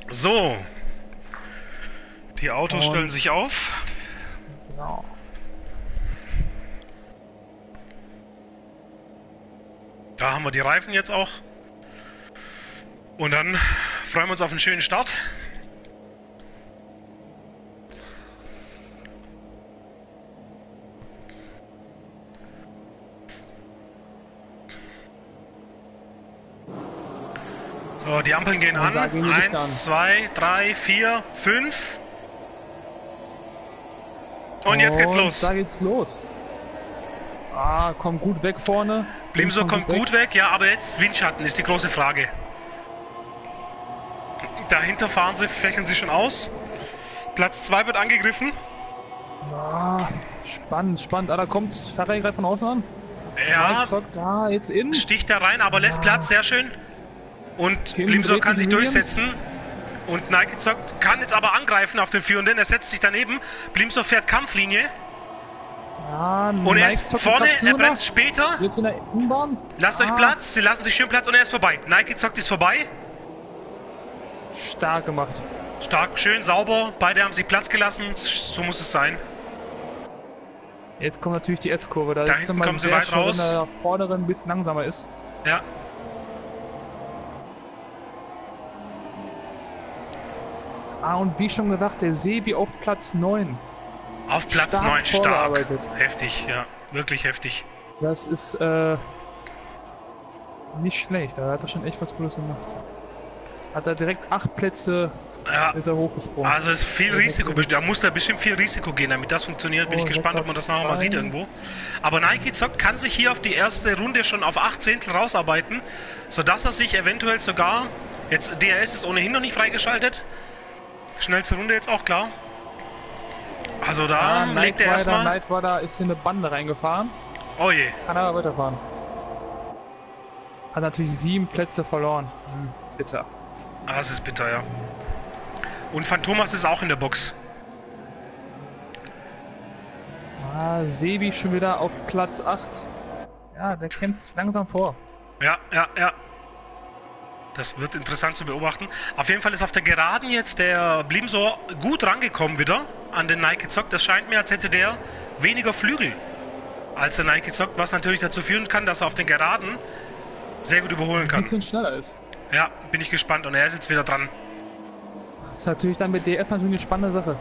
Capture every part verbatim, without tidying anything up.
So, die Autos Und stellen sich auf. genau. Da haben wir die Reifen jetzt auch. Und dann freuen wir uns auf einen schönen Start. So, die Ampeln gehen Und an. da gehen die Lichter an. Eins, zwei, drei, vier, fünf. Und jetzt geht's Und los. Da geht's los. Ah, kommt gut weg vorne. Blimso kommt gut weg, ja, aber jetzt Windschatten ist die große Frage. Dahinter fahren sie, fächeln sie schon aus. Platz zwei wird angegriffen. Ah, spannend, spannend. Ah, da kommt Ferrari gerade von außen an. Ja, Zockt da jetzt in. sticht da rein, aber lässt Platz, sehr schön. Und Hinten Blimso dreht kann sich sich Williams. durchsetzen. Und Nike zockt, kann jetzt aber angreifen auf den Führenden. Er setzt sich daneben. Blimso fährt Kampflinie. Ja, Und er Nike ist Zockt vorne, grad er Führender. bremst später. Jetzt in der Innenbahn. Lasst euch Ah, Platz, sie lassen sich schön Platz und er ist vorbei. Nike zockt ist vorbei. Stark gemacht. Stark, schön, sauber. Beide haben sich Platz gelassen. So muss es sein. Jetzt kommt natürlich die S-Kurve. Da, Da ist es hinten immer kommen sie sehr weit schön, raus. wenn der vordere ein bisschen langsamer ist. Ja. Ah, und wie schon gesagt, der Sebi auf Platz neun. Auf Platz Stark neun, stark. vorgearbeitet. Heftig, ja. Wirklich heftig. Das ist äh, nicht schlecht. Da hat er schon echt was Gutes gemacht. Hat er direkt acht Plätze, Ja. ist er hochgesprungen. Also es ist viel Risiko, da muss da bestimmt viel Risiko gehen, damit das funktioniert. Bin Oh, ich gespannt, ob man das nachher mal zwei. sieht irgendwo. Aber Nike Zockt kann sich hier auf die erste Runde schon auf acht Zehntel rausarbeiten, sodass er sich eventuell sogar, jetzt D R S ist ohnehin noch nicht freigeschaltet, schnellste Runde jetzt auch klar. Also da Ah, legt er Night Rider, erstmal, Night Rider ist in eine Bande reingefahren. oh je, Kann aber weiterfahren. Hat natürlich sieben Plätze verloren. Hm, bitter. ah, das ist bitter, ja. Und Phantomas ist auch in der Box. Ah, Sebi schon wieder auf Platz acht. Ja, der kämpft langsam vor. Ja, ja, ja. Das wird interessant zu beobachten. Auf jeden Fall ist auf der Geraden jetzt der Blimso gut rangekommen wieder an den Nike Zockt. Das scheint mir, als hätte der weniger Flügel als der Nike Zockt, was natürlich dazu führen kann, dass er auf den Geraden sehr gut überholen Ein kann. bisschen schneller ist. Ja, bin ich gespannt. Und er ist jetzt wieder dran. Ist natürlich dann mit D S natürlich eine spannende Sache.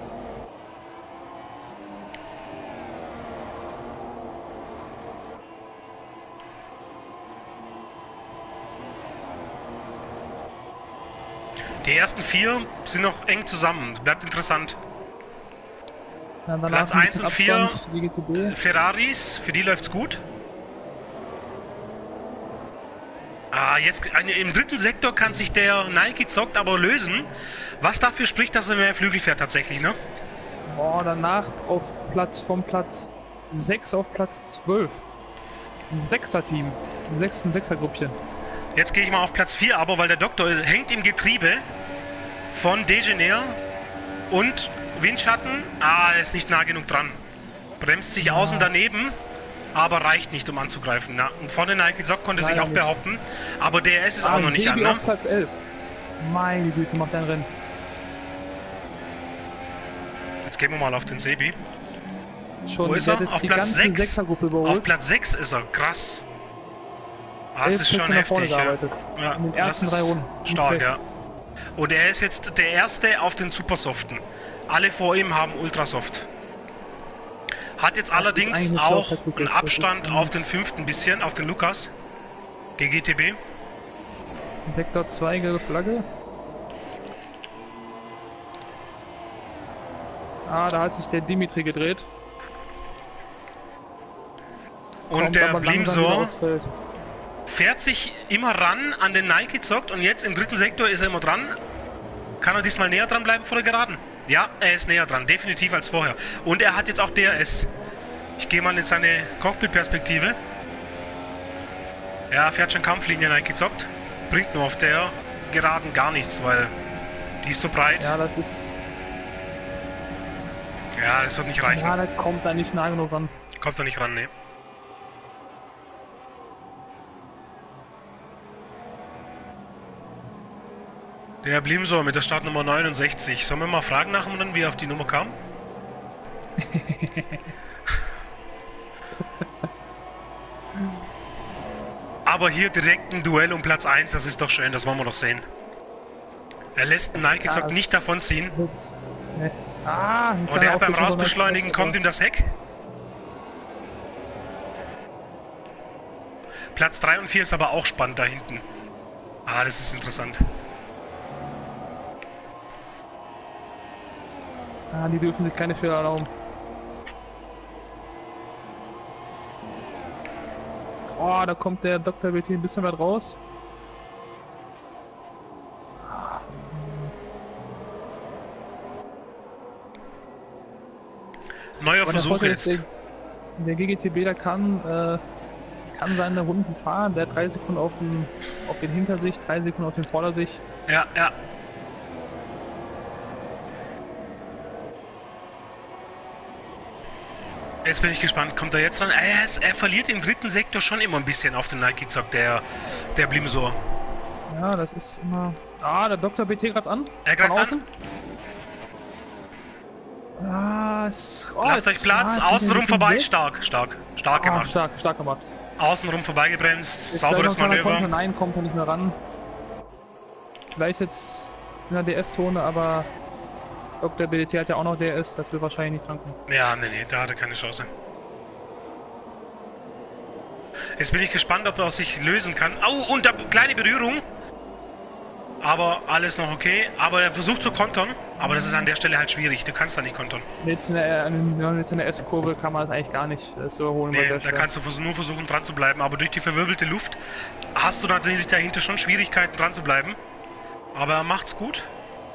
Die ersten vier sind noch eng zusammen. Bleibt interessant. Ja, danach Platz ein eins bisschen und vier. Abstand, G T B. Ferraris, für die läuft's gut. Ah, jetzt im dritten Sektor kann sich der Nike Zockt aber lösen. Was dafür spricht, dass er mehr Flügel fährt tatsächlich, ne? Boah, danach auf Platz vom Platz sechs auf Platz zwölf. Ein Sechser-Team. Ein sechsten Sechser-Gruppchen. Jetzt gehe ich mal auf Platz vier, aber weil der Doktor hängt im Getriebe von Degener und Windschatten. Ah, er ist nicht nah genug dran. Bremst sich Ja. außen daneben, aber reicht nicht, um anzugreifen. Na, und vorne Nike Zockt konnte sich Leider auch nicht. behaupten, aber D R S ist Ah, auch noch nicht Sebi an, ne? auf Platz elf. Meine Güte, macht ein Rennen. Jetzt gehen wir mal auf den Sebi. Schon Wo ist der er? hat jetzt Auf die Platz ganze sechs. Sechsergruppe Auf überholt. Platz sechs ist er, krass. Ah, das Elf ist Plätze schon nach vorne heftig, ja. gearbeitet. Ja, In den das ersten ist drei Runden. Nicht stark, schlecht. ja. Und er ist jetzt der Erste auf den Supersoften. Alle vor ihm haben Ultrasoft. Hat jetzt Das ist allerdings eigentlich eine auch Schlauchtaktik, einen das ist Abstand eigentlich- auf den fünften bisschen, auf den Lukas. Den G T B. Sektor zwei, gelbe Flagge. Ah, da hat sich der Dimitri gedreht. Und Kommt der aber langsam wieder Blimso aufs Feld. fährt sich immer ran an den Nike Zockt und jetzt im dritten Sektor ist er immer dran. Kann er diesmal näher dran bleiben vor der Geraden? Ja, er ist näher dran, definitiv als vorher. Und er hat jetzt auch D R S. Ich gehe mal in seine Cockpit-Perspektive. Ja, fährt schon Kampflinie Nike Zockt. Bringt nur auf der Geraden gar nichts, weil die ist so breit. Ja, das ist. Ja, das wird nicht reichen. Ja, da kommt da nicht nah genug ran. Kommt da nicht ran, ne. Der blieb so mit der Startnummer neunundsechzig. Sollen wir mal fragen nach ihm dann, wie er auf die Nummer kam? Aber hier direkt ein Duell um Platz eins, das ist doch schön, das wollen wir doch sehen. Er lässt den Nike Zock nicht davonziehen. Nee. Ah, und er beim Rausbeschleunigen kommt ihm das Heck. Platz drei und vier ist aber auch spannend da hinten. Ah, das ist interessant. Ah, die dürfen sich keine Fehler erlauben. Oh, da kommt der Doktor W T ein bisschen weit raus. Neuer Versuch jetzt. Der, der G G T B, der kann, äh, kann seine Runden fahren. Der hat drei Sekunden auf den, auf den Hintersicht, drei Sekunden auf den Vordersicht. Ja, ja. Jetzt bin ich gespannt, kommt er jetzt ran? Er, ist, er verliert im dritten Sektor schon immer ein bisschen auf den Nike Zock, der, der Blimsor. Ja, das ist immer... Ah, der Doktor B T greift an. Er greift an. Ah, es, oh, Lasst euch Platz, ah, außenrum vorbei, weg. stark, stark, stark ah, gemacht. Stark, stark gemacht. Außenrum vorbeigebremst, sauberes Manöver. Konter, nein, kommt er nicht mehr ran. Vielleicht jetzt in der D S-Zone, aber Doktor B T hat ja auch noch D S, das will wahrscheinlich nicht drankommen. Ja, nee, nee, da hat er keine Chance. Jetzt bin ich gespannt, ob er sich lösen kann. Oh, und da kleine Berührung. Aber alles noch okay. Aber er versucht zu kontern. Aber das ist an der Stelle halt schwierig. Du kannst da nicht kontern. Jetzt in der, jetzt in der S-Kurve kann man das eigentlich gar nicht so erholen. Nee, da kannst du nur versuchen dran zu bleiben. Aber durch die verwirbelte Luft hast du natürlich dahinter schon Schwierigkeiten dran zu bleiben. Aber er macht's gut.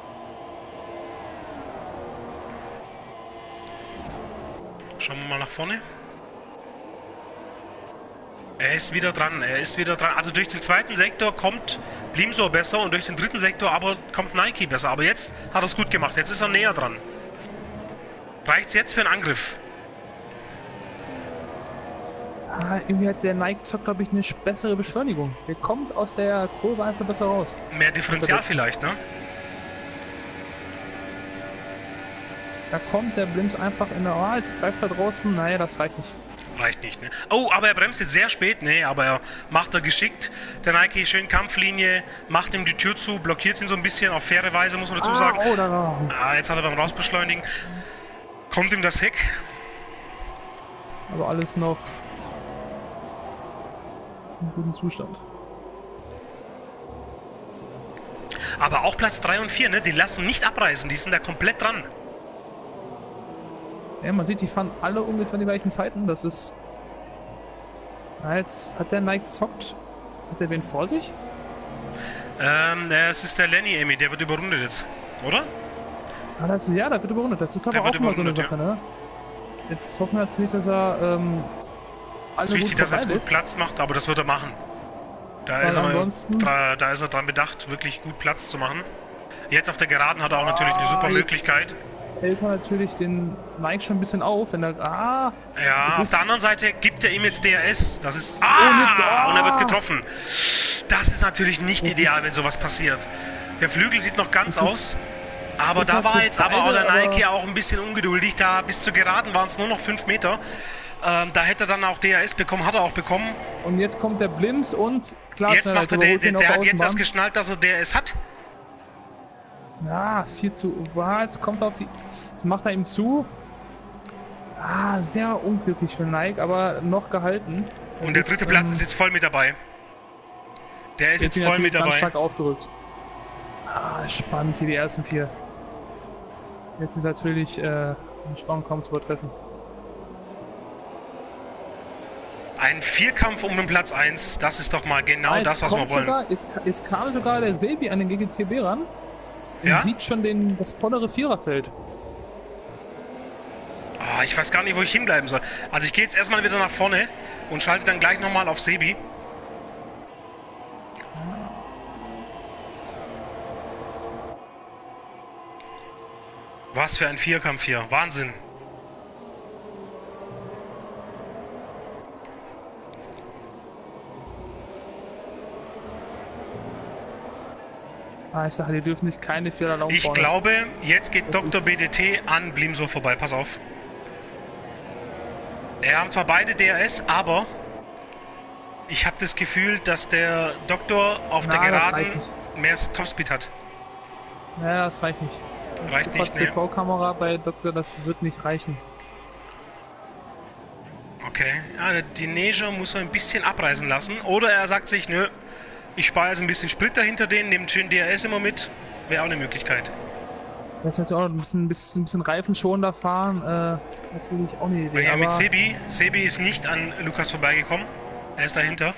Schauen wir mal nach vorne. Er ist wieder dran, er ist wieder dran. Also durch den zweiten Sektor kommt Blimsor besser und durch den dritten Sektor aber kommt Nike besser. Aber jetzt hat er es gut gemacht, jetzt ist er näher dran. Reicht's jetzt für einen Angriff? Ah, irgendwie hat der Nike Zock, glaube ich, eine bessere Beschleunigung. Der kommt aus der Kurve einfach besser raus. Mehr Differential vielleicht, ne? Da kommt der Blims einfach in der... Ah, jetzt greift er draußen. Naja, das reicht nicht. Reicht nicht, ne? Oh, aber er bremst jetzt sehr spät. Ne, aber er macht er geschickt. Der Nike schön Kampflinie, macht ihm die Tür zu, blockiert ihn so ein bisschen auf faire Weise, muss man dazu sagen. Ah, oh, da, da. Ah, jetzt hat er beim Rausbeschleunigen. Kommt ihm das Heck. Aber alles noch in gutem Zustand. Aber auch Platz drei und vier, ne? Die lassen nicht abreißen, die sind da komplett dran. Ja, man sieht, die fahren alle ungefähr die gleichen Zeiten. Das ist... Na, jetzt hat der Nike zockt. Hat der wen vor sich? Ähm, es ist der Lenny, Amy, der wird überrundet jetzt, oder? Ah, das ist, ja, der wird überrundet. Das ist aber auch immer so eine Sache, ja. Ne? Jetzt hoffen wir natürlich, dass er... Ähm, es ist wichtig, dass er jetzt gut Platz macht, aber das wird er machen. Da ist, er, da, da ist er dran bedacht, wirklich gut Platz zu machen. Jetzt auf der Geraden hat er auch ah, natürlich eine super Möglichkeit. Hält er natürlich den Nike schon ein bisschen auf, wenn er... Ah, ja, auf der anderen Seite gibt er ihm jetzt D R S. Das ist... Ah, und, jetzt, ah, und er wird getroffen. Das ist natürlich nicht ideal, wenn sowas passiert. Der Flügel sieht noch ganz aus. Aber da war jetzt aber auch der Nike auch ein bisschen ungeduldig. Da bis zur Geraden waren es nur noch fünf Meter. Ähm, da hätte er dann auch D R S bekommen, hat er auch bekommen. Und jetzt kommt der Blims und... Klar, jetzt macht er der, der, der hat jetzt erst geschnallt, dass er D R S hat. Ja, viel zu... Ah, jetzt kommt er auf die... Jetzt macht er ihm zu. Ah, sehr unglücklich für Nike, aber noch gehalten. Und der dritte ist, Platz ähm, ist jetzt voll mit dabei. Der ist jetzt, jetzt voll mit dabei. Ganz stark aufgerückt. Ah, spannend hier die ersten vier. Jetzt ist natürlich äh, ein Sprung kaum zu übertreffen. Ein Vierkampf um den Platz eins, das ist doch mal genau ah, das, was wir wollen. Sogar, jetzt, jetzt kam sogar der Sebi an den G G T B ran. Und ja? Sieht schon den, das vordere Viererfeld. Oh, ich weiß gar nicht, wo ich hinbleiben soll. Also ich gehe jetzt erstmal wieder nach vorne und schalte dann gleich nochmal auf Sebi. Was für ein Vierkampf hier. Wahnsinn. Ah, ich sage, die dürfen nicht keine Fehler erlauben. Ich vorne. glaube, jetzt geht Das Doktor ist- B D T an Blimso vorbei. Pass auf. Er haben zwar beide D R S, aber ich habe das Gefühl, dass der Doktor auf Na, der das Geraden reicht nicht. mehr Topspeed hat. Naja, das reicht nicht. Reicht nicht, ne? C V-Kamera bei Doktor, das wird nicht reichen. Okay. Ja, die Neger muss er ein bisschen abreißen lassen. Oder er sagt sich, nö, ich spare jetzt ein bisschen Sprit dahinter denen, nehmt schön D R S immer mit. Wäre auch eine Möglichkeit. Jetzt natürlich auch noch ein bisschen, ein bisschen, ein bisschen reifenschonender fahren. Äh, ist natürlich auch eine Idee. Ja, mit aber Sebi. Sebi ist nicht an Lukas vorbeigekommen. Er ist dahinter.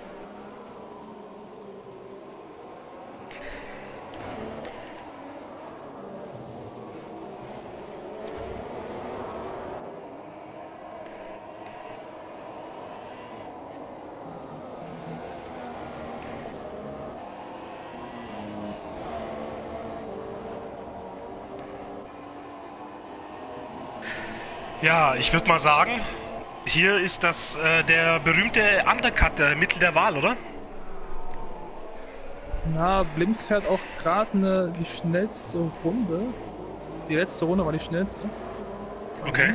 Ja, ich würde mal sagen, hier ist das äh, der berühmte Undercut, der Mittel der Wahl, oder? Na, Blims fährt auch gerade die schnellste Runde. Die letzte Runde war die schnellste. Okay.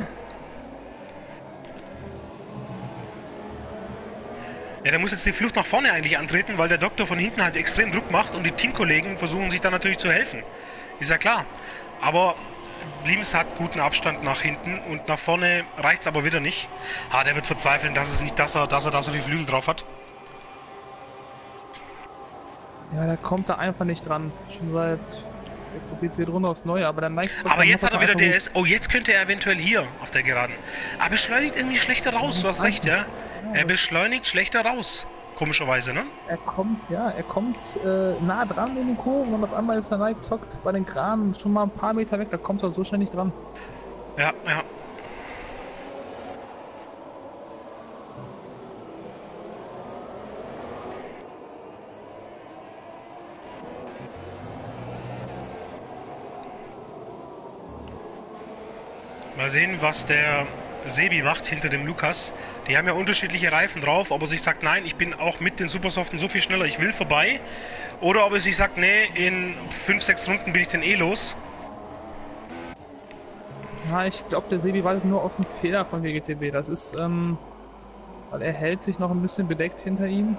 Ja, der muss jetzt die Flucht nach vorne eigentlich antreten, weil der Doktor von hinten halt extrem Druck macht und die Teamkollegen versuchen sich dann natürlich zu helfen. Ist ja klar. Aber Blims hat guten Abstand nach hinten und nach vorne reicht's aber wieder nicht. Ah, der wird verzweifeln, dass es nicht, dass er, dass er da so viel Flügel drauf hat. Ja, der kommt da einfach nicht dran. Schon seit. Der probiert sich Runde aufs Neue, aber der neigt zwar. Aber jetzt hat er wieder D R S. Oh, jetzt könnte er eventuell hier auf der Geraden. Aber beschleunigt irgendwie schlechter raus, du hast recht, ja. Er beschleunigt schlechter raus. Komischerweise, ne? Er kommt, ja, er kommt äh, nah dran in den Kurven und auf einmal ist der Nike zockt bei den Granen schon mal ein paar Meter weg, da kommt er so schnell nicht dran. Ja, ja. Mal sehen, was der Sebi macht hinter dem Lukas. Die haben ja unterschiedliche Reifen drauf, ob er sich sagt, nein, ich bin auch mit den Supersoften so viel schneller, ich will vorbei. Oder ob er sich sagt, nee, in fünf, sechs Runden bin ich denn eh los. Ja, ich glaube, der Sebi wartet nur auf einen Fehler von G G T B. Das ist, ähm, weil er hält sich noch ein bisschen bedeckt hinter ihm.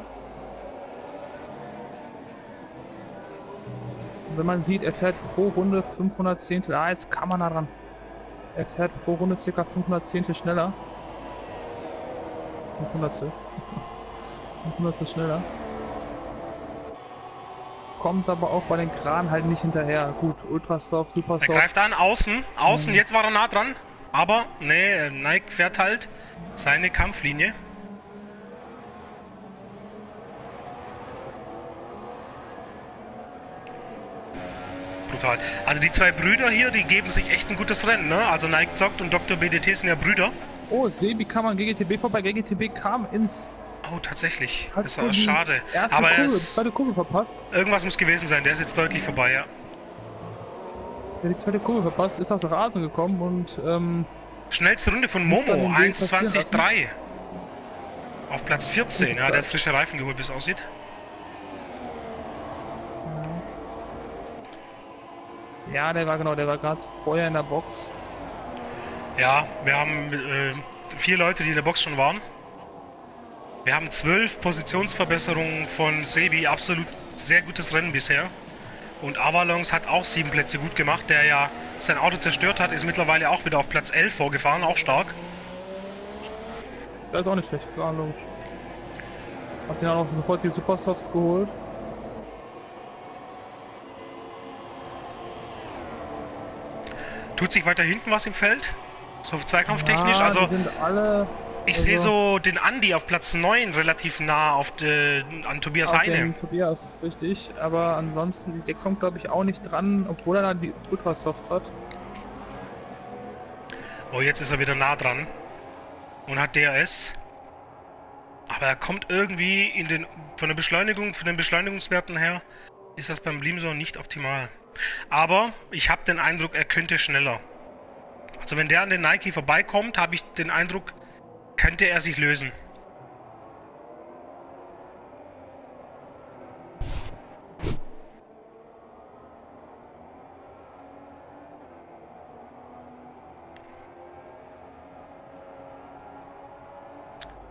Und wenn man sieht, er fährt pro Runde fünfhundert Zehntel, ah, jetzt kann man da dran. Er fährt pro Runde ca. fünfhundert Zehntel schneller. fünfhundert. fünfhundert schneller. Kommt aber auch bei den Kran halt nicht hinterher. Gut, Ultrasoft, Er Supersoft. greift an, außen, außen, Mhm. jetzt war er nah dran. Aber, nee, Nike fährt halt seine Kampflinie. Brutal. Also die zwei Brüder hier, die geben sich echt ein gutes Rennen, ne? Also Nike zockt und Doktor B D T sind ja Brüder. Oh, Sebi kam an G G T B vorbei. G G T B kam ins. Oh, tatsächlich. Hat Das war die schade. Erste Aber er Kurve, ist, zweite Kurve verpasst. irgendwas muss gewesen sein, der ist jetzt deutlich vorbei, ja. Der hat die zweite Kurve verpasst, ist aus Rasen gekommen und ähm, Schnellste Runde von Muss dann Momo, den Weg eins zwanzig passieren drei. Auf Platz vierzehn, Gute ja, der hat Zeit. frische Reifen geholt, wie es aussieht. ja, der war genau, der war gerade vorher in der Box. Ja, wir haben äh, vier Leute, die in der Box schon waren. Wir haben zwölf Positionsverbesserungen von Sebi, absolut sehr gutes Rennen bisher. Und Avalons hat auch sieben Plätze gut gemacht, der ja sein Auto zerstört hat, ist mittlerweile auch wieder auf Platz elf vorgefahren, auch stark. Das ist auch nicht schlecht, klar, logisch. Hat den auch noch sofort die Supersofts geholt. Tut sich weiter hinten was im Feld? So zweikampftechnisch? Ja, also die sind alle. ich also sehe so den Andi auf Platz neun relativ nah auf de, an Tobias auf Heine. den Tobias, richtig. Aber ansonsten, der kommt glaube ich auch nicht dran, obwohl er da die Ultrasofts hat. Oh, jetzt ist er wieder nah dran. Und hat D R S. Aber er kommt irgendwie in den. Von der Beschleunigung, von den Beschleunigungswerten her, ist das beim Blimso nicht optimal. Aber ich habe den Eindruck, er könnte schneller. Also wenn der an den Nike vorbeikommt, habe ich den Eindruck, könnte er sich lösen.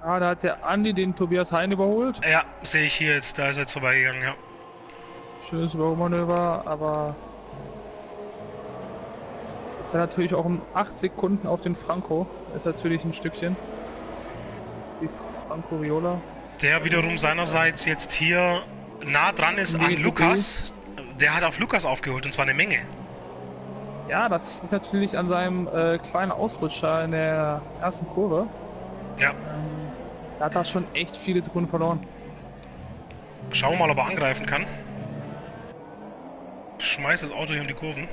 Ah, da hat der Andi den Tobias Hein überholt. Ja, sehe ich hier jetzt, da ist er jetzt vorbeigegangen, ja. Schönes Überholmanöver, aber jetzt hat er natürlich auch um acht Sekunden auf den Franco. Das ist natürlich ein Stückchen. Die Franco Viola. Der wiederum seinerseits jetzt hier nah dran ist an Nee, Lukas. Der hat auf Lukas aufgeholt und zwar eine Menge. Ja, das ist natürlich an seinem äh, kleinen Ausrutscher in der ersten Kurve. Ja. Ähm, da hat er schon echt viele Sekunden verloren. Schauen wir mal, ob er angreifen kann. Schmeiß das Auto hier um die Kurven.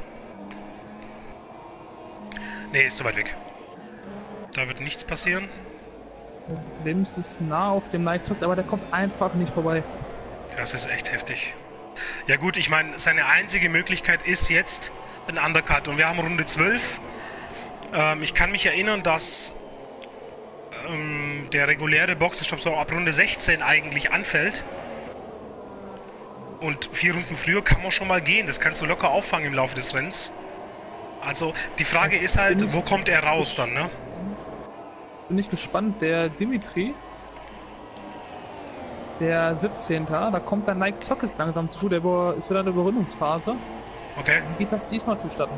Ne, ist zu weit weg. Da wird nichts passieren. Lims ist nah auf dem Nike Zockt, aber der kommt einfach nicht vorbei. Das ist echt heftig. Ja gut, ich meine, seine einzige Möglichkeit ist jetzt ein Undercut. Und wir haben Runde zwölf. Ähm, ich kann mich erinnern, dass ähm, der reguläre Boxenstopp so ab Runde sechzehn eigentlich anfällt. Und vier Runden früher kann man schon mal gehen. Das kannst du locker auffangen im Laufe des Rennens. Also die Frage ist halt, wo kommt er raus dann, ne? Bin ich gespannt. Der Dimitri, der siebzehnte da kommt der Nike Zockt langsam zu. Der ist wieder in der Überrundungsphase. Okay. Wie geht das diesmal zustatten?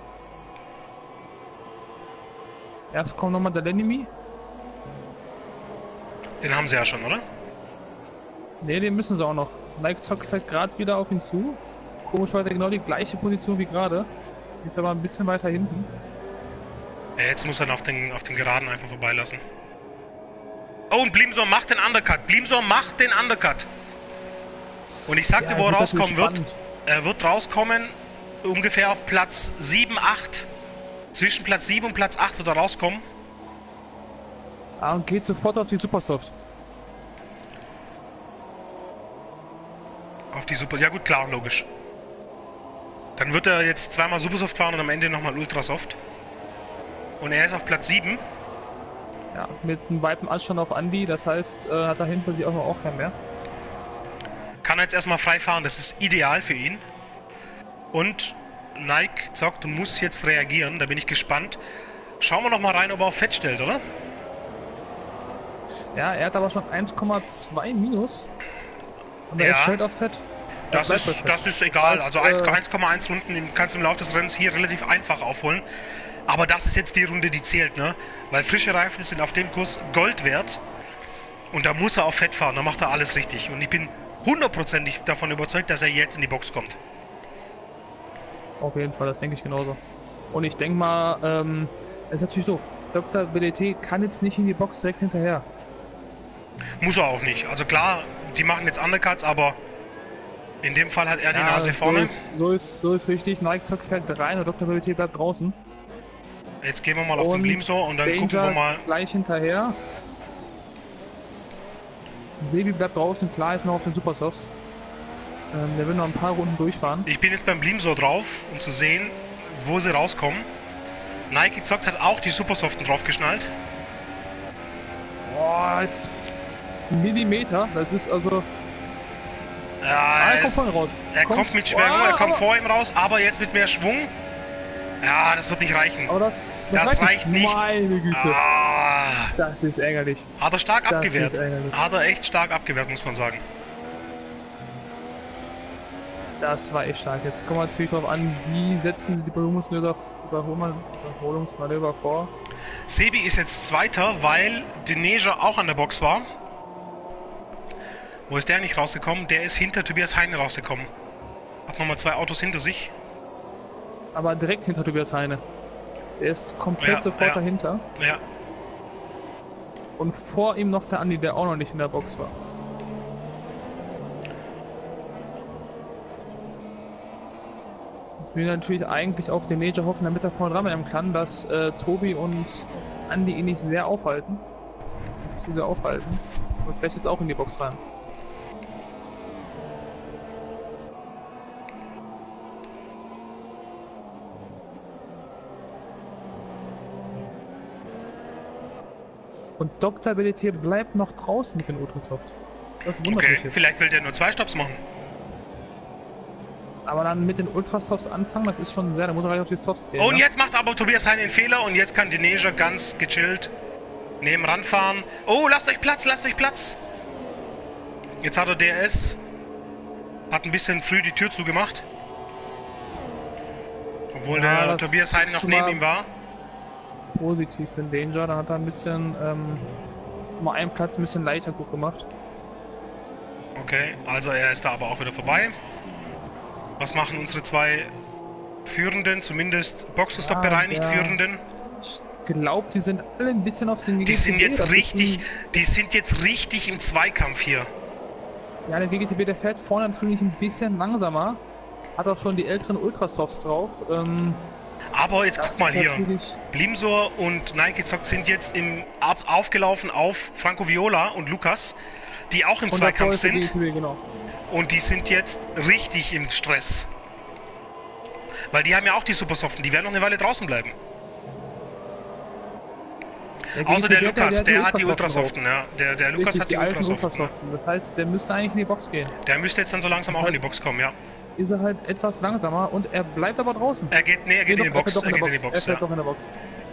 Erst kommt nochmal der Lenimi. Den haben sie ja schon, oder? Ne, den müssen sie auch noch. Nike Zockt fällt gerade wieder auf ihn zu. Komischerweise genau die gleiche Position wie gerade. Jetzt aber ein bisschen weiter hinten. Ja, jetzt muss er auf den, auf den Geraden einfach vorbeilassen. Oh, und Blimsor macht den Undercut. Blimsor macht den Undercut. Und ich sagte, Ja, wo er wird rauskommen natürlich wird. spannend. Er wird rauskommen ungefähr auf Platz sieben, acht. Zwischen Platz sieben und Platz acht wird er rauskommen. Ah, und geht sofort auf die Supersoft. Auf die Super... Ja gut, klar, logisch. Dann wird er jetzt zweimal Supersoft fahren und am Ende nochmal Ultrasoft. Und er ist auf Platz sieben. Ja, mit einem weiten Anstand auf Andi, das heißt, äh, hat da hinten sich auch noch auch keinen mehr. Kann er jetzt erstmal frei fahren, das ist ideal für ihn. Und Nike Zockt und muss jetzt reagieren, da bin ich gespannt. Schauen wir noch mal rein, ob er auf Fett stellt, oder? Ja, er hat aber schon eins Komma zwei minus. Aber Ja. er stellt auf Fett. Er Das bleibt bei ist, Fett. das ist egal, Das also heißt, äh, eins Komma eins Runden kannst du im Laufe des Rennens hier relativ einfach aufholen. Aber das ist jetzt die Runde, die zählt, ne? Weil frische Reifen sind auf dem Kurs Gold wert. Und da muss er auf Fett fahren, da macht er alles richtig. Und ich bin hundertprozentig davon überzeugt, dass er jetzt in die Box kommt. Auf jeden Fall, das denke ich genauso. Und ich denke mal, ähm, das ist natürlich doof. Doktor B D T kann jetzt nicht in die Box direkt hinterher. Muss er auch nicht. Also klar, die machen jetzt Undercuts, aber in dem Fall hat er die Ja, Nase vorne. So ist, so ist, so ist richtig. Nike Zockt fährt rein und Doktor B D T bleibt draußen. Jetzt gehen wir mal auf Und den Blimsor und dann Danger gucken wir mal. gleich hinterher. Sebi bleibt draußen, klar ist noch auf den Supersofts. Ähm, der will noch ein paar Runden durchfahren. Ich bin jetzt beim Blimsor drauf, um zu sehen, wo sie rauskommen. Nike Zockt hat auch die Supersoften draufgeschnallt. Boah, ist ein Millimeter. Das ist also. Ja, Ah, er, er kommt ist, vorne raus. er kommt, mit Schwung, Ah, er kommt aber- vor ihm raus, aber jetzt mit mehr Schwung. Ja, das wird nicht reichen. Aber das, Das reicht nicht. Meine Güte. Ah, Das ist ärgerlich. hat er stark Das abgewehrt. ist ärgerlich. Hat er echt stark abgewehrt, muss man sagen. Das war echt stark. Jetzt kommt natürlich darauf an, wie setzen sie die Überholungsmanöver, Überholman- Überholungsmanöver vor. Sebi ist jetzt Zweiter, weil Deneja auch an der Box war. Wo ist der nicht rausgekommen? Der ist hinter Tobias Heine rausgekommen. Hat nochmal zwei Autos hinter sich. Aber direkt hinter Tobias Heine. Der ist komplett Ja, sofort ja. dahinter. Ja, Und vor ihm noch der Andi, der auch noch nicht in der Box war. Jetzt will ich natürlich eigentlich auf den Major hoffen, damit er vorne dran bleiben kann, dass äh, Tobi und Andi ihn nicht sehr aufhalten. Nicht zu sehr aufhalten. Und vielleicht jetzt auch in die Box rein. Und Doktor B D T bleibt noch draußen mit den Ultrasoft. Das wundert okay. mich jetzt. Vielleicht will der nur zwei Stops machen. Aber dann mit den Ultrasofts anfangen, das ist schon sehr, da muss man gleich auf die Softs gehen. Oh, und ne? jetzt macht aber Tobias Heine einen Fehler und jetzt kann Deneja ganz gechillt Neben ranfahren. Oh, lasst euch Platz, lasst euch Platz. Jetzt hat er D R S. Hat ein bisschen früh die Tür zugemacht. Obwohl Ja, der das Tobias Heine ist noch schon neben mal ihm war. Positiv für den Danger. Da hat er ein bisschen, ähm, mal einen Platz ein bisschen leichter gut gemacht. Okay, also er ist da aber auch wieder vorbei. Was machen unsere zwei Führenden, zumindest Boxenstopp Ja, bereinigt der- Führenden? Ich glaube, die sind alle ein bisschen auf den Die sind jetzt Das ist richtig, ein, die sind jetzt richtig im Zweikampf hier. Ja, der W G T B, der fährt vorne natürlich ein bisschen langsamer. Hat auch schon die älteren Ultrasofts drauf. Ähm, Aber jetzt guck das mal ist hier. natürlich- Blimsor und Nike Zock sind jetzt im ab, aufgelaufen auf Franco Viola und Lukas, die auch im Und davor Zweikampf ist der W G sind. T B, genau. Und die sind jetzt richtig im Stress. Weil die haben ja auch die Supersoften, die werden noch eine Weile draußen bleiben. Außer der W G T B, Lukas, der hat die Ultrasoften Ultrasoften, ja. Der, der drauf. Lukas Richtig, hat die, die alten Ultrasoften. Ja. Ultrasoften. Das heißt, der müsste eigentlich in die Box gehen. Der müsste jetzt dann so langsam Das auch in heißt- die Box kommen, ja. Ist er halt etwas langsamer und er bleibt aber draußen. Er geht, nee, er geht Nee, in die doch, er Box, fährt doch er geht in die Er Box, fährt ja. doch in der Box.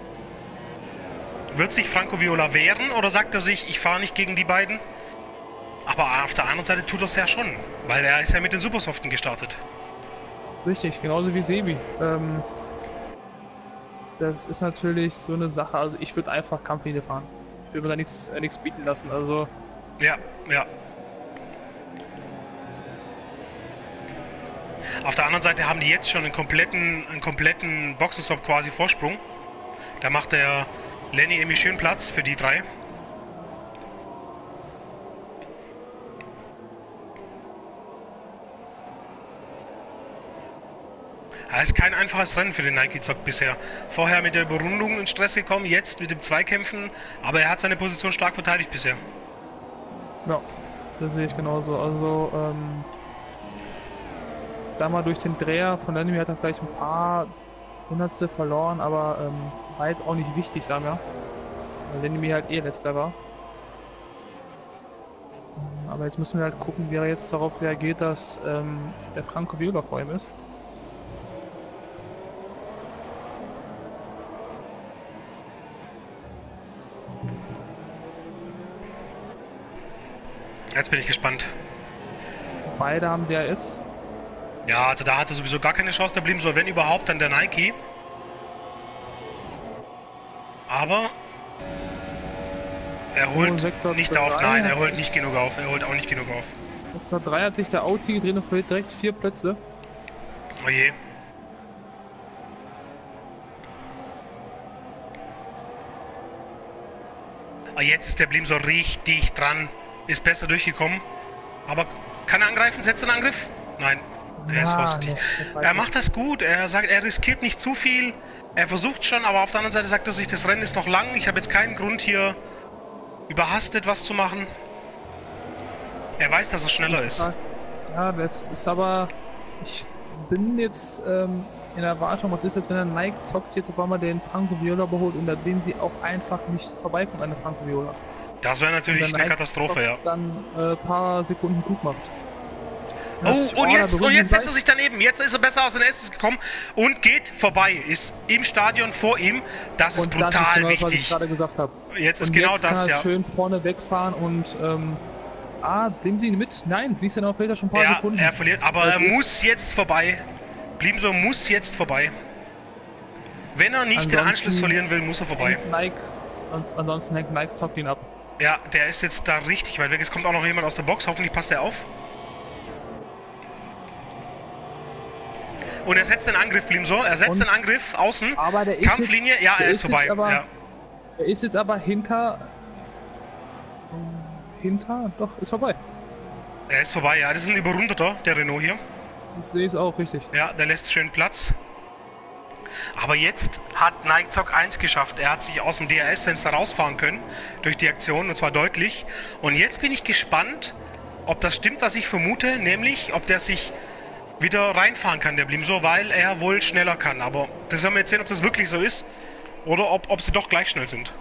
Wird sich Franco Viola wehren oder sagt er sich, ich fahre nicht gegen die beiden? Aber auf der anderen Seite tut er es ja schon, weil er ist ja mit den Supersoften gestartet. Richtig, genauso wie Sebi. Ähm, das ist natürlich so eine Sache. Also ich würde einfach Kampflinie fahren. Ich würde mir da nichts äh, nichts bieten lassen. Also Ja, ja. Auf der anderen Seite haben die jetzt schon einen kompletten, einen kompletten Boxenstopp quasi Vorsprung. Da macht der Lenny irgendwie schön Platz für die drei. Ja, ist kein einfaches Rennen für den Nike Zock bisher. Vorher mit der Überrundung in Stress gekommen, jetzt mit dem Zweikämpfen, aber er hat seine Position stark verteidigt bisher. ja, das sehe ich genauso. Also ähm, da mal durch den Dreher von Lenny hat er vielleicht ein paar Hundertstel verloren, aber ähm, war jetzt auch nicht wichtig, sagen wir. Weil Lenny halt eh letzter war. Aber jetzt müssen wir halt gucken, wie er jetzt darauf reagiert, dass ähm, der Franco Viola vor ihm ist. Jetzt bin ich gespannt. Beide haben D R S. Ja, also da hatte sowieso gar keine Chance, der blieb so, wenn überhaupt, dann der Nike. Aber er holt Sektor nicht drei. auf, nein, er holt nicht genug auf, er holt auch nicht genug auf. Sektor drei hat sich der Auti gedreht und verliert direkt vier Plätze. Oh je. Ah, jetzt ist der Blim so richtig dran, ist besser durchgekommen. Aber kann er angreifen? Setzt er einen Angriff? Nein, er ist Ja, vorsichtig. nee, das reicht Er nicht. macht das gut, er sagt, er riskiert nicht zu viel. Er versucht schon, aber auf der anderen Seite sagt er sich, das Rennen ist noch lang. Ich habe jetzt keinen Grund hier überhastet was zu machen. Er weiß, dass er schneller ist. Ja, das ist aber. Ich bin jetzt ähm, in Erwartung, was ist jetzt, wenn der Nike zockt, jetzt auf einmal den Franco Viola überholt und den sie auch einfach nicht vorbeikommt an den Franco Viola. Das wäre natürlich Und der eine Nike Katastrophe, zockt ja. dann ein äh, paar Sekunden gut macht. Oh, Das- und da jetzt, und berühren jetzt sie setzt er sich daneben. Jetzt ist er besser aus den Estes gekommen und geht vorbei. Ist im Stadion vor ihm. Das ist Und brutal das ist genau, was ich wichtig. gerade gesagt habe. Jetzt ist Und genau jetzt das, kann er ja. schön vorne wegfahren und ähm, ah, nehmen sie ihn mit? Nein, siehst du noch vielleicht schon ein paar Ja, Sekunden. er verliert, aber Das er ist- muss jetzt vorbei. Blimso muss jetzt vorbei. Wenn er nicht den Ansonsten Anschluss verlieren will, muss er vorbei. hängt Nike, ans- ansonsten hängt Nike zockt ihn ab. Ja, der ist jetzt da richtig weit weg. Es kommt auch noch jemand aus der Box. Hoffentlich passt er auf. Und er setzt den Angriff, Blimso. Er setzt Und- den Angriff außen. Aber der ist Kampflinie, jetzt, ja, der er ist, jetzt vorbei. Aber, Ja. Er ist jetzt aber hinter. Hinter? Doch, ist vorbei. Er ist vorbei, ja. Das ist ein Überrundeter, der Renault hier. Das sehe ich auch richtig. Ja, der lässt schön Platz. Aber jetzt hat Nike Zock eins geschafft. Er hat sich aus dem D R S-Fenster rausfahren können durch die Aktion, und zwar deutlich. Und jetzt bin ich gespannt, ob das stimmt, was ich vermute, nämlich ob der sich wieder reinfahren kann, der Blimso, weil er wohl schneller kann. Aber das werden wir jetzt sehen, ob das wirklich so ist oder ob, ob sie doch gleich schnell sind.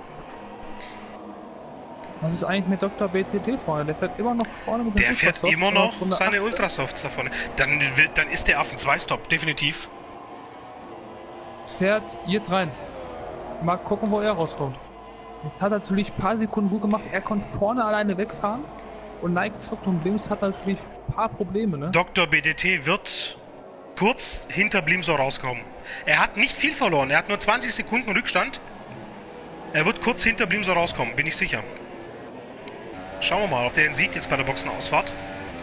Was ist eigentlich mit Doktor B T T vorne? Der fährt immer noch vorne mit dem Der fährt Ultrasoft, immer schon noch auf Runde seine achtzehn. Ultrasofts da vorne. Dann, will- dann ist der auf dem zwei Stop, definitiv. Fährt jetzt rein. Mal gucken, wo er rauskommt. Das hat natürlich ein paar Sekunden gut gemacht. Er konnte vorne alleine wegfahren. Und Nike Zock und Blims hat natürlich ein paar Probleme, ne? Doktor B D T wird kurz hinter Blimso rauskommen. Er hat nicht viel verloren. Er hat nur zwanzig Sekunden Rückstand. Er wird kurz hinter Blimso rauskommen, bin ich sicher. Schauen wir mal, ob der ihn sieht jetzt bei der Boxenausfahrt.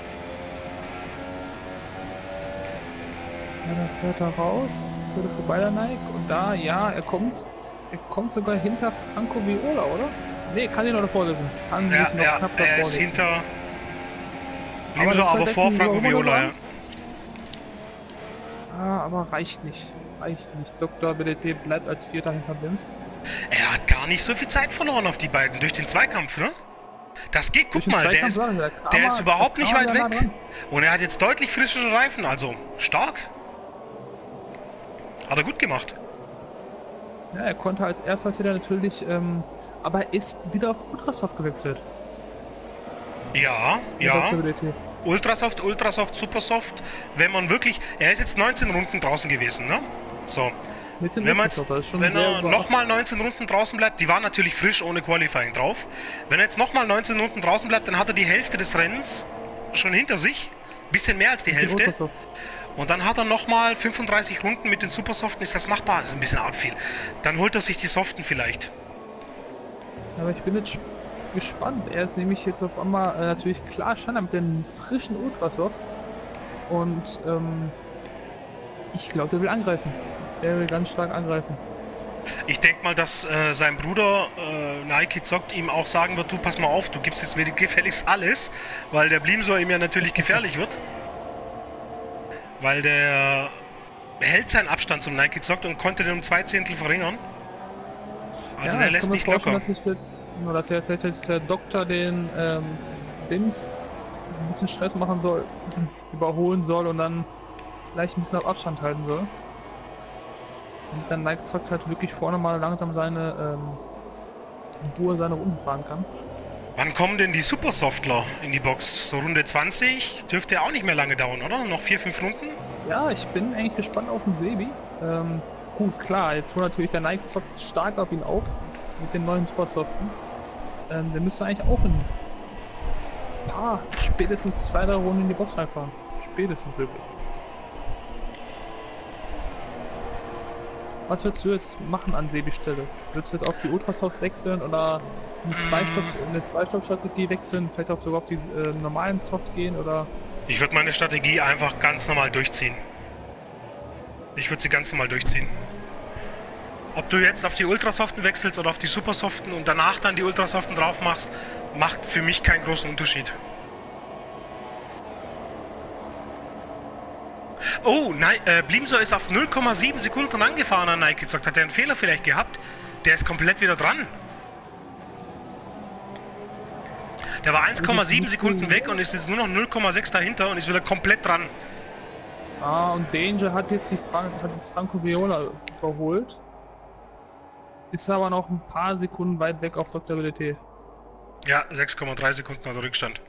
Ja, da fährt er raus. Würde vorbei der Nike. Und da, ja, er kommt. Er kommt sogar hinter Franco Viola, oder? Ne, kann ihn noch davor lesen. Kann Ja, sich noch ja, knapp er davor ist lesen. hinter Blimso, aber, aber vor Franco Viola, ja. Ah, aber reicht nicht. Reicht nicht. Doktor B D T bleibt als Vierter hinter Blims. Er hat gar nicht so viel Zeit verloren auf die beiden durch den Zweikampf, ne? Das geht, guck mal, der ist, der, der ist überhaupt nicht weit weg. Und er hat jetzt deutlich frischere Reifen, also stark. Hat er gut gemacht. Ja, er konnte als erster wieder natürlich, ähm, aber er ist wieder auf Ultrasoft gewechselt. Ja, ja. Ultrasoft, Ultrasoft, Supersoft. Wenn man wirklich, er ist jetzt neunzehn Runden draußen gewesen, ne? So. Wenn, man jetzt, wenn er nochmal neunzehn Runden draußen bleibt, die waren natürlich frisch ohne Qualifying drauf. Wenn er jetzt nochmal neunzehn Runden draußen bleibt, dann hat er die Hälfte des Rennens schon hinter sich. Bisschen mehr als die Hälfte. Und dann hat er nochmal fünfunddreißig Runden mit den Supersoften. Ist das machbar? Das ist ein bisschen arg viel. Dann holt er sich die Soften vielleicht. Aber ich bin jetzt gespannt. Er ist nämlich jetzt auf einmal äh, natürlich klar Schande mit den frischen Ultrasofts. Und ähm, ich glaube, der will angreifen. Er will ganz stark angreifen. Ich denke mal, dass äh, sein Bruder äh, Nike Zockt ihm auch sagen wird, du pass mal auf, du gibst jetzt mir gefälligst alles, weil der Blimso ihm ja natürlich gefährlich wird. Weil der hält seinen Abstand zum Nike Zockt und konnte den um zwei Zehntel verringern. Also ja, der lässt nicht locker. Dass, jetzt, nur dass er vielleicht jetzt der Doktor den ähm, Blims ein bisschen Stress machen soll, überholen soll und dann vielleicht ein bisschen auf Abstand halten soll. Und dann Nike Zockt halt wirklich vorne mal langsam seine ähm, in Ruhe seine Runden fahren kann. Wann kommen denn die Supersoftler in die Box? So Runde zwanzig? Dürfte ja auch nicht mehr lange dauern, oder? Noch vier, fünf Runden? Ja, ich bin eigentlich gespannt auf den Sebi. Ähm, gut, klar, jetzt holt natürlich der Nike Zockt stark auf ihn auf mit den neuen Supersoften. Ähm, der müsste eigentlich auch in ein paar, spätestens zwei, drei Runden in die Box reinfahren. Spätestens wirklich. Was würdest du jetzt machen an Sebis Stelle? Würdest du jetzt auf die Ultrasofts wechseln oder eine Zwei-Stopp- eine Zwei-Stopp-Strategie wechseln? Vielleicht auch sogar auf die äh, normalen Soft gehen oder? Ich würde meine Strategie einfach ganz normal durchziehen. Ich würde sie ganz normal durchziehen. Ob du jetzt auf die Ultrasoften wechselst oder auf die Supersoften und danach dann die Ultrasoften drauf machst, macht für mich keinen großen Unterschied. Oh, nein, äh, Blimso ist auf null Komma sieben Sekunden angefahren an Nike Zockt. Hat er einen Fehler vielleicht gehabt? Der ist komplett wieder dran. Der war eins Komma sieben Sekunden weg und ist jetzt nur noch null Komma sechs dahinter und ist wieder komplett dran. Ah, und Danger hat jetzt die Fran hat das Franco Viola überholt. Ist aber noch ein paar Sekunden weit weg auf Doktor B D T. Ja, sechs Komma drei Sekunden hat er Rückstand.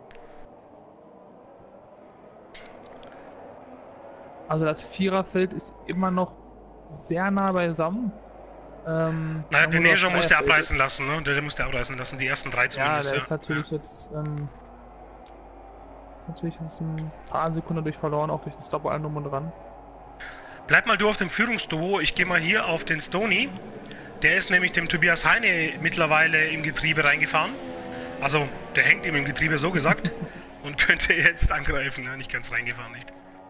Also das Viererfeld ist immer noch sehr nah beisammen. Ähm, naja, den Neja musste abreißen lassen, ne? Der, der musste abreißen lassen, die ersten drei zumindest. Ja, der ja. ist natürlich ja. jetzt ähm, natürlich ist ein paar Sekunden durch verloren, auch durch den Stop allem drum und dran. Bleib mal du auf dem Führungsduo, ich gehe mal hier auf den Stony. Der ist nämlich dem Tobias Heine mittlerweile im Getriebe reingefahren. Also, der hängt ihm im Getriebe, so gesagt. Und könnte jetzt angreifen, ja, nicht ganz reingefahren, nicht.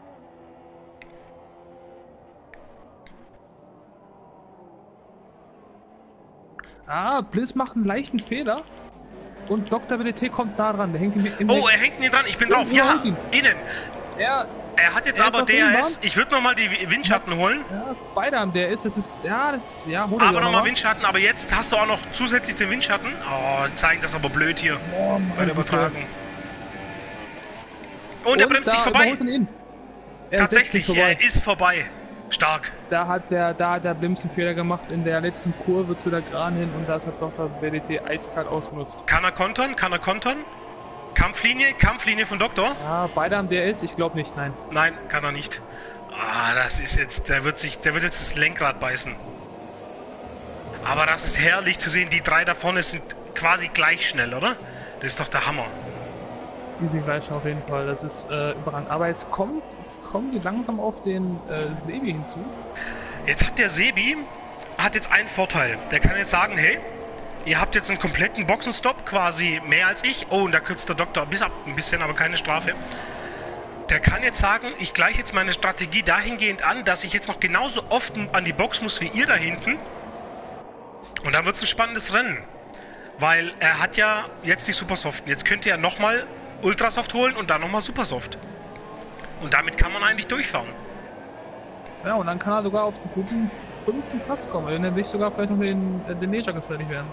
Ah, Bliss macht einen leichten Fehler. Und Doktor B D T kommt da dran. Der hängt ihn in Oh, er hängt ihn dran. Ich bin drauf. Ja, innen. Er, er hat jetzt er aber D R S. Ich würde nochmal die Windschatten holen. Ja, beide haben D R S. Das ist, ja, das ist, ja, hol Aber nochmal Windschatten. Aber jetzt hast du auch noch zusätzlich den Windschatten. Oh, zeigen das aber blöd hier. Oh, bei der Übertragung. Und, Und er bremst sich vorbei. Er Tatsächlich, vorbei. er ist vorbei. Stark. Da hat der, da hat der Blims einen Fehler gemacht in der letzten Kurve zu der Gran hin und das hat Doktor B D T eiskalt ausgenutzt. Kann er kontern? Kann er kontern? Kampflinie? Kampflinie von Doktor? Ja, beide haben D R S, ich glaube nicht, nein. Nein, kann er nicht. Ah, das ist jetzt, der wird sich, der wird jetzt das Lenkrad beißen. Aber das ist herrlich zu sehen, die drei da vorne sind quasi gleich schnell, oder? Das ist doch der Hammer. Die sind gleich auf jeden Fall, das ist äh, überragend. Aber jetzt kommt, jetzt kommen die langsam auf den äh, Sebi hinzu. Jetzt hat der Sebi, hat jetzt einen Vorteil. Der kann jetzt sagen, hey, ihr habt jetzt einen kompletten Boxenstopp, quasi mehr als ich. Oh, und da kürzt der Doktor bis ab ein bisschen, aber keine Strafe. Der kann jetzt sagen, ich gleiche jetzt meine Strategie dahingehend an, dass ich jetzt noch genauso oft an die Box muss wie ihr da hinten. Und dann wird es ein spannendes Rennen. Weil er hat ja jetzt die Supersoften. Jetzt könnt ihr ja nochmal Ultrasoft holen und dann nochmal Supersoft. Und damit kann man eigentlich durchfahren. Ja, und dann kann er sogar auf den guten fünften Platz kommen. Wenn er nicht sogar vielleicht noch den, äh, den Leger gefährlich werden.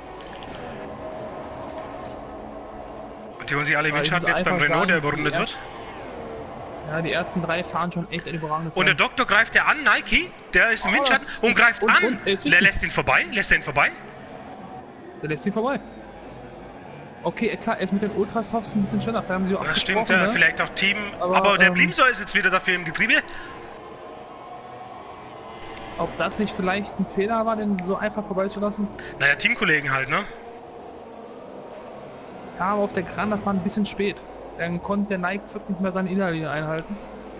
Und die holen sich alle Windschatten jetzt beim Renault, der überrundet wird. Ja, die ersten drei fahren schon echt ein überragendes. Und der Doktor greift ja an, Nike, der ist im oh, Windschatten und ist, greift und, an. Und, äh, der lässt ihn vorbei, lässt er ihn vorbei. Der lässt ihn vorbei. Okay, klar, er ist mit den Ultrasofts ein bisschen schneller. Da haben sie auch das stimmt, ja, ne? Vielleicht auch Team. Aber, aber der ähm, Blimsor ist jetzt wieder dafür im Getriebe. Ob das nicht vielleicht ein Fehler war, den so einfach vorbeizulassen? Naja, Teamkollegen halt, ne? Ja, aber auf der Gran, das war ein bisschen spät. Dann konnte der Nike Zock nicht mehr seine Innerlinie einhalten.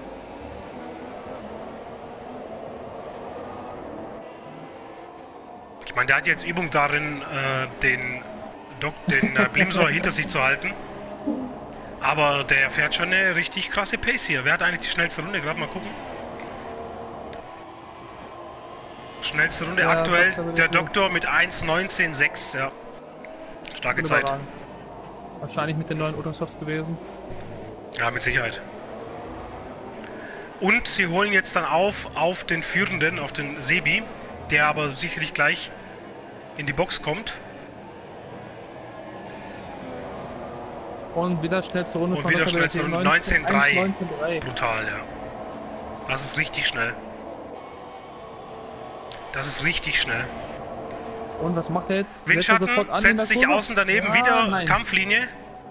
Ich meine, der hat jetzt Übung darin, äh, den, Dok den äh, Blimsor hinter sich zu halten. Aber der fährt schon eine richtig krasse Pace hier. Wer hat eigentlich die schnellste Runde? Gerade mal gucken. Schnellste Runde ja, aktuell, Doktor der Doktor mit eins neunzehn sechs, ja. Starke Zeit. Wahrscheinlich mit den neuen Ultrasofts gewesen. Ja, mit Sicherheit. Und sie holen jetzt dann auf, auf den Führenden, auf den Sebi, der aber sicherlich gleich in die Box kommt. Und wieder schnellste Runde Und von wieder schnellste Runde, neunzehn drei. Brutal, ja. Das ist richtig schnell. Das ist richtig schnell. Und was macht er jetzt? Windschatten, setzt, an setzt sich außen daneben, ja, wieder nein. Kampflinie.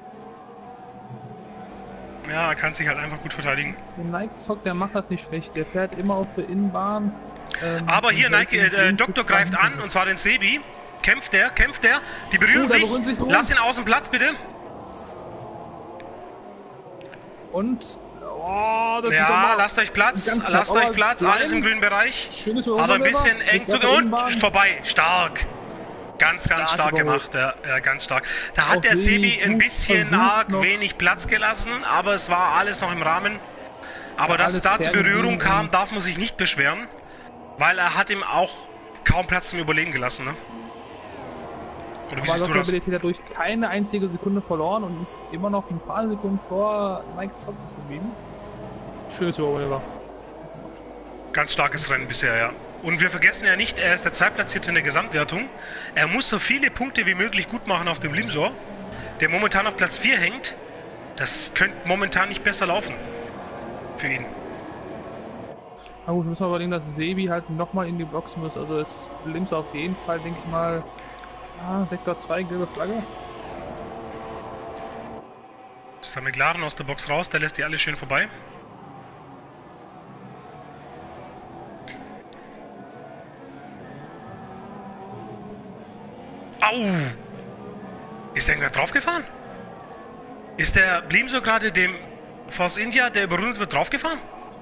Ja, er kann sich halt einfach gut verteidigen. Der Nike Zock, der macht das nicht schlecht. Der fährt immer auf der Innenbahn. Ähm, Aber hier Nike, äh, Doktor greift an, und zwar den Sebi. Kämpft der, kämpft der. Die berühren oh, sich. sich Lass ihn außen Platz, bitte. Und... Oh, das ja, ist aber lasst euch Platz, lasst euch Platz, rein. Alles im grünen Bereich. Schönes aber ein bisschen eng zu und vorbei, stark. Ganz, ganz stark, stark gemacht, ja, ja, ganz stark. Da hat Auf der Sebi ein bisschen arg noch. wenig Platz gelassen, aber es war alles noch im Rahmen. Aber ja, dass es da zur Berührung kam, darf man sich nicht beschweren, weil er hat ihm auch kaum Platz zum Überlegen gelassen, ne? Oder wie siehst du das? Aber dadurch keine einzige Sekunde verloren und ist immer noch ein paar Sekunden vor Nike Zock geblieben. Schönes Überholger. Ganz starkes Rennen bisher, ja. Und wir vergessen ja nicht, er ist der Zweitplatzierte in der Gesamtwertung. Er muss so viele Punkte wie möglich gut machen auf dem Blimsor, der momentan auf Platz vier hängt. Das könnte momentan nicht besser laufen. Für ihn. Na gut, müssen wir überlegen, dass Sebi halt nochmal in die Box muss. Also ist Blimsor auf jeden Fall, denke ich mal, ah, Sektor zwei, gelbe Flagge. Das ist der McLaren aus der Box raus, der lässt die alle schön vorbei. Au! Ist der gerade draufgefahren? Ist der Blimsor gerade dem Force India, der überrundet wird, draufgefahren?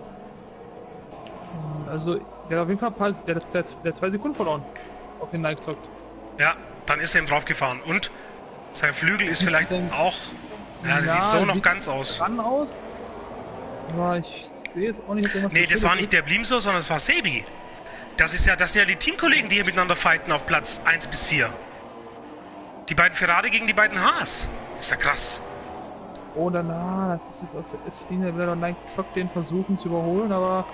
Also, der hat auf jeden Fall paar, der, der, der zwei Sekunden verloren auf den Nike Zock. Ja, dann ist er ihm draufgefahren. Und sein Flügel ist vielleicht auch... Ja, das ja, sieht so noch ganz aus. Ran aus. Aber ich sehe es auch nicht, ob irgendwas Nee, das war nicht der Blimsor, sondern es war Sebi. Das ist ja, das sind ja die Teamkollegen, die hier miteinander fighten auf Platz eins bis vier. Die beiden Ferrari gegen die beiden Haas. Das ist ja krass. Oder na, das ist jetzt auf der S-Linie, will der Nike Zock den versuchen zu überholen, aber...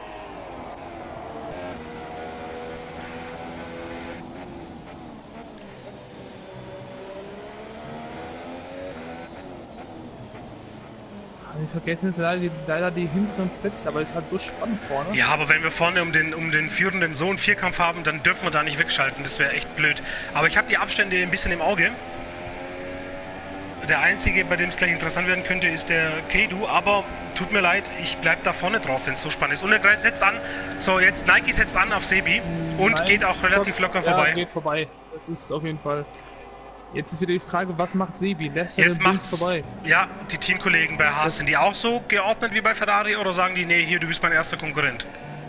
Wir vergessen jetzt leider die, leider die hinteren Plätze, aber es ist halt so spannend vorne. Ja, aber wenn wir vorne um den, um den führenden so einen Vierkampf haben, dann dürfen wir da nicht wegschalten. Das wäre echt blöd. Aber ich habe die Abstände ein bisschen im Auge. der einzige, bei dem es gleich interessant werden könnte, ist der Keidu, aber tut mir leid, ich bleib da vorne drauf, wenn es so spannend ist. Und er setzt an, so jetzt Nike setzt an auf Sebi und Nein, geht auch relativ stopp. locker Ja, vorbei. geht vorbei. Das ist auf jeden Fall. Jetzt ist wieder die Frage, was macht Sebi? Lässt er Jetzt den Blims macht's, vorbei? ja, die Teamkollegen bei Haas, Das- sind die auch so geordnet wie bei Ferrari oder sagen die, nee, hier, du bist mein erster Konkurrent?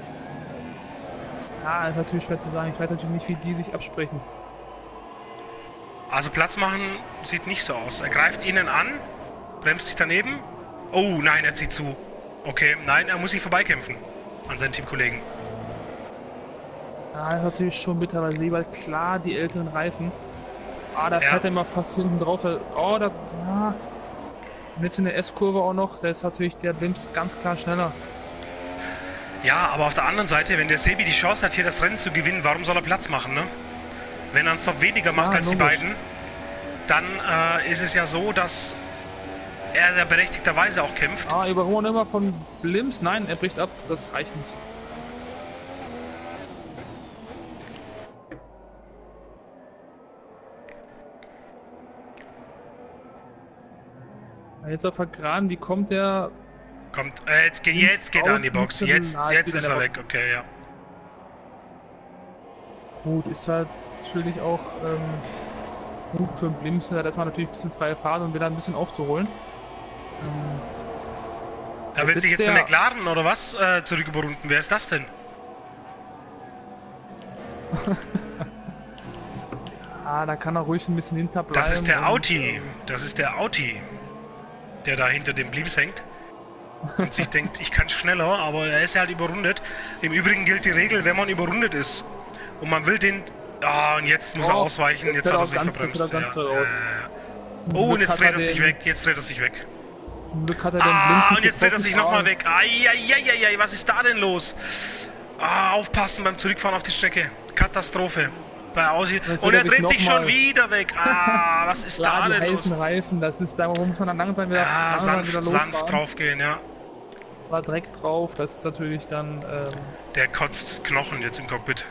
Ja, ist natürlich schwer zu sagen. Ich weiß natürlich nicht, wie die sich absprechen. Also Platz machen sieht nicht so aus. Er greift ihnen an, bremst sich daneben. Oh nein, er zieht zu. Okay, nein, er muss sich vorbeikämpfen an seinen Teamkollegen. Ja, ist natürlich schon bitter, weil Sebi hat klar die älteren Reifen. Ah, da Ja. fährt er immer fast hinten drauf. Oh, da. Ja. Und jetzt in der S-Kurve auch noch. Da ist natürlich der Blims ganz klar schneller. Ja, aber auf der anderen Seite, wenn der Sebi die Chance hat, hier das Rennen zu gewinnen, warum soll er Platz machen, ne? Wenn er es doch weniger macht Ja, als die logisch. beiden, dann äh, ist es ja so, dass er ja berechtigterweise auch kämpft. Ah, überholen immer von Blims. Nein, er bricht ab. Das reicht nicht. Jetzt auf der Geraden, wie kommt der? Kommt, äh, jetzt, ge- Links jetzt geht er an die raus, Box. Mitte, Jetzt, na, jetzt wieder ist in er der weg, Box. okay, ja. Gut, ist zwar natürlich auch ähm, gut für den Blims, da hat erstmal natürlich ein bisschen freie Fahrt und wieder ein bisschen aufzuholen. Ähm, Er will Jetzt sich sitzt jetzt der der- McLaren oder was äh, zurück überrunden. Wer ist das denn? ah, da kann er ruhig ein bisschen hinterbleiben. Das ist der und, Audi. Das ist der Audi, der da hinter dem Blims hängt. Und sich denkt, ich kann schneller, aber er ist ja halt überrundet. Im Übrigen gilt die Regel, wenn man überrundet ist und man will den... Ah, und jetzt muss er Oh, ausweichen, jetzt jetzt wird hat er er sich ganz- verbremst. jetzt wird er ganz Ja, weit raus. äh, Zum oh, und Glück jetzt hat dreht er er sich den- weg, jetzt dreht er sich weg. Zum Glück hat er den Blims Ah, nicht und jetzt dreht er getroffen. sich nochmal Ah, weg. Eieieiei, was ist da denn los? Ah, aufpassen beim Zurückfahren auf die Strecke. Katastrophe. Bei Aussie. Jetzt Und wird er er sich dreht sich noch schon mal- wieder weg. Ah, was ist Klar, da die denn los? heißen Reifen, das ist da, muss man dann langsam wieder, Ja, langsam sanft, wieder sanft losfahren. draufgehen, ja. War Dreck drauf, das ist natürlich dann, ähm, Der kotzt Knochen jetzt im Cockpit.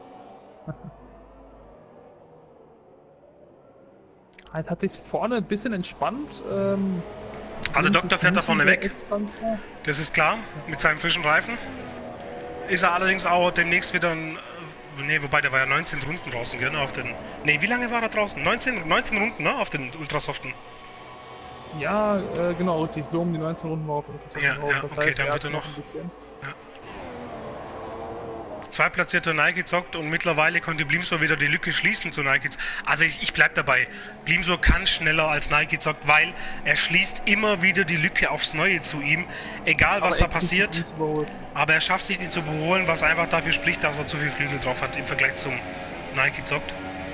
halt hat sich vorne ein bisschen entspannt. Ähm, Also Blims Doktor ist fährt da nicht vorne in der weg. S-Panzer. Das ist klar, mit seinem frischen Reifen. Ist er allerdings auch demnächst wieder ein... Ne, wobei, der war ja neunzehn Runden draußen, gell, auf den... Ne, wie lange war er draußen? neunzehn, neunzehn Runden, ne, auf den Ultrasoften. Ja, äh, genau, richtig. So um die neunzehn Runden war auf Ultrasoft Ja, drauf. ja, Das okay, heißt, dann er wird hat er noch- ein bisschen. Zweitplatzierter Nike zockt und mittlerweile konnte Blimsor wieder die Lücke schließen zu Nike. Also ich, ich bleib dabei. Blimsor kann schneller als Nike zockt, weil er schließt immer wieder die Lücke aufs Neue zu ihm. Egal was Aber da er kriegt ihn passiert, nicht überholt. aber er schafft sich nicht zu überholen, was einfach dafür spricht, dass er zu viel Flügel drauf hat im Vergleich zum Nike zockt.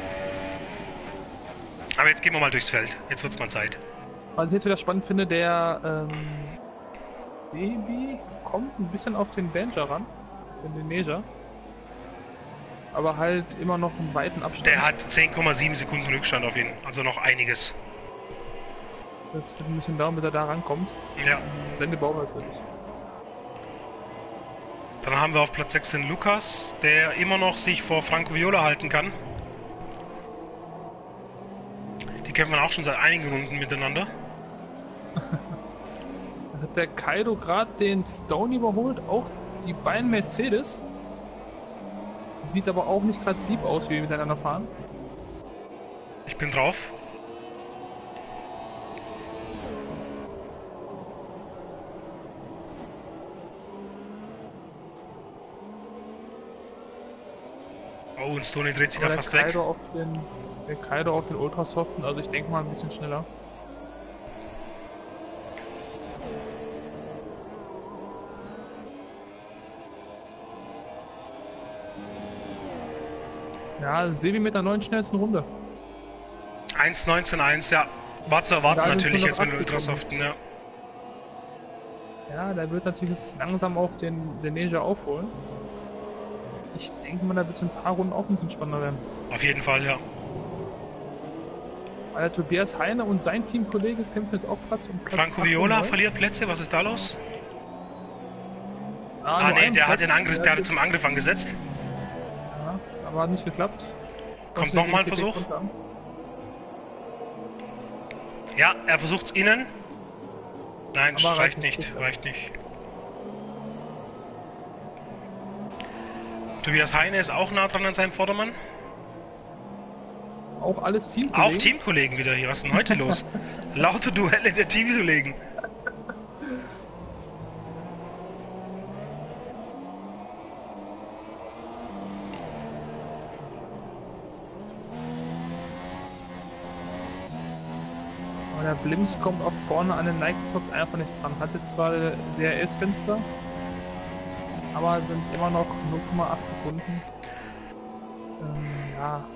Aber jetzt gehen wir mal durchs Feld. Jetzt wird's mal Zeit. Was ich jetzt wieder spannend finde, der ähm, Sebi kommt ein bisschen auf den Danger ran, den Major. Aber halt immer noch einen weiten Abstand. Der hat zehn Komma sieben Sekunden Rückstand auf ihn. Also noch einiges. Das wird ein bisschen dauern, bis er da rankommt. Ja. Wendebau natürlich. Dann haben wir auf Platz sechs den Lukas, der immer noch sich vor Franco Viola halten kann. Die kämpfen auch schon seit einigen Runden miteinander. Dann hat der Kaido gerade den Stone überholt, auch die beiden Mercedes. Sieht aber auch nicht gerade lieb aus, wie wir miteinander fahren. Ich bin drauf. Oh, und Stoney dreht sich Aber da der fast weg. Kaido auf den, der Kaido auf den Ultrasoften, also ich denke mal ein bisschen schneller. Ja, Sebi mit der neuen schnellsten Runde. eins neunzehn eins, ja. War zu erwarten Da sind natürlich sie jetzt noch mit den acht Ultrasoften, ja. Ja, der wird natürlich jetzt langsam auch den, den Neja aufholen. Ich denke mal, da wird es ein paar Runden auch ein bisschen spannender werden. Auf jeden Fall, ja. Weil der Tobias Heine und sein Teamkollege kämpfen jetzt auch Platz um Platz Franco acht und Viola neun. verliert Plätze, was ist da los? Ah, Ah nur ne, einen der hat Platz. den Angriff, der hat jetzt- zum Angriff angesetzt. Ja, aber hat nicht geklappt. Kommt Dafür noch mal ein geht die Versuch? Kritik runter. Ja, er versucht es innen. Nein, Aber reicht, reicht nicht, nicht, reicht nicht. Tobias Heine ist auch nah dran an seinem Vordermann. Auch alles Teamkollegen? Auch Teamkollegen wieder hier. Was ist denn heute los? Laute Duelle der Teamkollegen. Aber der Blims kommt auch vorne an den Nike-Zock einfach nicht dran. Hatte zwar D R S-Fenster, aber sind immer noch null Komma acht Sekunden. Ähm, ja.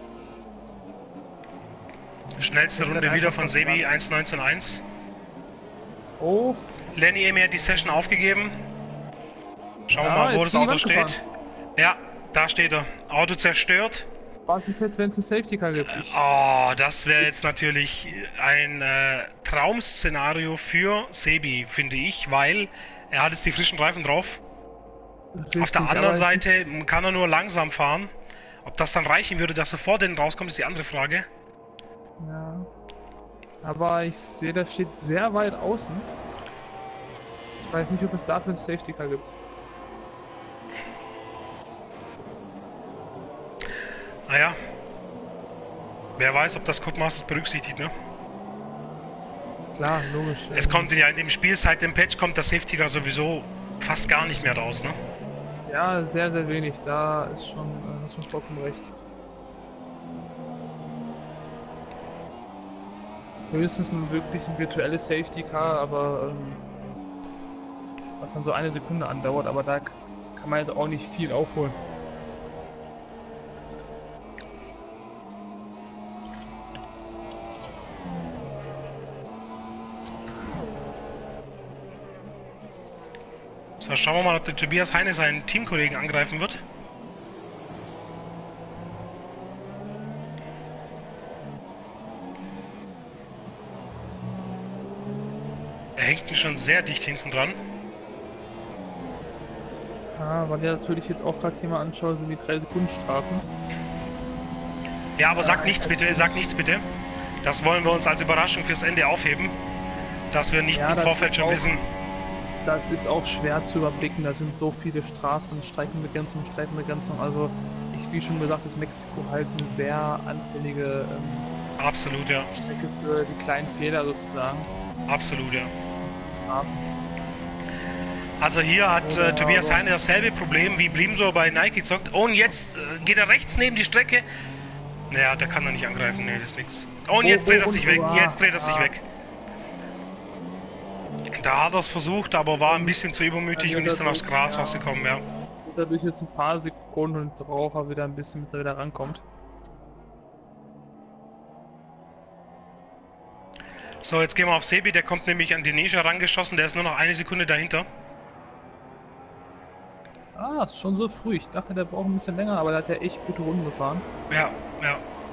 Schnellste Ich Runde werd wieder einfach von Sebi, konstant. eins neunzehn eins. Oh, Lenny Emir hat die Session aufgegeben. Schauen wir Ja, mal, wo ist das gegen die Auto Wand steht. gefahren. Ja, da steht er. Auto zerstört. was ist jetzt, wenn es einen Safety-Car gibt? Ich, Oh, das wäre jetzt Ist- natürlich ein äh, Traum-Szenario für Sebi, finde ich, weil er hat jetzt die frischen Reifen drauf. richtig, Auf der aber anderen es Seite ist- kann er nur langsam fahren. Ob das dann reichen würde, dass er vor denen rauskommt, ist die andere Frage. Ja. Aber ich sehe, das steht sehr weit außen. Ich weiß nicht, ob es dafür einen Safety Car gibt. Naja. Wer weiß, ob das Codemasters berücksichtigt, ne? Klar, logisch. Es ähm, kommt ja in dem Spiel, seit dem Patch kommt das Safety Car sowieso fast gar nicht mehr raus, ne? Ja, sehr, sehr wenig. Da ist schon, äh, hast schon vollkommen recht. Höchstens ein wirklich ein virtuelles Safety Car, aber ähm, was dann so eine Sekunde andauert, aber da k- kann man jetzt auch nicht viel aufholen. So, schauen wir mal, ob der Tobias Heine seinen Teamkollegen angreifen wird. Er hängt ihn schon sehr dicht hinten dran. Ja, weil ja natürlich jetzt auch gerade hier mal anschaut, sind die drei Sekunden Strafen. Ja, aber sag nichts bitte, sag nichts bitte. Das wollen wir uns als Überraschung fürs Ende aufheben. Dass wir nicht Ja, im das Vorfeld ist schon auch- wissen. Das ist auch schwer zu überblicken, da sind so viele Strafen, Streifenbegrenzung, Streifenbegrenzung, also ich, wie schon gesagt, ist Mexiko halt eine sehr anfällige ähm, Absolut, ja. Strecke für die kleinen Fehler sozusagen. Absolut, ja. Strafen. Also hier hat äh, Oder Tobias aber- Heine dasselbe Problem wie Blimso bei Nike zockt. Oh, und jetzt äh, geht er rechts neben die Strecke. Naja, der kann er nicht angreifen, nee, das ist nix. Oh, und Oh, jetzt oh, dreht er und- sich weg, ah, jetzt dreht er sich ah. weg. Da hat er es versucht, aber war ein bisschen zu übermütig Also und ist dann aufs dadurch, Gras ja. rausgekommen, ja. Dadurch jetzt ein paar Sekunden und Raucher wieder ein bisschen, bis er wieder rankommt. So, jetzt gehen wir auf Sebi, der kommt nämlich an Denisha rangeschossen, der ist nur noch eine Sekunde dahinter. Ah, ist schon so früh. Ich dachte, der braucht ein bisschen länger, aber der hat ja echt gute Runden gefahren. Ja, ja.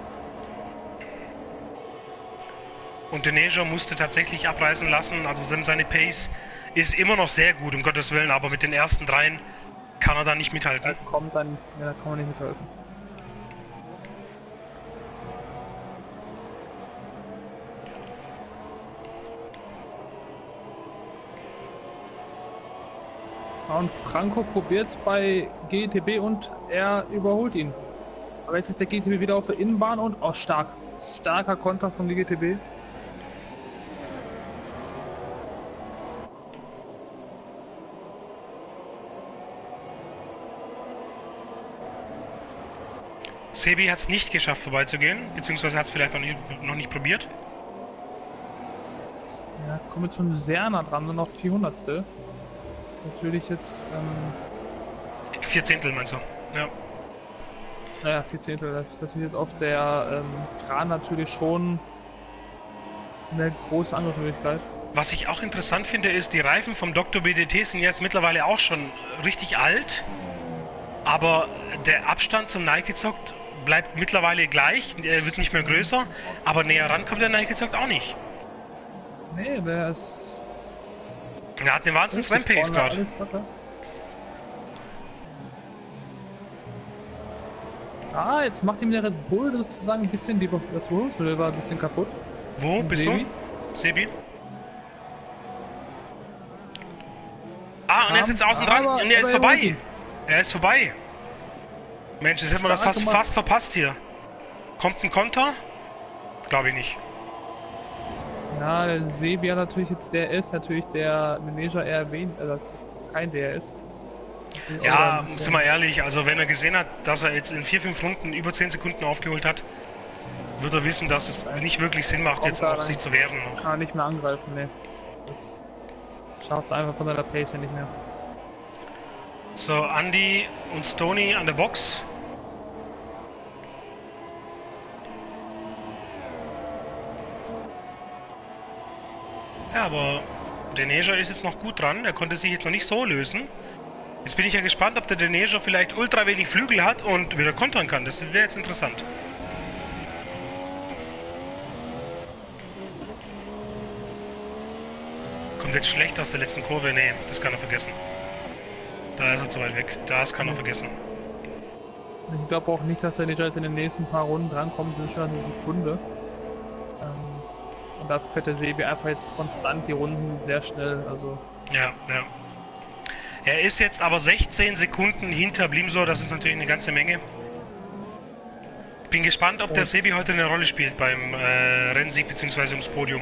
Und Denisha musste tatsächlich abreißen lassen, also seine Pace ist immer noch sehr gut, um Gottes Willen, aber mit den ersten dreien kann er da nicht Da mithalten. kommt dann, ja, da kann man nicht mithelfen. Ja, und Franco probiert es bei G T B und er überholt ihn. Aber jetzt ist der G T B wieder auf der Innenbahn und oh, stark. Starker Konter von G T B. Sebi hat es nicht geschafft vorbeizugehen, beziehungsweise hat es vielleicht auch nicht, noch nicht probiert. Ja, kommt jetzt schon sehr nah dran, nur noch vierhundertstel. Natürlich jetzt, ähm, Vier Zehntel meinst du? Ja. naja, vier Zehntel, das ist natürlich jetzt auf der ähm, Kran natürlich schon eine große Angriffsmöglichkeit. Was ich auch interessant finde, ist, die Reifen vom Doktor B D T sind jetzt mittlerweile auch schon richtig alt. Aber der Abstand zum Nike zockt bleibt mittlerweile gleich, er wird nicht mehr größer, aber näher ran kommt der Nike zockt auch nicht. Nee, der ist. Er hat eine wahnsinns Rampace vorne gerade. alles locker. Ah, jetzt macht ihm der Red Bull sozusagen ein bisschen die, das Überholungsmittel war ein bisschen kaputt. Wo bist Sebi? du? Sebi. Ah, und er ist jetzt außen dran aber, und er ist aber vorbei. Er ist vorbei. Mensch, jetzt hätten wir das fast, fast verpasst hier. Kommt ein Konter? Glaube ich nicht. Ja, der Sebi hat natürlich jetzt der ist, natürlich der Manager eher wen, also kein der ist. Ja, sind wir ehrlich, also wenn er gesehen hat, dass er jetzt in vier, fünf Runden über zehn Sekunden aufgeholt hat, wird er wissen, dass es nicht wirklich Sinn macht, jetzt auch sich zu wehren noch. Kann nicht mehr angreifen, ne. Das schafft er einfach von seiner Pace ja nicht mehr. So, Andy und Stoney an der Box. Ja, aber Deneja ist jetzt noch gut dran, er konnte sich jetzt noch nicht so lösen. Jetzt bin ich ja gespannt, ob der Deneja vielleicht ultra wenig Flügel hat und wieder kontern kann. Das wäre jetzt interessant. Kommt jetzt schlecht aus der letzten Kurve? Nee, das kann er vergessen. Da ist er zu weit weg. Das kann er vergessen. Ich glaube auch nicht, dass der Deneja in den nächsten paar Runden drankommt, das ist schon eine Sekunde. Ähm, und da fährt der Sebi einfach jetzt konstant die Runden sehr schnell, also... Ja, ja. Er ist jetzt aber sechzehn Sekunden hinter Blimsor, das ist natürlich eine ganze Menge. Bin gespannt, ob der Sebi heute eine Rolle spielt beim äh, Rennsieg bzw. ums Podium.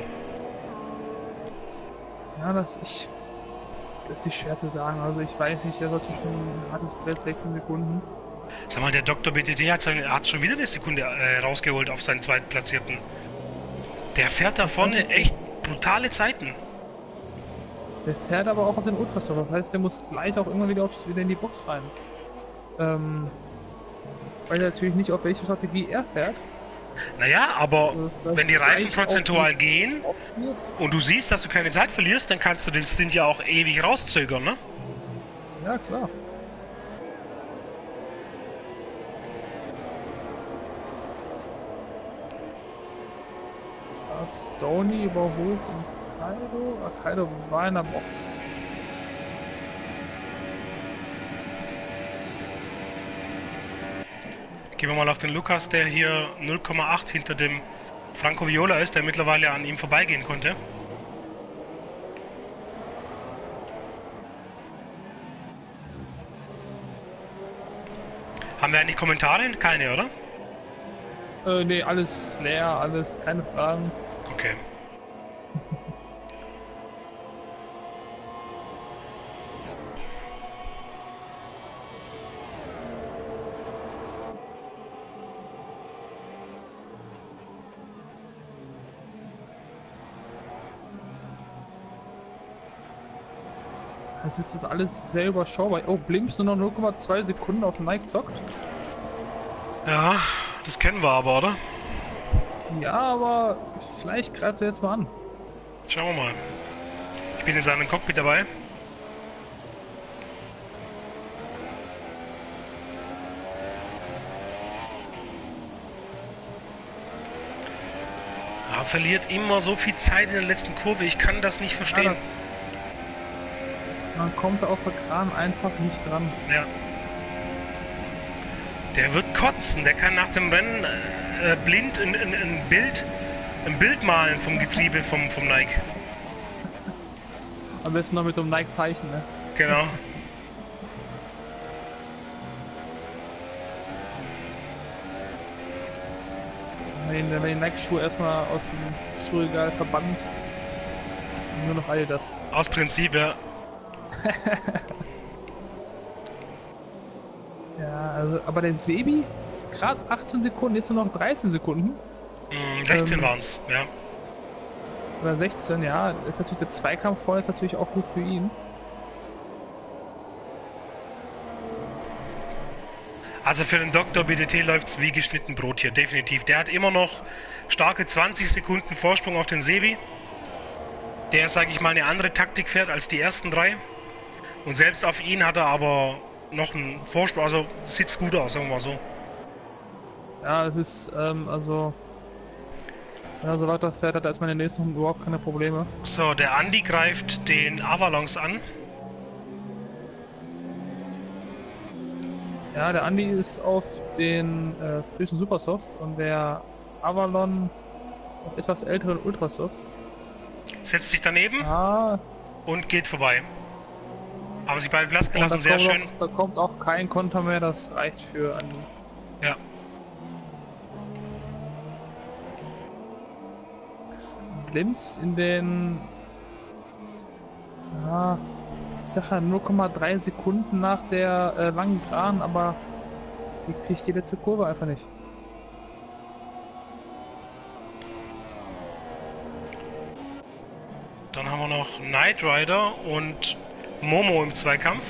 Ja, das ich das ist schwer zu sagen. Also ich weiß nicht, der hat schon ein hartes Brett, sechzehn Sekunden. Sag mal, der Doktor B T T hat, seine, hat schon wieder eine Sekunde äh, rausgeholt auf seinen Zweitplatzierten. Der fährt da vorne echt brutale Zeiten. Der fährt aber auch auf den Ultrasoft, das heißt, der muss gleich auch immer wieder, auf, wieder in die Box rein. Ähm, weil er natürlich nicht auf welche Strategie er fährt. Naja, aber also wenn die Reifen prozentual gehen und du siehst, dass du keine Zeit verlierst, dann kannst du den Stint ja auch ewig rauszögern, ne? Ja, klar. Stoney überholt Kaido. Kaido war in der Box. Gehen wir mal auf den Lukas, der hier null Komma acht hinter dem Franco Viola ist, der mittlerweile an ihm vorbeigehen konnte. Haben wir eigentlich Kommentare? Keine, oder? Äh, nee, alles leer, alles, keine Fragen. Okay. Es ist das alles sehr überschaubar. Oh, Blimps nur noch null Komma zwei Sekunden auf Nike zockt. Ja, das kennen wir aber, oder? Ja, aber vielleicht greift er jetzt mal an. Schauen wir mal. Ich bin in seinem Cockpit dabei. Er verliert immer so viel Zeit in der letzten Kurve. Ich kann das nicht verstehen. Ja, das man kommt auf der Kran einfach nicht dran. Ja. Der wird kotzen. Der kann nach dem Rennen äh, blind ein, ein, ein Bild ein Bild malen vom Getriebe vom, vom Nike. Am besten noch mit so einem Nike-Zeichen, ne? Genau. Wenn den, den Nike-Schuh erstmal aus dem Schuhregal verbannt. Nur noch all das. Aus Prinzip, ja. Ja, also, aber der Sebi, gerade achtzehn Sekunden, jetzt nur noch dreizehn Sekunden. Mm, sechzehn ähm, waren es, ja. Oder sechzehn, ja, ist natürlich der Zweikampf vorne ist natürlich auch gut für ihn. Also für den Doktor B D T läuft es wie geschnitten Brot hier, definitiv. Der hat immer noch starke zwanzig Sekunden Vorsprung auf den Sebi. Der, sage ich mal, eine andere Taktik fährt als die ersten drei. Und selbst auf ihn hat er aber noch einen Vorsprung, also sieht gut aus, sagen wir mal so. Ja, es ist, ähm, also... Wenn er so weiter fährt, hat er erstmal in den nächsten Runden überhaupt keine Probleme. So, der Andi greift den Avalons an. Ja, der Andi ist auf den äh, frischen Supersofts und der Avalon auf etwas älteren Ultrasofts. setzt sich daneben Ah, und geht vorbei. Haben sie beide Platz und gelassen, da sehr kommt schön. Auch, da kommt auch kein Konter mehr, das reicht für Andi. Ja. Blims in den ja, ich sag ja null Komma drei Sekunden nach der äh, langen Kran, aber die kriegt die letzte Kurve einfach nicht. Dann haben wir noch Knight Rider und Momo im Zweikampf.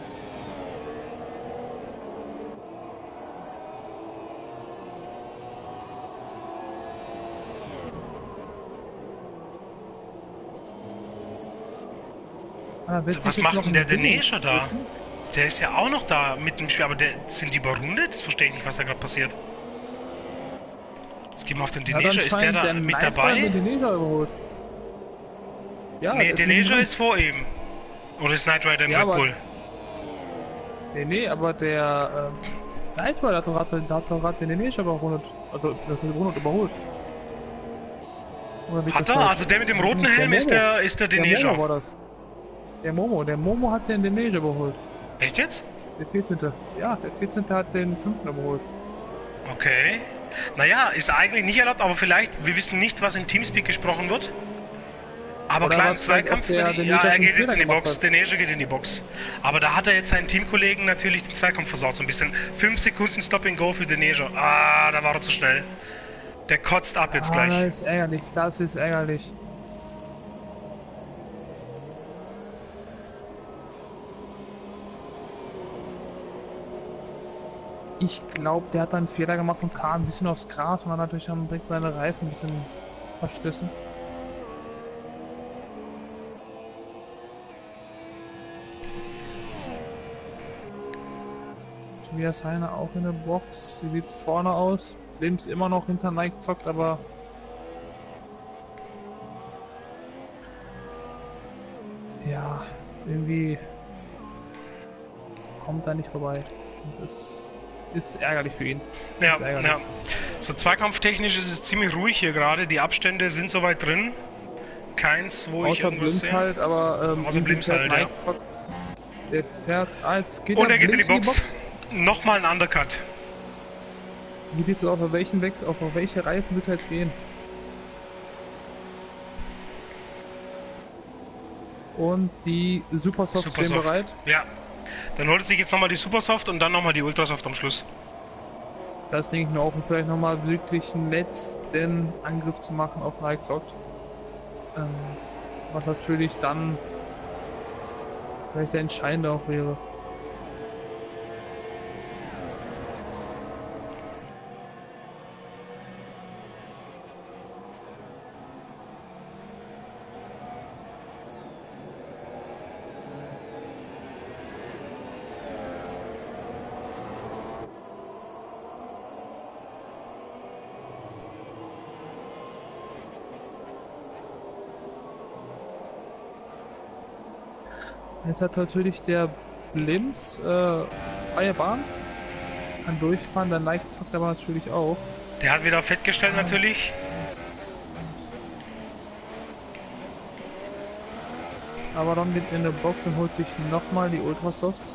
Ah, wird sich Was jetzt macht noch denn ein der Ding Denesha da? zwischen? Der ist ja auch noch da mit dem Spiel, aber der, sind die überrundet? Das verstehe ich nicht, was da gerade passiert. Jetzt gehen wir auf den Ja, Denesha, ist der da mit Knight Rider dabei? den Denesha überholt. Ja, Nee, das ist Denesha nämlich- ist vor ihm. Oder ist Knight Rider im Ja, Red aber- Bull? Nee, nee, aber der ähm, Knight Rider hat doch gerade hat doch gerade den Denesha überholt. Also, das hat überholt, überholt. Oder wie Hat das er? falsch? Also der mit dem roten Der Helm ist Momo. der, ist der Der Momo Denesha. war das. Der Momo, der Momo hat den Denesha überholt. Echt jetzt? Der vierzehnte. Ja, der vierzehnte hat den fünften überholt. Okay. Naja, ist eigentlich nicht erlaubt, aber vielleicht, wir wissen nicht, was im Teamspeak gesprochen wird. Aber Oder kleinen was vielleicht, Zweikampf, ob der ja, Denesha er einen geht jetzt Fehler in die gemacht Box. hat. Denesha geht in die Box. Aber da hat er jetzt seinen Teamkollegen natürlich den Zweikampf versaut, so ein bisschen. fünf Sekunden Stop and Go für Denesha. Ah, da war er zu schnell. Der kotzt ab jetzt Ah, gleich. das ist ärgerlich, das ist ärgerlich. Ich glaube, der hat da einen Fehler gemacht und kam ein bisschen aufs Gras und dann natürlich dann direkt seine Reifen ein bisschen verstoßen. Tobias Heine auch in der Box. Wie sieht's vorne aus? Limbs immer noch hinter Nike zockt, aber ja, irgendwie kommt da nicht vorbei. Das ist, ist ärgerlich für ihn. Ja, ist ärgerlich. ja. So zweikampftechnisch ist es ziemlich ruhig hier gerade. Die Abstände sind soweit drin. Keins, wo ich Außer irgendwas Blims sehe. halt, aber ähm, Außer irgendwie Blims fährt halt, Nike ja. zockt. Der fährt als geht Und der er geht in die Blims Box. Nochmal ein Undercut. Wie sieht's aus, auf welchen Wechsel, auf welche Reifen wird er jetzt gehen? Und die Supersofts stehen Supersoft. bereit. Ja. Dann holt er sich jetzt nochmal die Supersoft und dann nochmal die Ultrasoft am Schluss. Das denke ich mir auch, um vielleicht nochmal wirklich einen letzten Angriff zu machen auf Nike zockt. Ähm, was natürlich dann vielleicht der entscheidende auch wäre. Jetzt hat natürlich der Blims äh, freie Bahn, kann durchfahren, der Nike zockt aber natürlich auch. Der hat wieder fett gestellt natürlich. Aber dann geht in der Box und holt sich nochmal die Ultrasofts.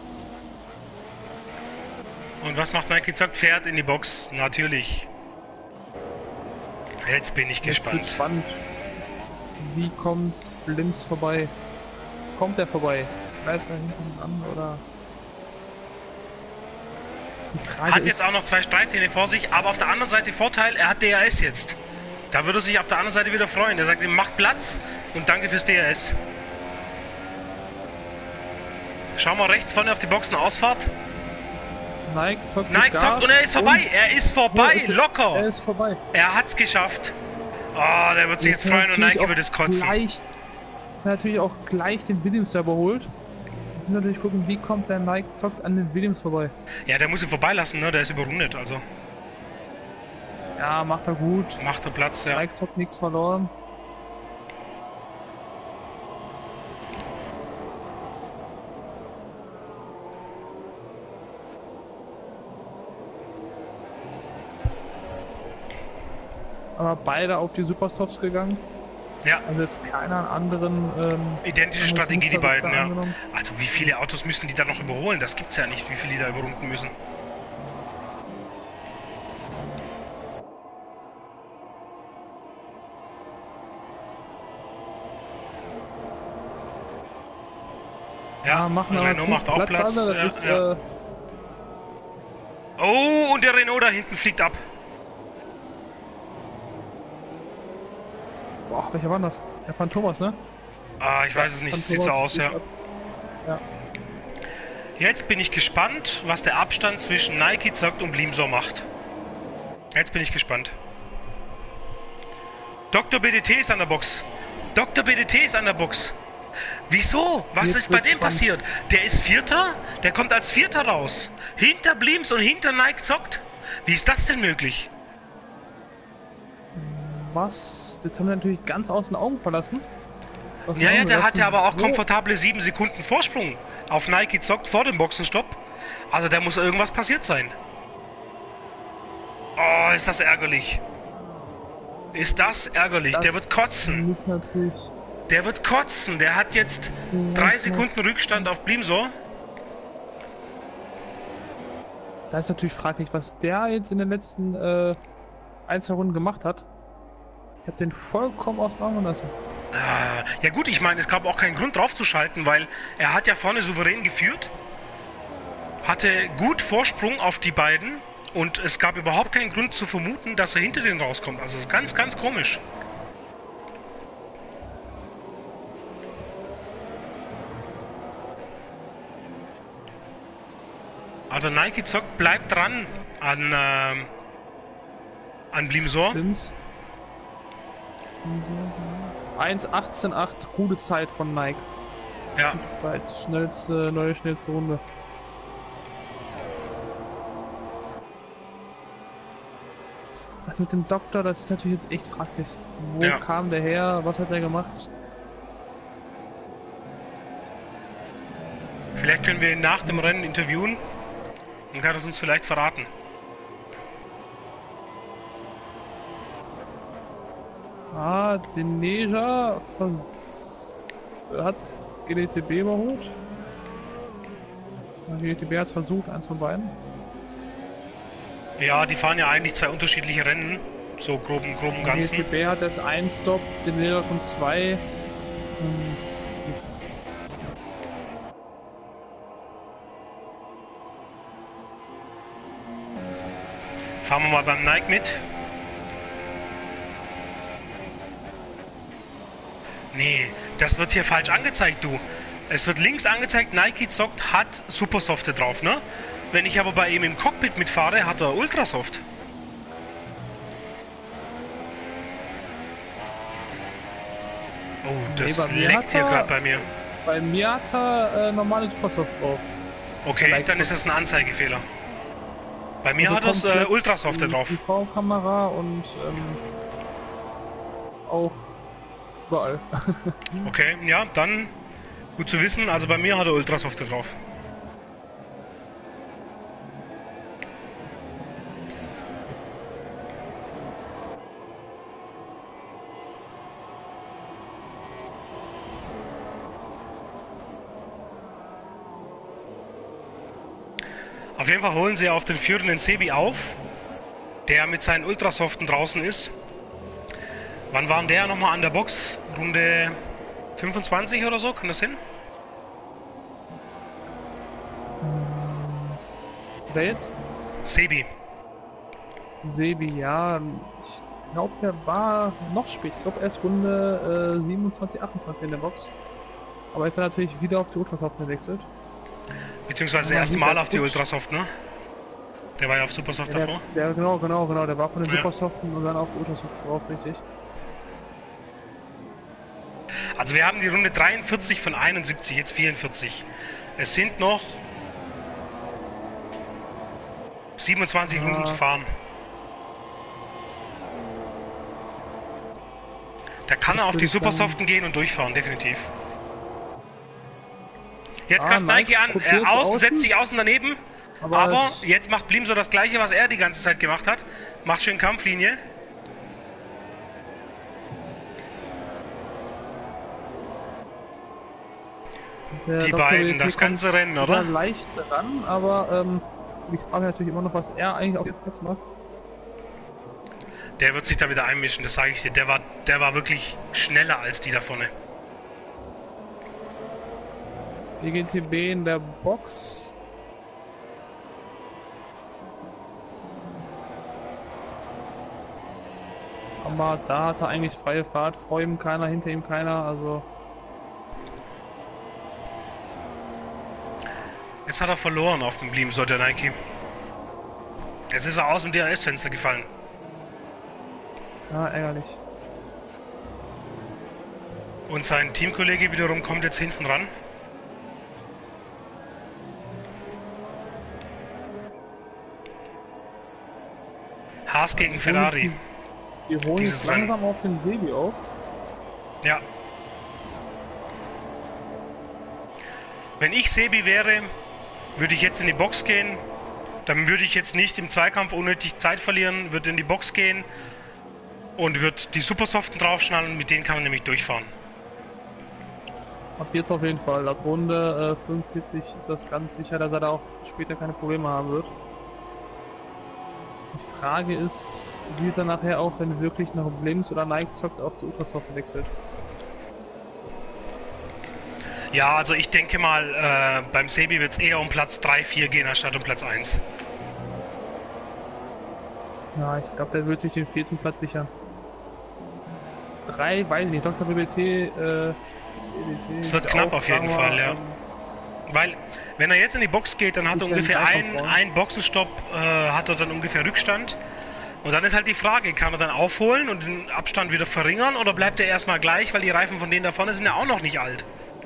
Und was macht Nike Zock? Fährt in die Box. Natürlich. Jetzt bin ich Jetzt wird gespannt. spannend. Wie kommt Blims vorbei? Kommt er vorbei? Bleibt er hinten an oder? Die Frage Hat jetzt ist, auch noch zwei Streithähne vor sich, aber auf der anderen Seite Vorteil, er hat D R S jetzt. Da würde er sich auf der anderen Seite wieder freuen. Er sagt ihm, mach Platz und danke fürs D R S. Schau mal rechts vorne auf die Boxenausfahrt. Nike zockt Nike mit zockt Gas und er ist vorbei. Er ist vorbei, Ja, ist- locker. Er ist vorbei. Er hat's geschafft. Oh, der wird sich jetzt freuen und natürlich Nike auch wird es kotzen. Gleich, natürlich auch gleich den Williams überholt. Jetzt müssen wir natürlich gucken, wie kommt der Nike zockt an den Williams vorbei. Ja, der muss ihn vorbeilassen, ne? Der ist überrundet, also Ja, macht er gut. macht er Platz, ja. Nike zockt nichts verloren. Aber beide auf die Supersofts gegangen. Ja. Also jetzt keiner anderen... Ähm, Identische Strategie, die beiden, ja. angenommen. Also wie viele Autos müssen die da noch überholen? Das gibt's ja nicht, wie viele die da überrunden müssen. Ja, machen aber Renault macht auch Platz. Platz. Alle, das ja, ist, ja. Äh, Oh, und der Renault da hinten fliegt ab. boah, welcher war das? Der Van Thomas, ne? Ah, ich weiß es nicht, sieht so aus, ja. ja. Jetzt bin ich gespannt, was der Abstand zwischen Nike Zogt und Blimsor macht. Jetzt bin ich gespannt. Doktor B D T ist an der Box. Doktor B D T ist an der Box. Wieso? Was Jetzt ist bei wird's dem spannend. passiert? Der ist Vierter? Der kommt als Vierter raus. Hinter Blims und hinter Nike Zogt? Wie ist das denn möglich? Was? Jetzt haben wir natürlich ganz aus den Augen verlassen. Aus den Ja, ja, Augen der gelassen. hatte aber auch Wo? komfortable sieben Sekunden Vorsprung auf Nike Zogt vor dem Boxenstopp. Also da muss irgendwas passiert sein. Oh, ist das ärgerlich. Ist das ärgerlich. Das Der wird kotzen. liegt natürlich Der wird kotzen. Der hat jetzt drei Sekunden Rückstand auf Blimsor. Da ist natürlich fraglich, was der jetzt in den letzten äh, ein, zwei Runden gemacht hat. Ich habe den vollkommen aus den Augen gelassen. Ah, ja gut, ich meine, es gab auch keinen Grund draufzuschalten, weil er hat ja vorne souverän geführt. Hatte gut Vorsprung auf die beiden. Und es gab überhaupt keinen Grund zu vermuten, dass er hinter denen rauskommt. Also es ist ganz, ganz komisch. Also Nike Zogt bleibt dran an, ähm, an Blimsor. Blims. eins achtzehn acht, gute Zeit von Nike. Ja, Gute Zeit, schnellste, neue schnellste Runde. Was mit dem Doktor, das ist natürlich jetzt echt fraglich. Wo Ja. kam der her? Was hat er gemacht? vielleicht können wir ihn nach dem Rennen interviewen. Dann kann er es uns vielleicht verraten. Ah, den Neja vers hat G D T B überholt. G D T B hat es versucht, eins von beiden. Ja, die fahren ja eigentlich zwei unterschiedliche Rennen. So grob im groben G D Ganzen. T B hat erst einen Stop, den Neja schon zwei. Hm, Fahren wir mal beim Nike mit. Nee, das wird hier falsch angezeigt, du. Es wird links angezeigt, Nike Zogt hat Supersofte drauf, ne? Wenn ich aber bei ihm im Cockpit mitfahre, hat er Ultrasoft. Oh, das Nee, bei mir leckt hat hier er- gerade bei mir. Bei mir hat er äh, normale Supersofts drauf. Okay, Nike dann ist Zogt. das ein Anzeigefehler. Bei mir Also hat das äh, komplett Ultrasofte die drauf. T V-Kamera und ähm, auch überall. Okay, ja, dann gut zu wissen. Also bei mir hat er Ultrasofte drauf. Auf jeden Fall holen sie auf den führenden Sebi auf, der mit seinen Ultrasoften draußen ist. Wann waren der nochmal an der Box? Runde fünfundzwanzig oder so? Kann das hin? Wer jetzt? Sebi. Sebi, ja. Ich glaube, der war noch spät. Ich glaube, erst Runde äh, siebenundzwanzig, achtundzwanzig in der Box. Aber ist er natürlich wieder auf die Ultrasoft gewechselt. Beziehungsweise das Aber erste wieder Mal auf die Putsch. Ultrasoft, ne? Der war ja auf Supersoft Der, davor. der, genau, genau, genau. Der war von den Ja. Supersoften und dann auf Ultrasoft drauf, richtig. Also wir haben die Runde dreiundvierzig von einundsiebzig, jetzt vierundvierzig. Es sind noch siebenundzwanzig Ja. Runden zu fahren. Da kann er auf würde die ich sagen- Supersoften gehen und durchfahren, definitiv. Jetzt Ah, greift Nike Nike an, probiert äh, es außen, außen. setzt sich außen daneben. Aber, Aber jetzt macht Blim so das gleiche, was er die ganze Zeit gemacht hat. Macht schön Kampflinie. Der Die Doktor beiden, W D T das ganze kommt Rennen, oder? wieder leicht ran, aber ähm, ich frage mich natürlich immer noch, was er eigentlich auf dem Platz macht. Der wird sich da wieder einmischen, das sage ich dir. Der war, der war wirklich schneller als die da vorne. E G T B in der Box. Aber da hat er eigentlich freie Fahrt, vor ihm keiner, hinter ihm keiner, also... Jetzt hat er verloren auf dem Blimsor, der Nike. Jetzt ist er aus dem D R S-Fenster gefallen. Ja, ärgerlich. Und sein Teamkollege wiederum kommt jetzt hinten ran. Haas gegen Ferrari. Wir holen Dieses jetzt langsam auf den Sebi auf. Ja. Wenn ich Sebi wäre, würde ich jetzt in die Box gehen. Dann würde ich jetzt nicht im Zweikampf unnötig Zeit verlieren, würde in die Box gehen und würde die Supersoften draufschnallen und mit denen kann man nämlich durchfahren. Ab jetzt auf jeden Fall. Ab Runde äh, fünfundvierzig ist das ganz sicher, dass er da auch später keine Probleme haben wird. Die Frage ist, wie es dann nachher auch, wenn wirklich nach Blims oder Nike zockt, auf die Ultrasoften wechselt. Ja, also ich denke mal, äh, beim Sebi wird es eher um Platz drei, vier gehen, anstatt um Platz eins. Ja, ich glaube, der wird sich den vierten Platz sichern. drei, weiß nicht, Doktor W D T, äh, es wird knapp auf jeden Fall, ja. Weil, wenn er jetzt in die Box geht, dann hat er ungefähr ein, ein Boxenstopp, äh, hat er dann ungefähr Rückstand. Und dann ist halt die Frage, kann er dann aufholen und den Abstand wieder verringern oder bleibt er erstmal gleich, weil die Reifen von denen da vorne sind ja auch noch nicht alt.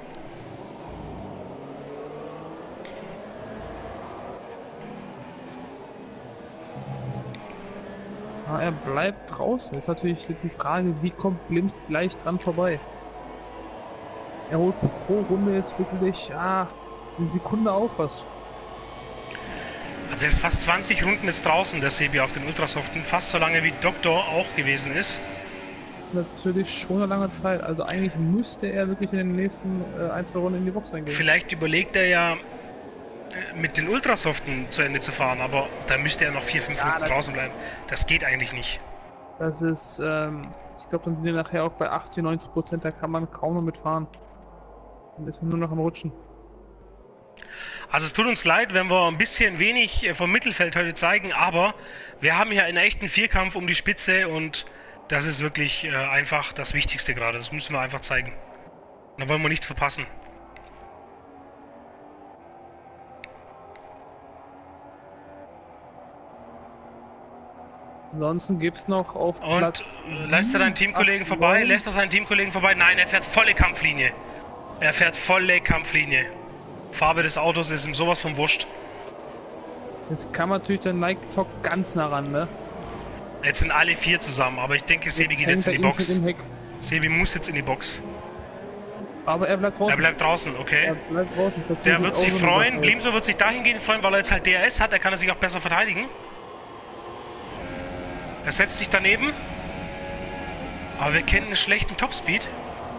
Ja, er bleibt draußen. Ist natürlich jetzt die Frage, wie kommt Blims gleich dran vorbei? Er holt pro Runde jetzt wirklich, ja, eine Sekunde auf was. Also er ist fast zwanzig Runden jetzt draußen, der Sebi auf den Ultrasoften, fast so lange wie Doktor auch gewesen ist. Natürlich schon eine lange Zeit, also eigentlich müsste er wirklich in den nächsten äh, ein, zwei Runden in die Box reingehen. Vielleicht überlegt er ja, mit den Ultrasoften zu Ende zu fahren, aber da müsste er noch vier, fünf ja, Runden draußen bleiben. Das geht eigentlich nicht. Das ist, ähm, ich glaube, dann sind wir nachher auch bei achtzig, neunzig Prozent, da kann man kaum noch mitfahren. Dann ist man nur noch am Rutschen. Also es tut uns leid, wenn wir ein bisschen wenig vom Mittelfeld heute zeigen, aber wir haben hier einen echten Vierkampf um die Spitze und das ist wirklich äh, einfach das Wichtigste gerade. Das müssen wir einfach zeigen. Da wollen wir nichts verpassen. Ansonsten gibt es noch auf und Platz lässt er deinen Teamkollegen acht, vorbei? neun. Lässt er seinen Teamkollegen vorbei? Nein, er fährt volle Kampflinie. Er fährt volle Kampflinie. Farbe des Autos ist ihm sowas von wurscht. Jetzt kann man natürlich den Nike Zock ganz nah ran, ne? Jetzt sind alle vier zusammen, aber ich denke, Sebi Jetzt geht jetzt in die hängt er Box. im Heck. Sebi muss jetzt in die Box. Aber er bleibt draußen. Er bleibt draußen, okay. Er bleibt draußen. Dazu Der wird wird auch sich so eine freuen. Sache Blimso wird sich dahingehend freuen, weil er jetzt halt D R S hat. Er kann er sich auch besser verteidigen. Er setzt sich daneben. Aber wir kennen einen schlechten Topspeed.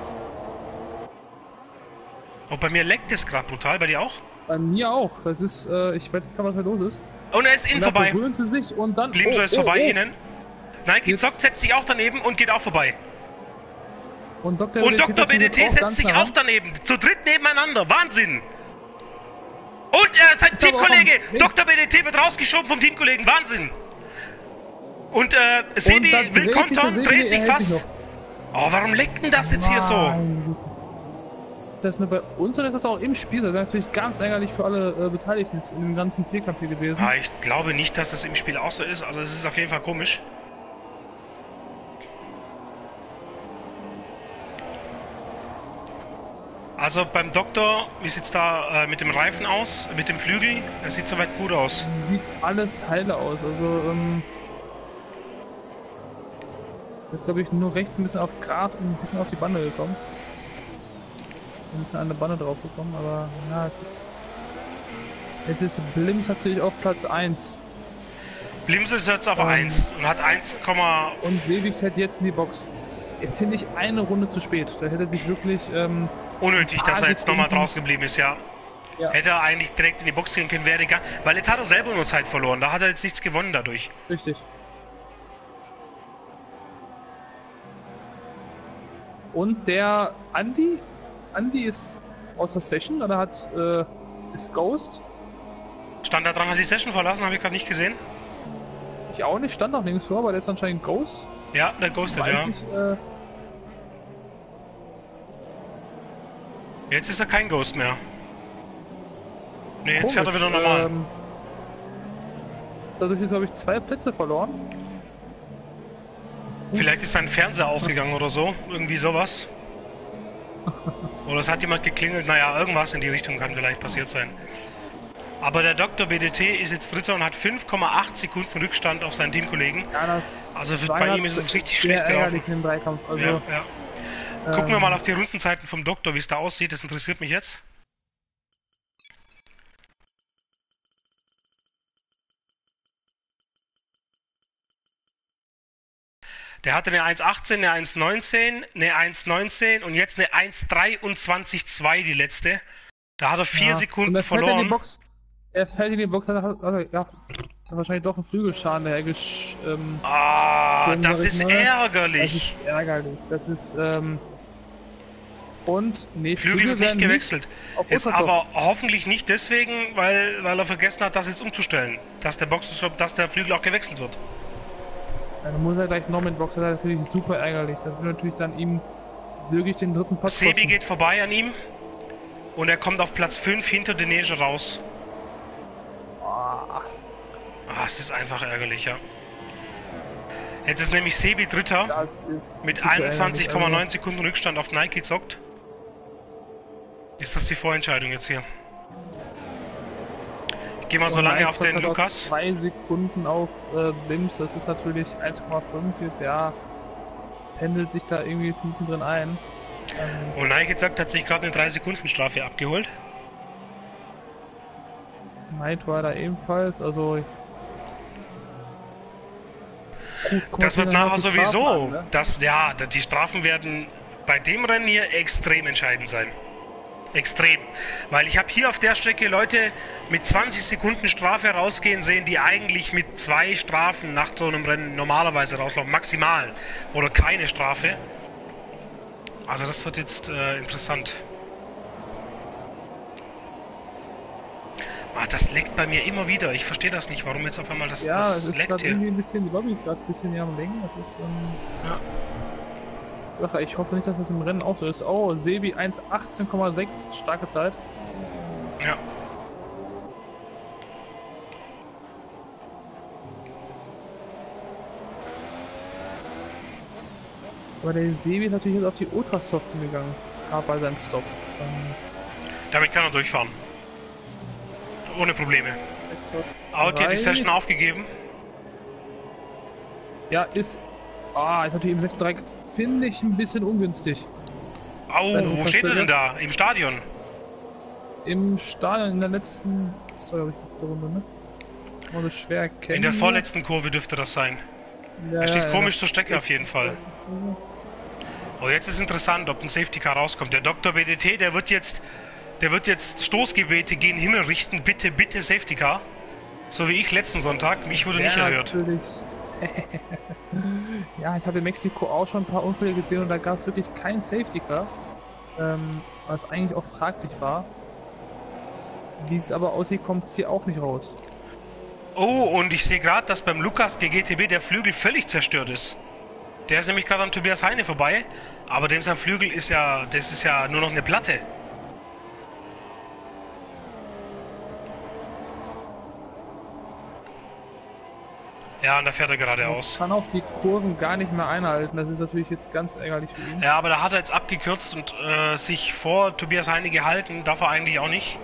Und bei mir leckt es gerade brutal. Bei dir auch? Bei mir auch. Das ist, äh, ich weiß nicht, was da los ist. Und er ist innen Und dann vorbei. berühren sie sich und dann... Blimso oh, ist oh, vorbei oh. innen. Nike Jetzt- Zock setzt sich auch daneben und geht auch vorbei. Und Doktor Und Doktor B D T auch setzt ganz sich nah auch ran. daneben. Zu dritt nebeneinander. Wahnsinn. Und äh, sein Ist aber auch Teamkollege, am- Doktor B D T wird rausgeschoben vom Teamkollegen. Wahnsinn. Und äh, Sebi dann will dreht kontern, sich der Sebi, dreht er sich hält sich fast. Oh, warum leckt denn das jetzt hier so? Meine Güte. Ist das nur bei uns oder ist das auch im Spiel? Das wäre natürlich ganz ärgerlich für alle äh, Beteiligten in dem ganzen Vierkampf hier gewesen. Ah, ich glaube nicht, dass das im Spiel auch so ist. Also es ist auf jeden Fall komisch. Also beim Doktor, wie sieht's da äh, mit dem Reifen aus, mit dem Flügel? Es sieht soweit gut aus. Sieht alles heile aus. Also, ähm. ist, glaube ich, nur rechts ein bisschen auf Gras und ein bisschen auf die Bande gekommen. Ein bisschen an der Bande drauf gekommen, aber ja, es ist. Jetzt ist Blims natürlich auf Platz eins. Blimso ist jetzt auf Ähm. eins und hat eins, Und Sebi fährt jetzt in die Box. Finde ich eine Runde zu spät. Da hätte sich wirklich ähm, Unnötig, dass er jetzt nochmal draußen geblieben ist, ja. Ja. Hätte er eigentlich direkt in die Box gehen können, wäre egal. Weil jetzt hat er selber nur Zeit verloren. Da hat er jetzt nichts gewonnen dadurch. Richtig. Und der Andi? Andi ist aus der Session, oder hat, äh, ist Ghost. Stand da dran, hat die Session verlassen, habe ich gerade nicht gesehen. Ich auch nicht, stand auch nirgends vor, aber der ist anscheinend Ghost. Ja, der ghostet, Weiß ja. ich, äh, Jetzt ist er kein Ghost mehr. Ne, jetzt komisch, fährt er wieder normal. Ähm, dadurch ist, glaube ich, zwei Plätze verloren. Vielleicht ist sein Fernseher ausgegangen oder so. Irgendwie sowas. Oder es hat jemand geklingelt. Naja, irgendwas in die Richtung kann vielleicht passiert sein. Aber der Doktor B D T ist jetzt Dritter und hat fünf Komma acht Sekunden Rückstand auf seinen Teamkollegen. Ja, das Also war bei ihm ist es richtig schlecht gelaufen. Im Dreikampf. Also, Ja, ja. Gucken ähm, wir mal auf die Rundenzeiten vom Doktor, wie es da aussieht. Das interessiert mich jetzt. Der hatte eine eins achtzehn, eine eins neunzehn, eine eins neunzehn und jetzt eine eins dreiundzwanzig Komma zwei die letzte. Da hat er vier ja. Sekunden und er fällt in die verloren. Box. Er fällt in die Box, hat, hat, hat, ja, hat wahrscheinlich doch einen Flügelschaden dahergesch... Ähm, Ah, schon, das sag ich ist mal. ärgerlich. Das ist ärgerlich. Das ist, ähm... Und, nee, Flügel wird nicht gewechselt. auf Jetzt Ultrasoft. aber hoffentlich nicht deswegen, weil, weil er vergessen hat, das jetzt umzustellen. Dass der Boxenstopp, dass der Flügel auch gewechselt wird. Ja, dann muss er gleich noch mit Boxen, das ist natürlich super ärgerlich. Das wird natürlich dann ihm wirklich den dritten Platz Sebi kosten. geht vorbei an ihm und er kommt auf Platz fünf hinter Denege raus. Ah, Ah, es ist einfach ärgerlich, ja. Jetzt ist nämlich Sebi Dritter das ist mit super einundzwanzig Komma neun ärgerlich. Sekunden Rückstand auf Nike zockt. Ist das die Vorentscheidung jetzt hier? Ich gehe mal so Und lange Nike auf den hat auch Lukas. Zwei Sekunden auf äh, Limbs, das ist natürlich eins Komma fünf jetzt, ja. Pendelt sich da irgendwie mittendrin ein. Ähm, Und Nike sagt, hat sich gerade eine drei Sekunden Strafe abgeholt. Knight war da ebenfalls, also ich. Gut, kommt Das wird dann nachher auf die sowieso. Strafen an, ne? Das, ja, die Strafen werden bei dem Rennen hier extrem entscheidend sein. Extrem. Weil ich habe hier auf der Strecke Leute mit zwanzig Sekunden Strafe rausgehen sehen, die eigentlich mit zwei Strafen nach so einem Rennen normalerweise rauslaufen. Maximal. Oder keine Strafe. Also das wird jetzt äh, interessant. Ah, das leckt bei mir immer wieder. Ich verstehe das nicht, warum jetzt auf einmal das, Ja, das es ist leckt gerade hier. irgendwie ein bisschen, die Lobby ist gerade ein bisschen hier am Lenken. Das ist, ähm, Ja. Sache. Ich hoffe nicht, dass das im Rennen auch so ist. Oh, Sebi eins achtzehn Komma sechs, starke Zeit. Ja. Aber der Sebi ist natürlich jetzt auf die Ultrasoft gegangen, gerade bei seinem Stop. Ähm, Damit kann er durchfahren. Ohne Probleme. Audi hat die drei. Session aufgegeben. Ja, ist. Ah, ist natürlich im Sektor drei, finde ich ein bisschen ungünstig. Au, Deine wo steht er denn Ultraschnelle? da? Im Stadion. Im Stadion in der letzten. Das ist doch, glaube ich, letzte Runde, ne? Kann man das schwer erkennen. In der vorletzten Kurve dürfte das sein. Ja, Er steht ja, komisch ja. zur Strecke auf jeden Fall. Oh, jetzt ist interessant, ob ein Safety Car rauskommt. Der Doktor B D T, der wird jetzt, der wird jetzt Stoßgebete gen Himmel richten. Bitte, bitte Safety Car. So wie ich letzten Sonntag. Mich wurde Ja, nicht erhört. Natürlich. Ja, ich habe in Mexiko auch schon ein paar Unfälle gesehen und da gab es wirklich kein Safety Car. Ähm, was eigentlich auch fraglich war. Wie es aber aussieht, kommt es hier auch nicht raus. Oh, und ich sehe gerade, dass beim Lukas G G T B der Flügel völlig zerstört ist. Der ist nämlich gerade an Tobias Heine vorbei, aber dem sein Flügel ist ja, das ist ja nur noch eine Platte. Ja, und da fährt er geradeaus. Kann auch die Kurven gar nicht mehr einhalten. Das ist natürlich jetzt ganz ärgerlich für ihn. Ja, aber da hat er jetzt abgekürzt und äh, sich vor Tobias Heine gehalten, darf er eigentlich auch nicht.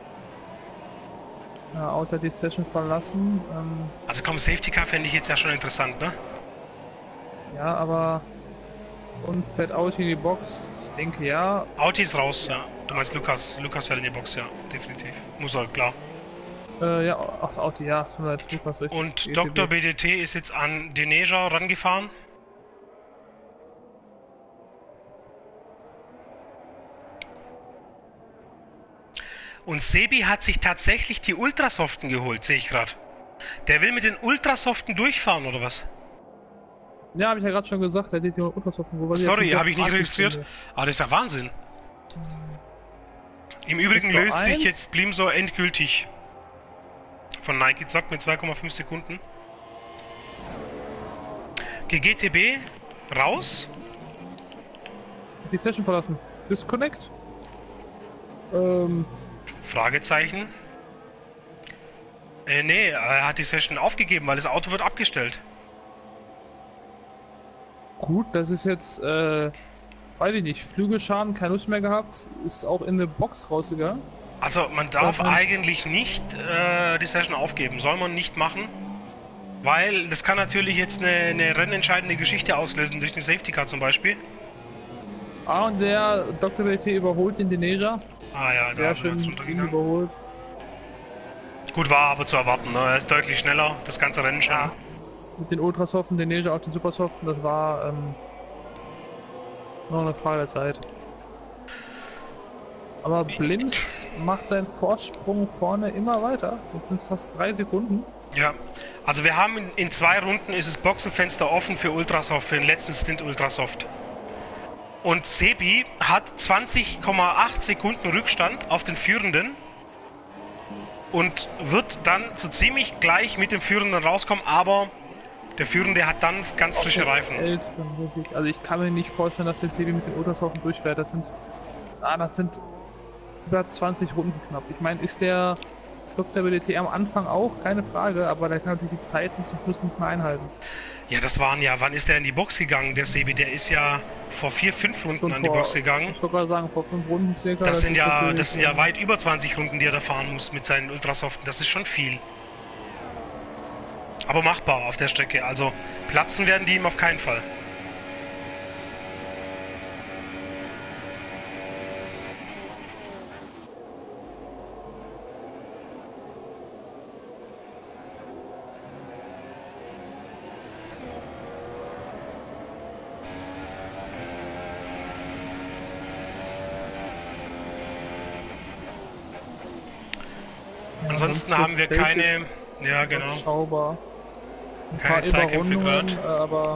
Ja, Auto hat die Session verlassen. Ähm, Also komm, Safety Car fände ich jetzt ja schon interessant, ne? ja, aber. Und fährt Auto in die Box? Ich denke ja. Audi ist raus, ja. Du meinst Lukas. Lukas fährt in die Box, ja, definitiv. Muss er, klar. Äh, ja, ach, das Auto, ja. Tut mir leid, Lukas, richtig. Und G T B. Doktor B D T ist jetzt an Deneja rangefahren. Und Sebi hat sich tatsächlich die Ultrasoften geholt, sehe ich gerade. Der will mit den Ultrasoften durchfahren, oder was? Ja, habe ich ja gerade schon gesagt, der hat die Ultrasoften. Wo war die Sorry, jetzt habe ich nicht Fraglich registriert. finde. Aber das ist ja Wahnsinn. Im Übrigen Sektor löst sich eins. jetzt Blimso endgültig von Nike Zock mit zwei Komma fünf Sekunden. G G T B raus. Die Session verlassen. Disconnect. Ähm, Fragezeichen. Äh, nee, er hat die Session aufgegeben, weil das Auto wird abgestellt. gut, das ist jetzt, äh, weiß ich nicht, Flügelschaden, keine Lust mehr gehabt, ist auch in eine Box rausgegangen. Also man darf Das heißt- eigentlich nicht äh, die Session aufgeben. Soll man nicht machen. Weil das kann natürlich jetzt eine, eine rennentscheidende Geschichte auslösen, durch den Safety Car zum Beispiel. Ah, und der Doktor W T überholt den Deneja. Ah ja, da Sehr ist er schön jetzt ihn runtergegangen. überholt. Gut, war aber zu erwarten, ne? Er ist deutlich schneller, das ganze Rennen schon. Ja. Mit den Ultrasoften, Deneja auf den Supersoften, das war ähm, nur eine Frage der Zeit. Aber Blims macht seinen Vorsprung vorne immer weiter. Jetzt sind es fast drei Sekunden. Ja, also wir haben in, in zwei Runden ist das Boxenfenster offen für Ultrasoft, für den letzten Stint Ultrasoft. Und Sebi hat zwanzig Komma acht Sekunden Rückstand auf den Führenden und wird dann so ziemlich gleich mit dem Führenden rauskommen, aber der Führende hat dann ganz frische Reifen. Älteren, wirklich. Also ich kann mir nicht vorstellen, dass der Sebi mit den Ultrasoften durchfährt. Das sind, ah, das sind über zwanzig Runden knapp. Ich meine, ist der Doktor W T am Anfang auch, keine Frage, aber der kann natürlich die Zeiten zum Schluss nicht mehr einhalten. Ja, das waren ja, wann ist der in die Box gegangen, der Sebi? Der ist ja vor vier, fünf Runden Schon an die vor- Box gegangen. Ich wollte gerade sagen, vor fünf Runden circa. Das sind ist ja, natürlich, das sind ja ähm, weit über zwanzig Runden, die er da fahren muss mit seinen Ultrasoften. Das ist schon viel. Aber machbar auf der Strecke. Also platzen werden die ihm auf keinen Fall. ja, Ansonsten sonst haben das wir Feld keine, ist ja genau, überschaubar. Ein Keine paar Zweikämpfe Überrundungen, äh, aber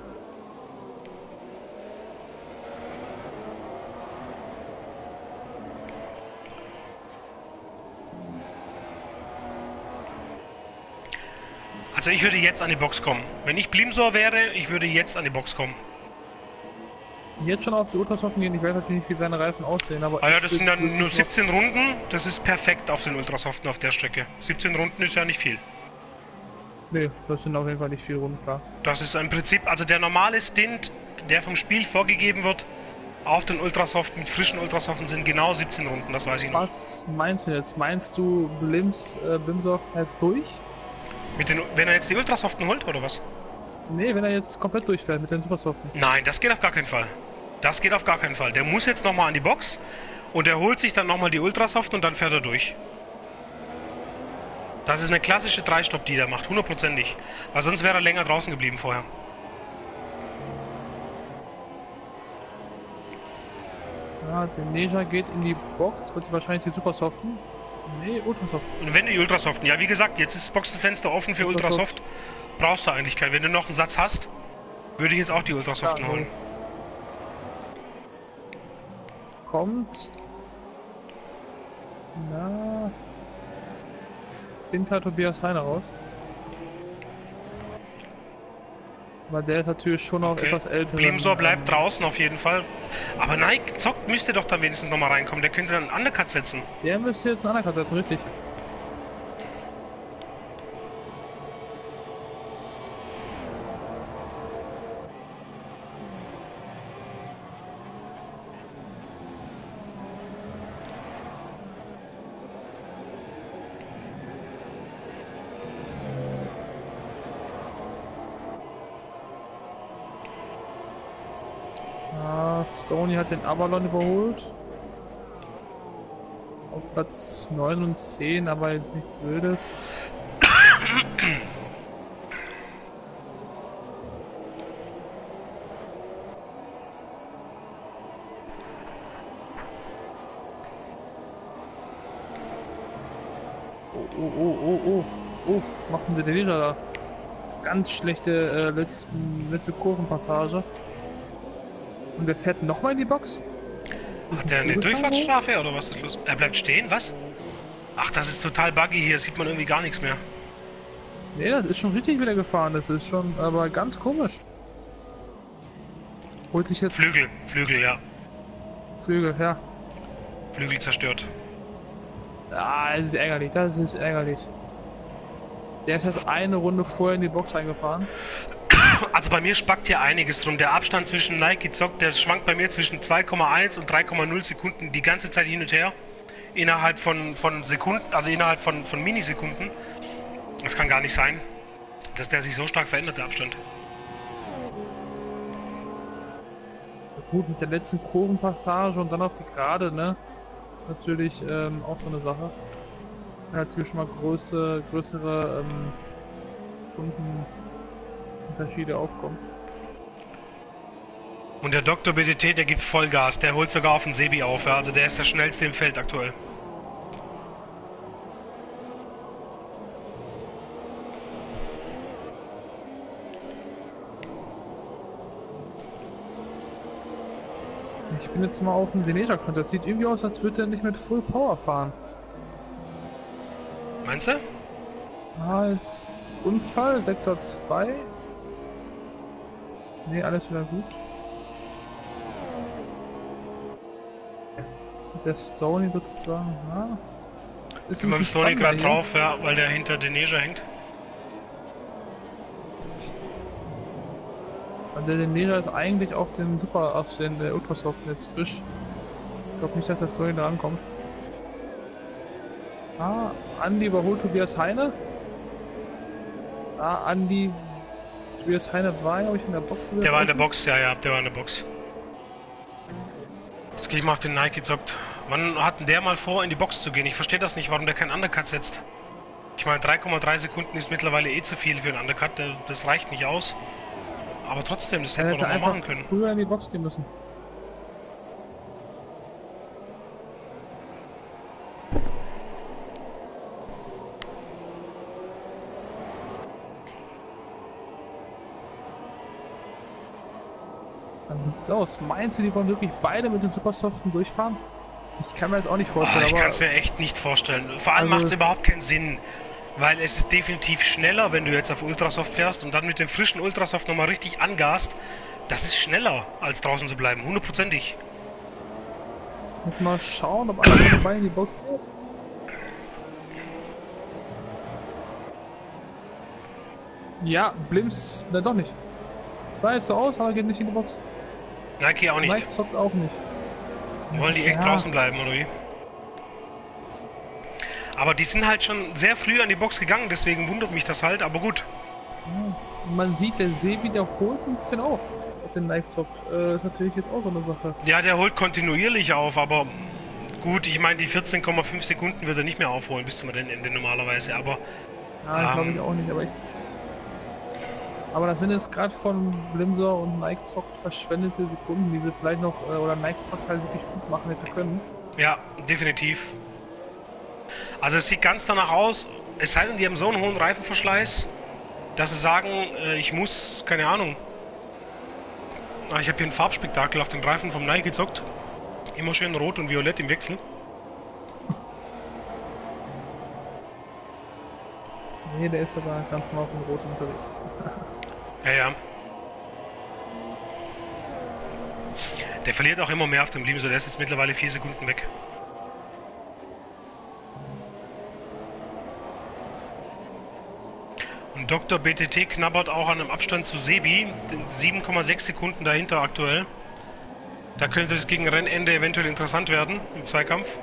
also ich würde jetzt an die Box kommen. Wenn ich Blimsor wäre, ich würde jetzt an die Box kommen. jetzt schon auf die Ultrasoften gehen. Ich weiß natürlich nicht, wie seine Reifen aussehen, aber Ah ja, ich das sind würd dann wirklich nur noch- siebzehn Runden, das ist perfekt auf den Ultrasoften auf der Strecke. siebzehn Runden ist ja nicht viel. Nee, das sind auf jeden Fall nicht viele Runden, klar. Das ist im Prinzip, also der normale Stint, der vom Spiel vorgegeben wird, auf den Ultrasoften mit frischen Ultrasoften sind genau siebzehn Runden, das weiß ich noch. Was meinst du jetzt? Meinst du, Blims, äh, Blimsor fährt durch? Mit den, wenn er jetzt die Ultrasoften holt, oder was? Nee, wenn er jetzt komplett durchfährt mit den Supersoften. Nein, das geht auf gar keinen Fall. Das geht auf gar keinen Fall. Der muss jetzt nochmal an die Box und er holt sich dann nochmal die Ultrasoften und dann fährt er durch. Das ist eine klassische drei Stopp, die der macht, hundertprozentig. Weil sonst wäre er länger draußen geblieben vorher. Ja, der Neja geht in die Box, wird sie wahrscheinlich die Supersoften. Nee, Ultrasoften. Und wenn die Ultrasoften, ja wie gesagt, jetzt ist das Boxenfenster offen für Ultrasoft. Ultrasoft, brauchst du eigentlich keinen. Wenn du noch einen Satz hast, würde ich jetzt auch die Ultrasoften Ja, holen. Kommt. Na. Hinter Tobias Heiner raus. Aber der ist natürlich schon noch Okay. etwas älter. Blimsor bleibt draußen auf jeden Fall. Aber Nike zockt müsste doch dann wenigstens nochmal reinkommen. Der könnte dann einen Undercut setzen. Der müsste jetzt einen Undercut setzen, richtig. Ah, Stoney hat den Avalon überholt. Auf Platz neun und zehn, aber jetzt nichts Wildes. Oh, oh, oh, oh, oh. Oh, machten sie den Leger da. Ganz schlechte äh, letzten, letzte Kurvenpassage. Und der fährt nochmal in die Box? Hat der eine Durchfahrtsstrafe oder was ist los? Er bleibt stehen, was? Ach, das ist total buggy hier, sieht man irgendwie gar nichts mehr. Nee, das ist schon richtig wieder gefahren, das ist schon aber ganz komisch. Holt sich jetzt... Flügel, Flügel, ja. Flügel, ja. Flügel zerstört. Ah, das ist ärgerlich, das ist ärgerlich. Der ist jetzt eine Runde vorher in die Box reingefahren. Also bei mir spackt hier einiges drum. Der Abstand zwischen Nike Zock, der schwankt bei mir zwischen zwei Komma eins und drei Komma null Sekunden die ganze Zeit hin und her. Innerhalb von, von Sekunden, also innerhalb von, von Minisekunden. Das kann gar nicht sein, dass der sich so stark verändert, der Abstand. Gut, mit der letzten Kurvenpassage und dann auf die Gerade, ne? Natürlich ähm, auch so eine Sache. Natürlich schon mal große, größere ähm, Kundenunterschiede aufkommen. Und der Doktor B D T, der gibt Vollgas, der holt sogar auf den Sebi auf, ja? Also der ist der schnellste im Feld aktuell. Ich bin jetzt mal auf dem Deneja-Konto. Das sieht irgendwie aus, als würde er nicht mit Full Power fahren. Meinst du? Als Unfall, Sektor zwei. Ne, alles wieder gut. Der Stoney sozusagen, ja. Ist Sind wir mit Stoney gerade drauf, ja, weil der hinter Deneja hängt. Und der Deneja ist eigentlich auf den Super, auf den äh, Ultrasoft jetzt frisch. Ich glaube nicht, dass der Stoney da ankommt. Ah, Andi überholt Tobias Heine. Ah, Andi. Tobias Heine war, glaube ich, in der Box. Der war in der Box, ja, ja, der war in der Box. Jetzt gehe ich mal auf den Nike zockt. Wann hat denn der mal vor, in die Box zu gehen? Ich verstehe das nicht, warum der keinen Undercut setzt. Ich meine, drei Komma drei Sekunden ist mittlerweile eh zu viel für einen Undercut, das reicht nicht aus. Aber trotzdem, das hätten wir doch mal machen können. Früher in die Box gehen müssen. Wie sieht's aus? Meinst du, die wollen wirklich beide mit den Supersoften durchfahren? Ich kann mir das auch nicht vorstellen. Oh, ich kann es mir echt nicht vorstellen. Vor allem also macht es überhaupt keinen Sinn. Weil es ist definitiv schneller, wenn du jetzt auf Ultrasoft fährst und dann mit dem frischen Ultrasoft nochmal richtig angast. Das ist schneller, als draußen zu bleiben. Hundertprozentig. Jetzt mal schauen, ob einer von beiden in die Box geht. Ja, Blims, ne doch nicht. Sah jetzt so aus, aber geht nicht in die Box. Nike auch nicht. Nike zockt auch nicht. Wollen die echt ja draußen bleiben, oder wie? Aber die sind halt schon sehr früh an die Box gegangen, deswegen wundert mich das halt, aber gut. Ja, man sieht, der Sebi, der holt ein bisschen auf. Auf den Nike zockt. Äh, ist natürlich jetzt auch so eine Sache. Ja, der holt kontinuierlich auf, aber gut, ich meine, die vierzehn Komma fünf Sekunden wird er nicht mehr aufholen bis zum Rennende normalerweise, aber... Ja, ähm, glaube ich auch nicht, aber ich... Aber das sind jetzt gerade von Blimser und Nike zockt verschwendete Sekunden, die sie vielleicht noch, äh, oder Nike zockt halt wirklich gut machen hätte können. Ja, definitiv. Also es sieht ganz danach aus, es sei denn, die haben so einen hohen Reifenverschleiß, dass sie sagen, äh, ich muss, keine Ahnung. Ah, ich habe hier ein Farbspektakel auf den Reifen vom Nike gezockt. Immer schön rot und violett im Wechsel. Nee, der ist aber ganz normal auf dem Rot unterwegs. Ja, ja. Der verliert auch immer mehr auf dem Blimso, der ist jetzt mittlerweile vier Sekunden weg. Und Doktor B T T knabbert auch an einem Abstand zu Sebi, sieben Komma sechs Sekunden dahinter aktuell. Da könnte es gegen Rennende eventuell interessant werden, im Zweikampf.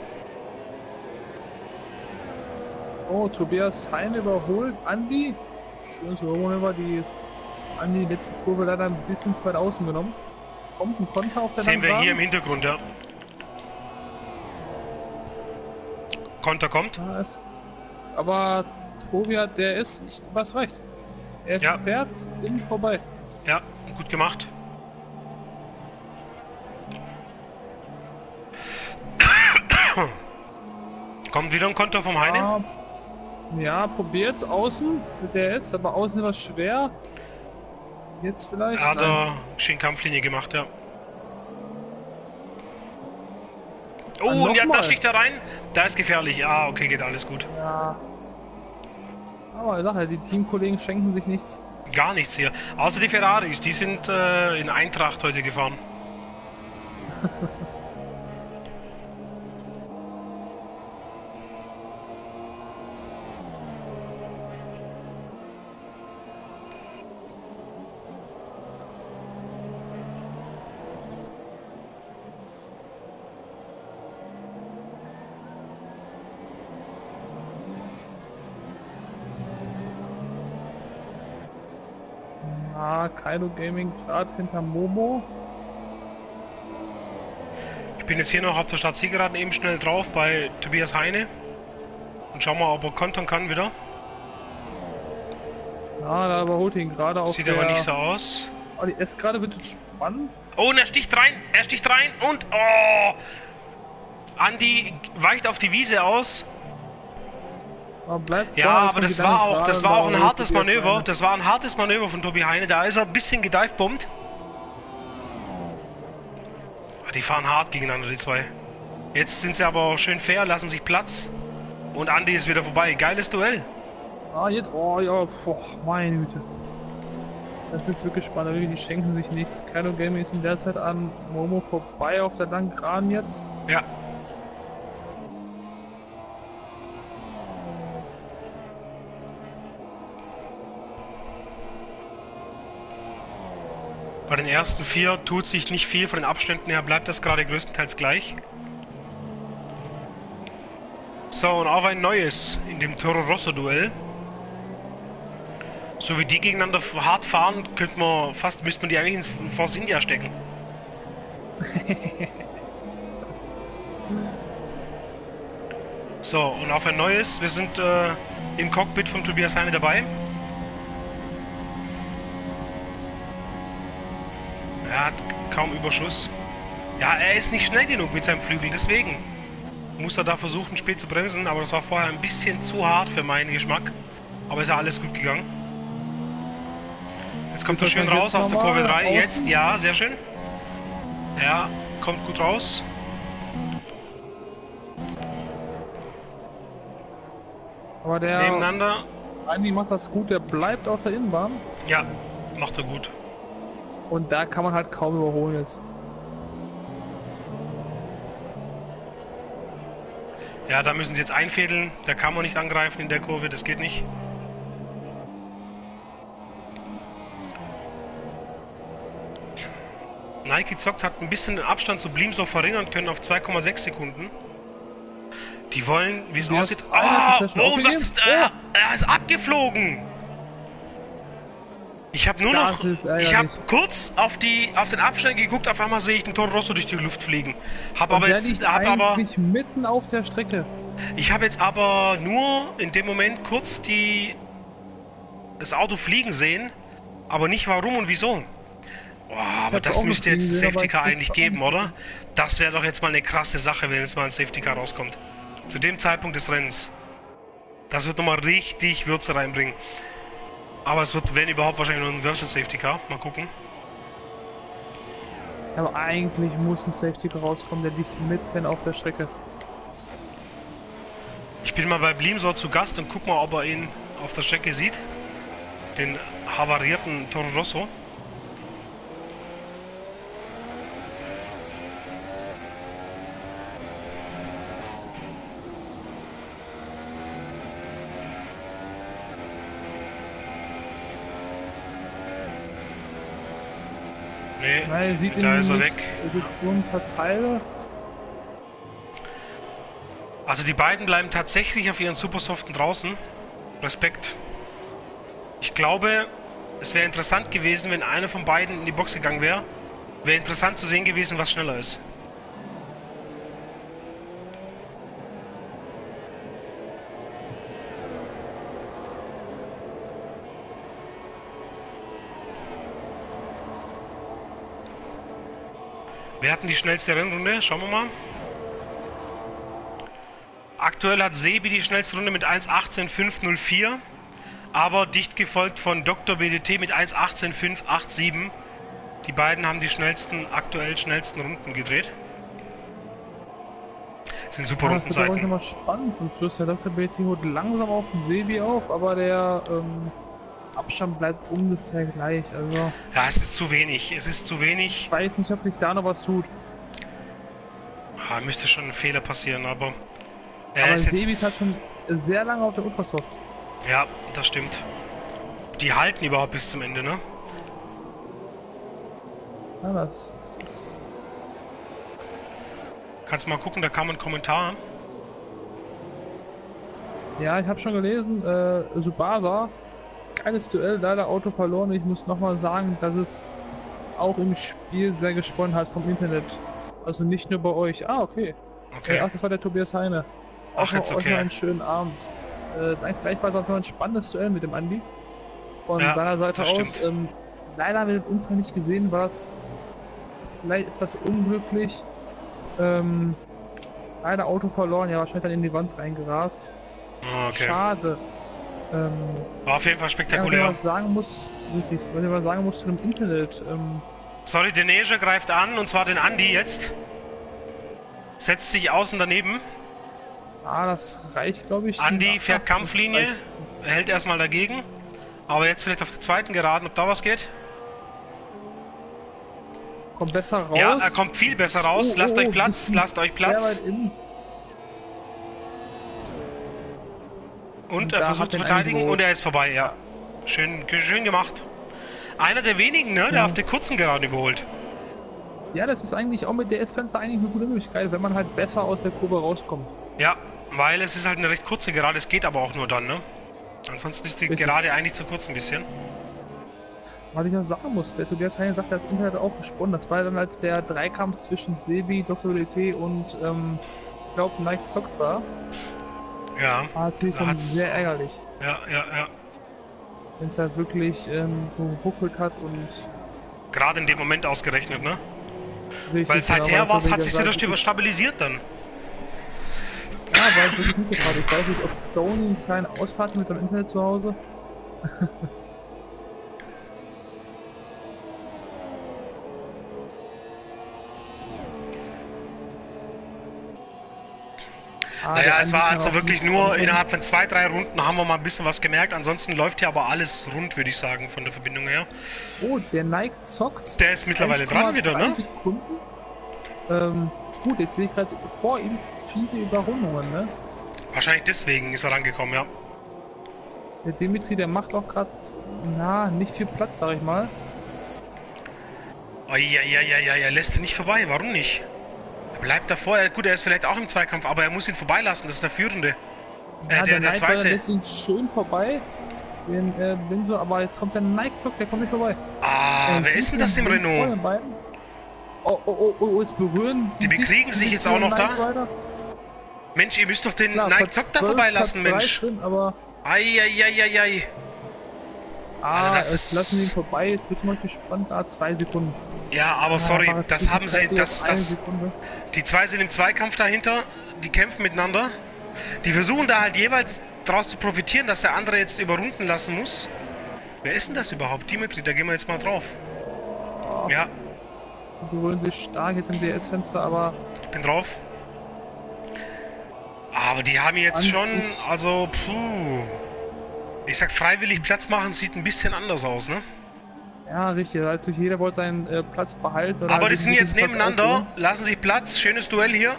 Oh, Tobias Hein überholt Andi. Schönes Überholmanöver, die Andi die letzte Kurve leider ein bisschen zu weit außen genommen. Kommt ein Konter auf der Sehen wir hier im Hintergrund, ja. Konter kommt. Ja, ist, aber Tobias, der ist, ich, was reicht. Er ja. fährt innen vorbei. Ja, gut gemacht. Kommt wieder ein Konter vom Heine. Ah, Ja, probiert's außen mit der S, aber außen war schwer. Jetzt vielleicht? Er hat Nein. er schön Kampflinie gemacht, ja. Ah, Oh, und ja, nochmal. da sticht er rein. Da ist gefährlich. Ah, okay, geht alles gut. Ja. Aber ich sag ja, die Teamkollegen schenken sich nichts. Gar nichts hier. Außer die Ferraris, die sind äh, in Eintracht heute gefahren. Ah, Kaido Gaming gerade hinter Momo. Ich bin jetzt hier noch auf der Startzielgeraden eben schnell drauf bei Tobias Heine. Und schau mal, ob er kontern kann wieder. Ja, da überholt ihn gerade auf Sieht der... aber nicht so aus. Oh, die S gerade wird jetzt spannend. Oh, und er sticht rein. Er sticht rein und... Oh! Andi weicht auf die Wiese aus. Aber bleibt Ja, da, jetzt aber kommt das die war lange auch, Gerade das und war da auch ein überholt hartes Tobias Manöver. Heine. Das war ein hartes Manöver von Tobi Heine. Da ist er ein bisschen gedivebombt. Die fahren hart gegeneinander, die zwei. Jetzt sind sie aber schön fair, lassen sich Platz. Und Andi ist wieder vorbei. Geiles Duell. Ah, jetzt, oh ja, boah, meine Güte. Das ist wirklich spannend, die schenken sich nichts. Kaido Gaming ist in der Zeit an Momo vorbei auf der langen Geraden jetzt. Ja. Bei den ersten vier tut sich nicht viel, von den Abständen her bleibt das gerade größtenteils gleich. So, und auch ein neues in dem Toro Rosso Duell. So wie die gegeneinander hart fahren, könnte man fast, müsste man die eigentlich in Force India stecken. So, und auf ein neues, wir sind äh, im Cockpit von Tobias Heine dabei. Er hat kaum Überschuss. Ja, er ist nicht schnell genug mit seinem Flügel, deswegen muss er da versuchen, spät zu bremsen, aber das war vorher ein bisschen zu hart für meinen Geschmack. Aber ist ja alles gut gegangen. Jetzt kommt er schön raus aus der Kurve drei. Jetzt, ja, sehr schön. Ja, kommt gut raus. Aber der Nebeneinander. Andi macht das gut, der bleibt auf der Innenbahn. Ja, macht er gut. Und da kann man halt kaum überholen jetzt. Ja, da müssen sie jetzt einfädeln. Da kann man nicht angreifen in der Kurve, das geht nicht. Nike Zockt hat ein bisschen den Abstand zu Blimso verringern können auf zwei Komma sechs Sekunden. Die wollen, wie es aussieht... Oh, oh, das ist, äh, er ist abgeflogen! Ich habe nur Das noch... ist Ich habe ärgerlich. kurz auf, die, auf den Abstand geguckt, auf einmal sehe ich den Toro Rosso durch die Luft fliegen. Hab Und aber der jetzt... liegt Hab aber, eigentlich mitten auf der Strecke. ich habe jetzt aber nur in dem Moment kurz die... das Auto fliegen sehen, aber nicht warum und wieso. Oh, aber hab das auch müsste noch jetzt fliegen sehen, Safety aber Car ich eigentlich krieg's geben, auch oder? nicht. Das wäre doch jetzt mal eine krasse Sache, wenn jetzt mal ein Safety Car rauskommt. Zu dem Zeitpunkt des Rennens. Das wird nochmal richtig Würze reinbringen. Aber es wird, wenn überhaupt, wahrscheinlich nur ein Virtual Safety Car. Mal gucken. Aber eigentlich muss ein Safety Car rauskommen, der liegt mitten auf der Strecke. Ich bin mal bei Blimsor zu Gast und guck mal, ob er ihn auf der Strecke sieht. Den havarierten Toro Rosso. Nee, Nein, er sieht ihn da nicht. ist er weg. Er sieht nur ein paar Teile. Also die beiden bleiben tatsächlich auf ihren Supersoften draußen. Respekt. Ich glaube, es wäre interessant gewesen, wenn einer von beiden in die Box gegangen wäre. Wäre interessant zu sehen gewesen, was schneller ist. Wer hatten die schnellste Rennrunde? Schauen wir mal. Aktuell hat Sebi die schnellste Runde mit eins achtzehn fünf null vier, aber dicht gefolgt von Doktor B D T mit eins achtzehn fünf acht sieben. Die beiden haben die schnellsten, aktuell schnellsten Runden gedreht. Das sind super Ja, das wird aber Rundenzeiten. nochmal spannend zum Schluss. Der Doktor B D T holt langsam auf den Sebi auf, aber der ähm, Abstand bleibt ungefähr gleich. Also Ja, es ist zu wenig. Es ist zu wenig. ich weiß nicht, ob sich da noch was tut. Ah, müsste schon ein Fehler passieren, aber... Er aber ist Sebi jetzt... ist halt schon sehr lange auf der Ultrasoft. Ja, das stimmt. Die halten überhaupt bis zum Ende, ne? Ja, das, das ist... Kannst mal gucken, da kam ein Kommentar. Ja, ich habe schon gelesen, äh, Subasa, geiles Duell, leider Auto verloren. Ich muss nochmal sagen, dass es auch im Spiel sehr gesponnen hat vom Internet. Also nicht nur bei euch. Ah, okay. Okay. Äh, ach, das war der Tobias Heine. Auch Ach, noch jetzt euch okay. noch einen schönen Abend. Äh, dann gleich war es auch noch ein spannendes Duell mit dem Andi. Von Ja, seiner Seite das aus. stimmt. Ähm, leider mit dem Unfall nicht gesehen, war es vielleicht etwas unglücklich. Ähm, leider Auto verloren, ja, wahrscheinlich dann in die Wand reingerast. Ah, okay. Schade. Ähm, War auf jeden Fall ja, was spektakulär. ich was sagen muss, richtig, was ich mal sagen muss zu dem Internet. Ähm, Sorry, Deneja greift an, und zwar den Andi jetzt. Setzt sich außen daneben. ah, das reicht, glaube ich. Andi Ach, fährt das Kampflinie. reicht. Er hält erstmal dagegen. Aber jetzt vielleicht auf der zweiten Geraden, ob da was geht. Kommt besser raus. Ja, er kommt viel besser raus. Lasst euch Platz, bisschen lasst euch Platz. sehr weit innen. Und da er hat versucht zu den verteidigen eingeholt. und er ist vorbei, ja. Schön, schön gemacht. Einer der wenigen, ne, der Ja. auf der kurzen Gerade überholt. Ja, das ist eigentlich auch mit der S-Fenster eigentlich eine gute Möglichkeit, wenn man halt besser aus der Kurve rauskommt. Ja, weil es ist halt eine recht kurze Gerade, es geht aber auch nur dann, ne? Ansonsten ist die Richtig. Gerade eigentlich zu kurz ein bisschen. Was ich noch sagen muss, der Tobias Heine sagt, das Internet hat auch gesponnen. Das war dann, als der Dreikampf zwischen Sebi, Doktor B D T und ähm, ich glaube Nike zockt war. Ja, War natürlich Da dann hat's- sehr ärgerlich, ja, ja, ja. wenn es halt wirklich ähm, geruckelt hat und Gerade in dem Moment ausgerechnet, ne? richtig, Weil seither genau, weil war's, der hat sich gesagt, wieder stabilisiert dann. Ja, war halt wirklich mitgefahren. Ich weiß nicht, ob Stony eine kleine Ausfahrt mit dem Internet zu Hause. Ah, der Naja, es Andi war kann also auch wirklich nicht nur kommen. innerhalb von zwei, drei Runden haben wir mal ein bisschen was gemerkt. Ansonsten läuft hier aber alles rund, würde ich sagen, von der Verbindung her. Oh, der Nike zockt. Der ist mittlerweile dran wieder, ne? Sekunden. Ähm, gut, jetzt sehe ich gerade vor ihm viele Überrundungen, ne? Wahrscheinlich deswegen ist er rangekommen, ja. Der Dimitri, der macht auch gerade, na, nicht viel Platz, sag ich mal. Oh, ja, ja, ja, ja, er lässt ihn nicht vorbei, warum nicht? Er bleibt davor, er, gut, er ist vielleicht auch im Zweikampf, aber er muss ihn vorbeilassen, das ist der Führende. Äh, Ja, der, der Nike Zweite. lässt ihn schön vorbei. Den äh, Binso, aber jetzt kommt der Nike-Zock, der kommt nicht vorbei. Ah, Äh, wer ist denn das im links vor Renault? den beiden. Oh, oh, oh, oh, jetzt berühren Die bekriegen sich jetzt auch noch da? Rider. Mensch, ihr müsst doch den Klar, Nike Platz Zock da zwölf, vorbeilassen, Platz Mensch. dreizehn, aber Eieieiei. ah, Also das es ist- lassen ihn vorbei, jetzt wird mal gespannt, ah, zwei Sekunden. Ja, aber Ah, sorry, war das haben sie, zwischenzeitlich das, auf eine das, Sekunde. die zwei sind im Zweikampf dahinter, die kämpfen miteinander. Die versuchen da halt jeweils daraus zu profitieren, dass der andere jetzt überrunden lassen muss. Wer ist denn das überhaupt? Dimitri, da gehen wir jetzt mal drauf. Ja, Die berühren sich stark jetzt im D S-Fenster, aber bin drauf. Aber die haben jetzt An- schon, ich- also, puh. Ich sag, freiwillig Platz machen sieht ein bisschen anders aus, ne? ja, richtig, also jeder wollte seinen äh, Platz behalten. oder Aber halt die sind diesen jetzt Platz nebeneinander, aufholen. lassen sich Platz, schönes Duell hier.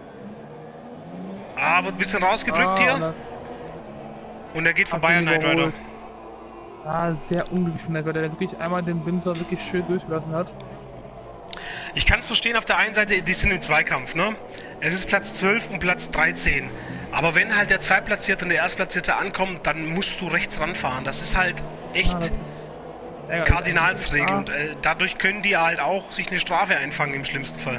Ah, wird ein bisschen rausgedrückt Ah, hier. und dann Und er geht hat vorbei an ihn Knight Rider. überholt. Ah, sehr unglücklich von der, weil der wirklich einmal den Windsor wirklich schön durchgelassen hat. Ich kann es verstehen, auf der einen Seite, die sind im Zweikampf, ne? Es ist Platz zwölf und Platz dreizehn. Aber wenn halt der Zweitplatzierte und der Erstplatzierte ankommt, dann musst du rechts ranfahren. Das ist halt echt Ah, das ist ärgerlich Kardinalsregel. eigentlich. Und äh, dadurch können die halt auch sich eine Strafe einfangen im schlimmsten Fall.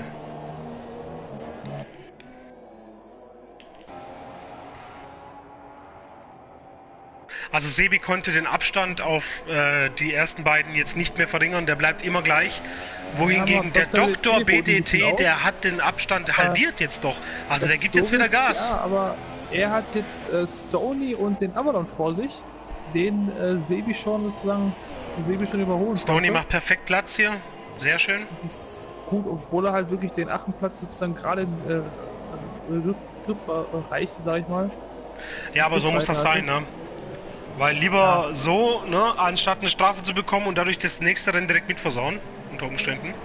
Also Sebi konnte den Abstand auf äh, die ersten beiden jetzt nicht mehr verringern, der bleibt immer gleich. Wohingegen Ja, der aber Doktor B D T B D holt ein bisschen T, auf. der hat den Abstand halbiert jetzt doch. Also der Das gibt jetzt wieder Doofe ist, Gas. Ja, aber er hat jetzt äh, Stoney und den Avalon vor sich, den äh, Sebi schon sozusagen Sebi schon überholen Stoney konnte. macht perfekt Platz hier. Sehr schön. Das ist gut, obwohl er halt wirklich den achten Platz sozusagen gerade in äh, Griff, Griff erreichte, sag ich mal. Ja, aber so muss das sein, ne? Weil lieber ja. so, ne, anstatt eine Strafe zu bekommen und dadurch das nächste Rennen direkt mit versauen, unter Umständen.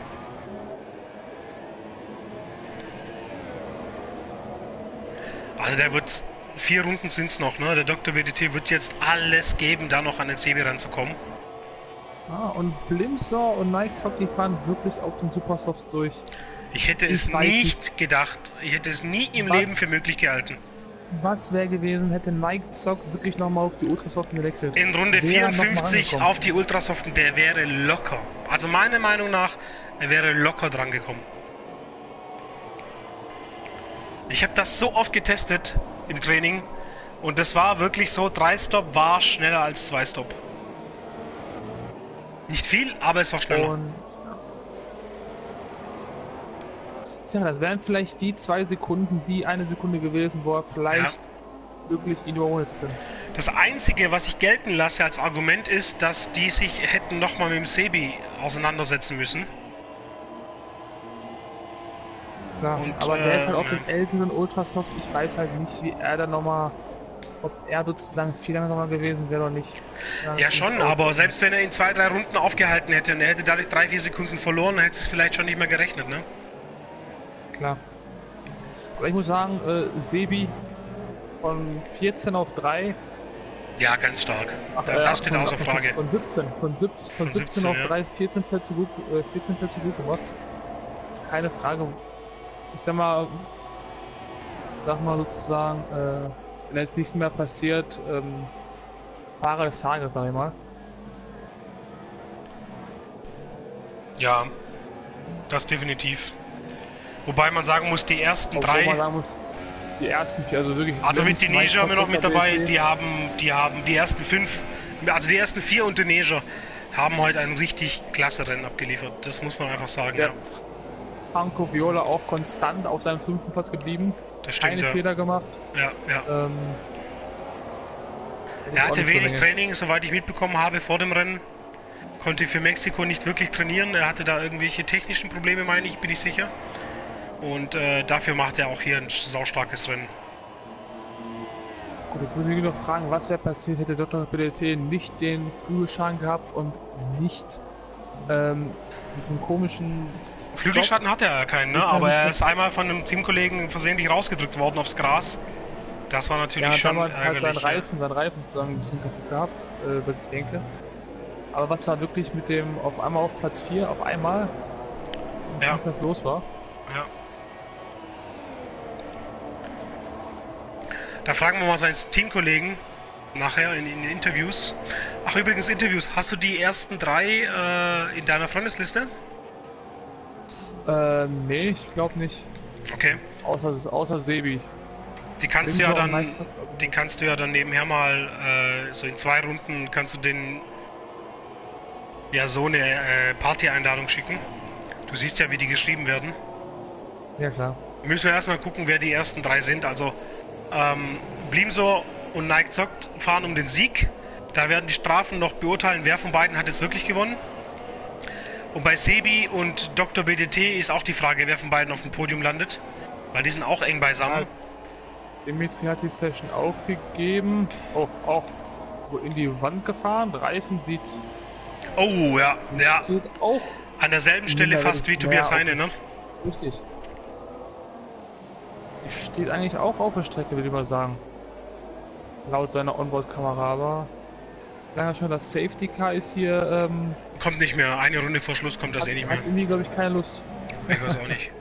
Also der wird, vier Runden sind es noch, ne? Der Doktor B D T wird jetzt alles geben, da noch an den Sebi ranzukommen. Ah, und Blimsor und Nike Talk, die fahren wirklich auf den Supersofts durch. Ich hätte ich es nicht es. gedacht. Ich hätte es nie im was, Leben für möglich gehalten. Was wäre gewesen, hätte Nike Talk wirklich nochmal auf die Ultrasoften gewechselt? In Runde vierundfünfzig auf die Ultrasoften, der wäre locker. Also meiner Meinung nach, er wäre locker dran gekommen. Ich habe das so oft getestet im Training und das war wirklich so, drei Stop war schneller als zwei Stop. Nicht viel, aber es war schneller. Und ich sage, das wären vielleicht die zwei Sekunden, die eine Sekunde gewesen, wo er vielleicht ja. wirklich ihn überholt hätte. Das Einzige, was ich gelten lasse als Argument ist, dass die sich hätten nochmal mit dem Sebi auseinandersetzen müssen. Klar, und, aber der äh, ist halt auf den älteren Ultrasofts, ich weiß halt nicht, wie er da nochmal, ob er sozusagen viel langsamer gewesen wäre oder nicht. Ja, ja schon, aber selbst wenn er in zwei, drei Runden aufgehalten hätte und er hätte dadurch drei, vier Sekunden verloren, dann hätte es vielleicht schon nicht mehr gerechnet, ne? Klar. Aber ich muss sagen, äh, Sebi von vierzehn auf drei. Ja, ganz stark. Ach, da, äh, das steht von, außer Frage. Von siebzehn, von siebzehn, von siebzehn auf drei, vierzehn Plätze gut, äh, vierzehn Plätze gut gemacht. Keine Frage. Ich sag mal, sag mal sozusagen, äh, wenn jetzt nichts mehr passiert, ähm, Fahrer des Tages, sag ich mal. Ja, das definitiv. Wobei man sagen muss, die ersten Obwohl drei... Man sagen muss, die ersten vier, also wirklich... Also mit Deneja haben wir noch mit dabei, die haben, die haben die ersten fünf, also die ersten vier und Deneja haben heute ein richtig klasse Rennen abgeliefert. Das muss man einfach sagen, Der ja. Franco Viola auch konstant auf seinem fünften Platz geblieben. Das stimmt, Keine ja. Fehler gemacht. Ja, ja. Ähm, er hatte wenig Training, soweit ich mitbekommen habe, vor dem Rennen. Konnte für Mexiko nicht wirklich trainieren. Er hatte da irgendwelche technischen Probleme, meine ich, bin ich sicher. Und äh, dafür macht er auch hier ein saustarkes Rennen. Gut, jetzt muss ich mich noch fragen, was wäre passiert, hätte Doktor B D T nicht den Flügelschaden gehabt und nicht ähm, diesen komischen... Flügelschaden hat er keinen, ne? Aber er ist einmal von einem Teamkollegen versehentlich rausgedrückt worden aufs Gras. Das war natürlich ja, schon ärgerlich. Ja, hat sein Reifen, ja. sein Reifen sozusagen ein bisschen kaputt gehabt, äh, was ich denke. Aber was war wirklich mit dem auf einmal auf Platz vier, auf einmal, was, ja. was los war? Ja. Da fragen wir mal seinen Teamkollegen nachher in den Interviews. Ach übrigens, Interviews. Hast du die ersten drei äh, in deiner Freundesliste? Äh, nee, ich glaube nicht. Okay. Außer, außer Sebi. Die kannst du ja dann, die kannst du ja dann nebenher mal, äh, so in zwei Runden kannst du den, ja, so eine äh, Party-Einladung schicken. Du siehst ja, wie die geschrieben werden. Ja, klar. Müssen wir erstmal gucken, wer die ersten drei sind. Also, ähm, Blimsor und Nike Zockt fahren um den Sieg. Da werden die Strafen noch beurteilen, wer von beiden hat jetzt wirklich gewonnen. Und bei Sebi und Doktor B D T ist auch die Frage, wer von beiden auf dem Podium landet. Weil die sind auch eng beisammen. Ja, Dimitri hat die Session aufgegeben. Oh, auch in die Wand gefahren. Reifen sieht... Oh, ja. ja. Steht auch an derselben Stelle fast wie Tobias Heine, ne? Richtig. Die steht eigentlich auch auf der Strecke, würde ich mal sagen. Laut seiner Onboard-Kamera, aber... Ja, schon das Safety Car ist hier, ähm... Kommt nicht mehr. Eine Runde vor Schluss kommt das hat, eh nicht mehr. Hat irgendwie, glaube ich, keine Lust. Ich weiß auch nicht.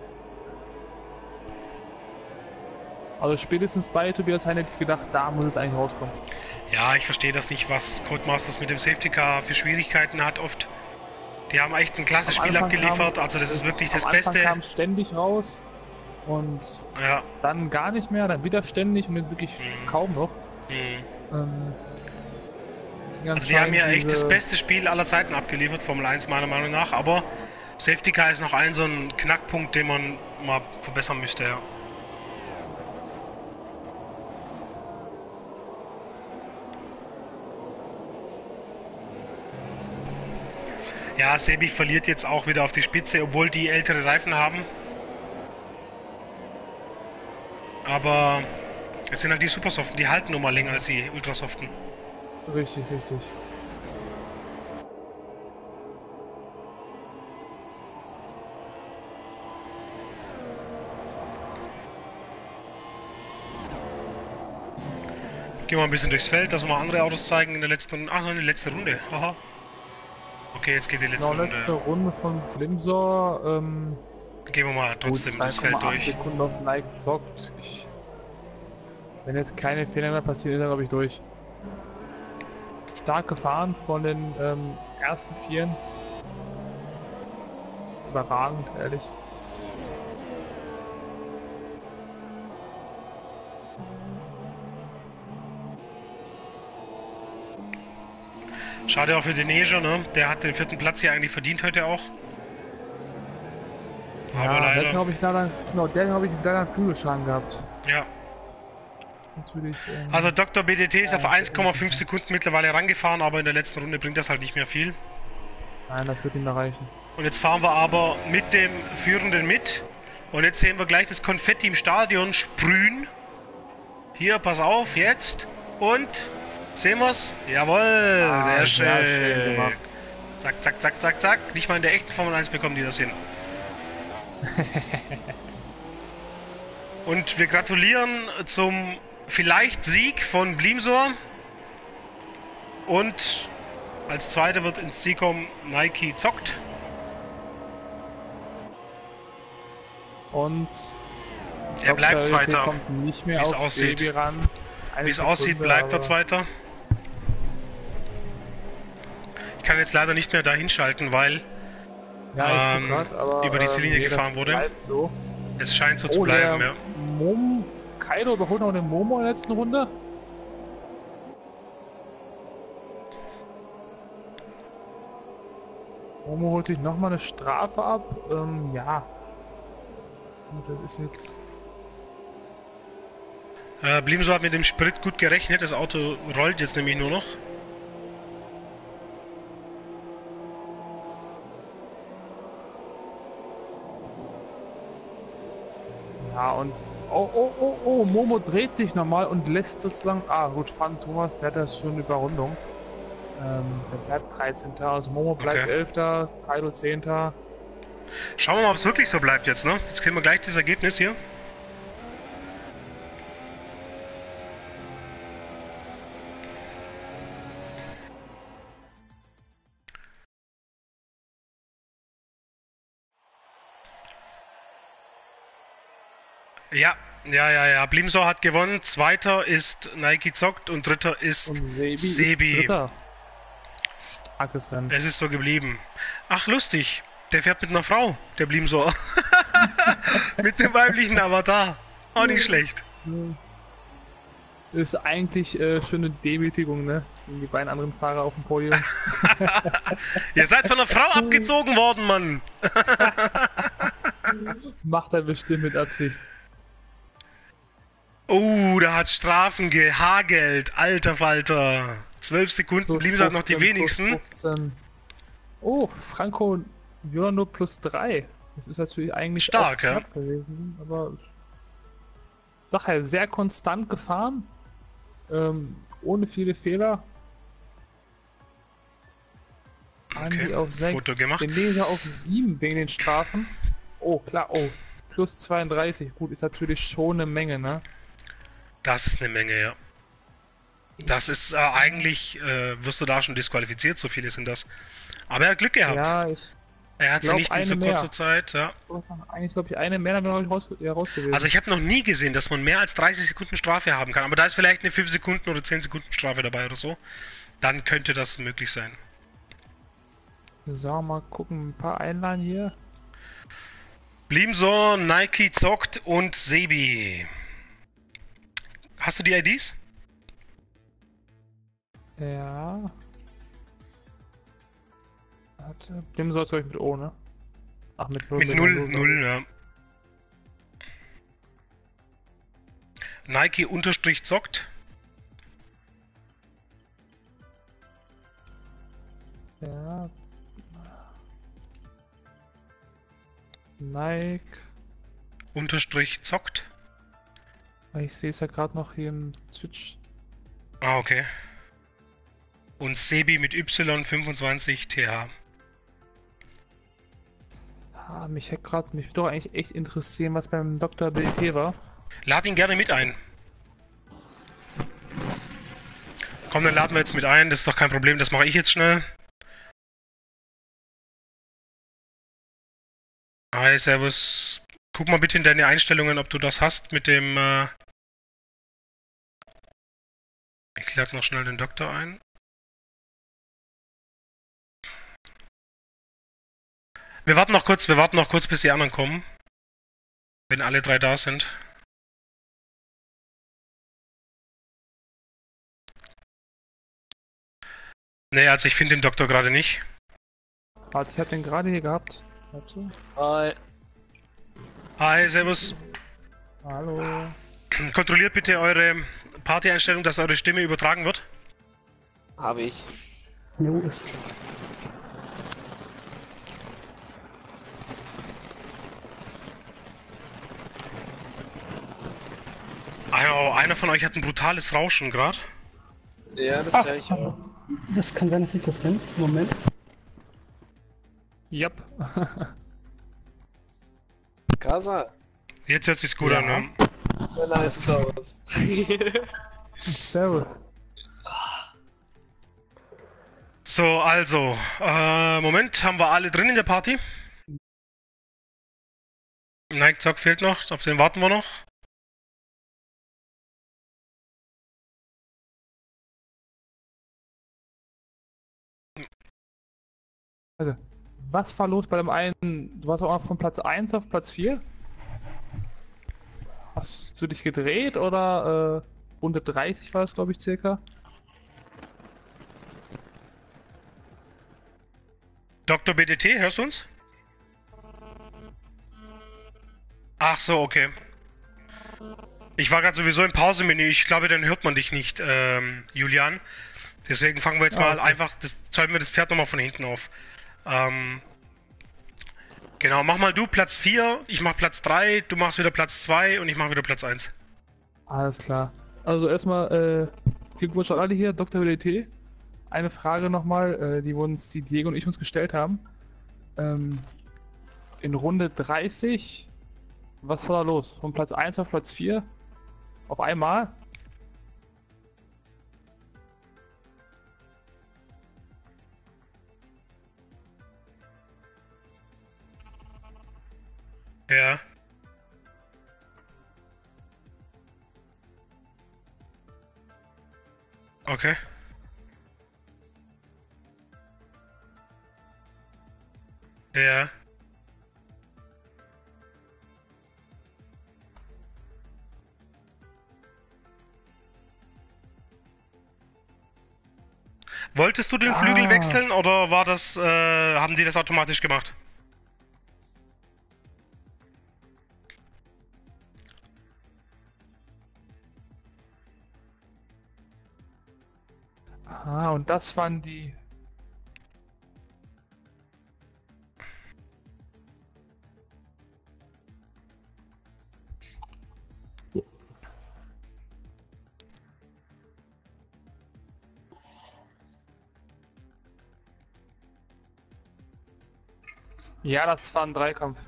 Also spätestens bei Tobias Heine hätte ich gedacht, da muss es eigentlich rauskommen. Ja, ich verstehe das nicht, was Codemasters mit dem Safety Car für Schwierigkeiten hat oft. Die haben echt ein klasse Spiel abgeliefert, also das ist wirklich das Beste. Am Anfang kam es ständig raus und ja. dann gar nicht mehr, dann wieder ständig und wirklich mhm. kaum noch. Mhm. Ähm, die also die haben ja echt das beste Spiel aller Zeiten abgeliefert, Formel eins meiner Meinung nach, aber Safety Car ist noch ein so ein Knackpunkt, den man mal verbessern müsste, ja. Ja, Sebi verliert jetzt auch wieder auf die Spitze, obwohl die ältere Reifen haben. Aber es sind halt die Supersoften, die halten nun mal länger als die Ultrasoften. Richtig, richtig. Gehen wir ein bisschen durchs Feld, dass wir mal andere Autos zeigen in der letzten Runde. Ach, noch in der letzten Runde. Aha. Okay, jetzt geht die letzte Genau, Runde. letzte Runde von Blimsor. Ähm, Gehen wir mal trotzdem das Feld durch. Sekunden auf Nike zockt. Ich, wenn jetzt keine Fehler mehr passieren, ist er, glaube ich, durch. Stark gefahren von den ähm, ersten Vieren. Überragend, ehrlich. Schade auch für den Neger, ne? Der hat den vierten Platz hier eigentlich verdient heute auch. Aber Ja, leider. der habe ich leider, genau, der habe ich leider einen Flügelschaden gehabt. Ja. Natürlich. Ähm, Also Doktor B D T ist ja, auf eins Komma fünf Sekunden mittlerweile rangefahren, aber in der letzten Runde bringt das halt nicht mehr viel. Nein, das wird ihm erreichen. Und jetzt fahren wir aber mit dem Führenden mit. Und jetzt sehen wir gleich das Konfetti im Stadion sprühen. Hier, pass auf, jetzt. Und sehen wir's? Jawohl, Ah, sehr schön. sehr schön gemacht. Zack, zack, zack, zack, zack. Nicht mal in der echten Formel eins bekommen die das hin. Und wir gratulieren zum vielleicht Sieg von Blimsor. Und als Zweiter wird ins Ziel kommen Nike zockt. Und Er bleibt Zweiter. Kommt nicht mehr Wie es auf aussieht. Sebi ran. Eine Wie es Sekunde, aussieht, bleibt er aber- Zweiter. Ich kann jetzt leider nicht mehr da hinschalten, weil Ja, ich ähm, guck grad, aber, über die äh, Ziellinie nee, das gefahren wurde. bleibt So. es scheint so zu Oh, bleiben. der Ja. Mom Kaido überholt noch den Momo in der letzten Runde. Momo holt sich nochmal eine Strafe ab. Ähm, ja. Gut, das ist jetzt. Äh, Blimsor hat mit dem Sprit gut gerechnet. Das Auto rollt jetzt nämlich nur noch. Ja, und. Oh, oh, oh, oh, Momo dreht sich nochmal und lässt sozusagen. Ah, gut, Fan Thomas, der hat das schon Überrundung. Ähm, der bleibt dreizehnter Also Momo bleibt Okay. elfter Kaido zehnter Schauen wir mal, ob es wirklich so bleibt jetzt. Ne? Jetzt kriegen wir gleich das Ergebnis hier. Ja, ja, ja, ja. Blimsor hat gewonnen. Zweiter ist Nike zockt und dritter ist Und Sebi, Sebi. ist dritter. Starkes Rennen. Es ist so geblieben. Ach, lustig. Der fährt mit einer Frau, der Blimsor. Mit dem weiblichen Avatar. Auch nicht schlecht. Ist eigentlich äh, schöne Demütigung, ne? Gegen die beiden anderen Fahrer auf dem Podium. Ihr seid von einer Frau abgezogen worden, Mann. Macht er bestimmt mit Absicht. Oh, da hat Strafen gehagelt. Alter Falter. Zwölf Sekunden, Plus Blimsor hat noch die fünfzehn, wenigsten. plus fünfzehn. Oh, Franco Viola nur plus drei. Das ist natürlich eigentlich Stark, auch ja. knapp gewesen, aber Sache sehr konstant gefahren. Ähm, ohne viele Fehler. Okay, Andi auf sechs, Foto gemacht. Beneza auf sieben wegen den Strafen. Oh, klar, oh, plus zweiunddreißig. Gut, ist natürlich schon eine Menge, ne? Das ist eine Menge, ja. Das ist äh, eigentlich, äh, wirst du da schon disqualifiziert, so viele sind das. Aber er hat Glück gehabt. Ja, ich er hat sie glaub, nicht in eine so mehr. kurzer Zeit, ja. eigentlich glaube ich eine mehr, dann wäre ich raus, ja, raus gewesen. Also ich habe noch nie gesehen, dass man mehr als dreißig Sekunden Strafe haben kann. Aber da ist vielleicht eine fünf Sekunden oder zehn Sekunden Strafe dabei oder so. Dann könnte das möglich sein. So, mal gucken, ein paar Einlagen hier. Blimsor, Nike zockt und Sebi. Hast du die I Ds? Ja. Warte, dem soll es glaube ich mit O, ne? Ach, mit null. Mit null, null, ja. Nike unterstrich zockt. Ja. Nike. Unterstrich zockt. Ich sehe es ja gerade noch hier im Twitch. Ah, okay. Und Sebi mit Y fünfundzwanzig T H. Ah, mich hat gerade, mich würde doch eigentlich echt interessieren, was beim Doktor B T war. Lad ihn gerne mit ein. Komm, dann laden wir jetzt mit ein, das ist doch kein Problem, das mache ich jetzt schnell. Hi, servus. Guck mal bitte in deine Einstellungen, ob du das hast mit dem... Äh ich lade noch schnell den Doktor ein. Wir warten noch kurz, wir warten noch kurz, bis die anderen kommen. Wenn alle drei da sind. Nee, also ich finde den Doktor gerade nicht. Warte, ich habe den gerade hier gehabt. Warte. Hi. Hi, servus. Hallo. Kontrolliert bitte eure Party-Einstellung, dass eure Stimme übertragen wird. Habe ich. Jo, ist. Also, einer von euch hat ein brutales Rauschen gerade. Ja, das Ach, höre ich auch. das kann sein, dass ich das bin. Moment. Yep. Kasa. Jetzt hört sich's gut Ja. an, ne? Ja, nice aus. Servus. So, also, äh, Moment, haben wir alle drin in der Party? Nike Zock fehlt noch, auf den warten wir noch. Was war los bei dem einen? Du warst auch von Platz eins auf Platz vier? Hast du dich gedreht oder äh, Runde dreißig war es, glaube ich, circa? Doktor B D T, hörst du uns? Ach so, okay. Ich war gerade sowieso im Pausemenü, ich glaube, dann hört man dich nicht, ähm, Julian. Deswegen fangen wir jetzt Ah, mal okay. einfach, das zäumen wir das Pferd nochmal von hinten auf. Ähm, genau, mach mal du Platz vier, ich mach Platz drei, du machst wieder Platz zwei und ich mach wieder Platz eins. Alles klar. Also erstmal, äh, Glückwunsch an alle hier, Doktor W D T. Eine Frage nochmal, äh, die uns, die Diego und ich uns gestellt haben. Ähm, in Runde dreißig, was war da los? Von Platz eins auf Platz vier? Auf einmal? Ja. Okay. Ja. Wolltest du den Flügel Ah. wechseln oder war das, äh, haben die das automatisch gemacht? Ah, und das waren die. Ja, das war ein Dreikampf.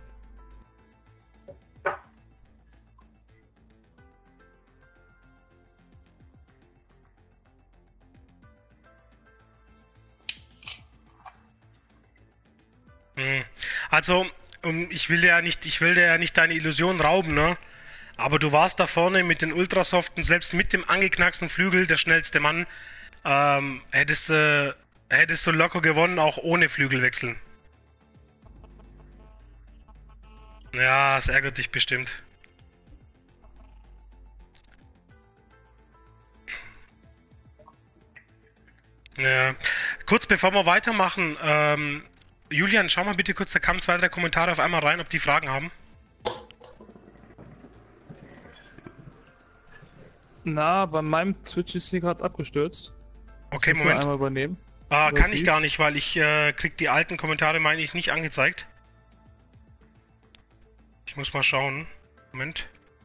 Hm. Also, um, ich will dir ja nicht, ich will dir ja nicht deine Illusion rauben, ne? Aber du warst da vorne mit den Ultrasoften, selbst mit dem angeknacksten Flügel, der schnellste Mann, ähm, hättest du, hättest du locker gewonnen, auch ohne Flügelwechseln. Ja, es ärgert dich bestimmt. Ja. Kurz bevor wir weitermachen, ähm, Julian, schau mal bitte kurz, da kamen zwei, drei Kommentare auf einmal rein, ob die Fragen haben. Na, bei meinem Twitch ist sie gerade abgestürzt. Okay, Müssen wir Moment. einmal übernehmen. Ah, Was kann ich siehst? gar nicht, weil ich äh, krieg die alten Kommentare, meine ich, nicht angezeigt. muss mal schauen. Moment.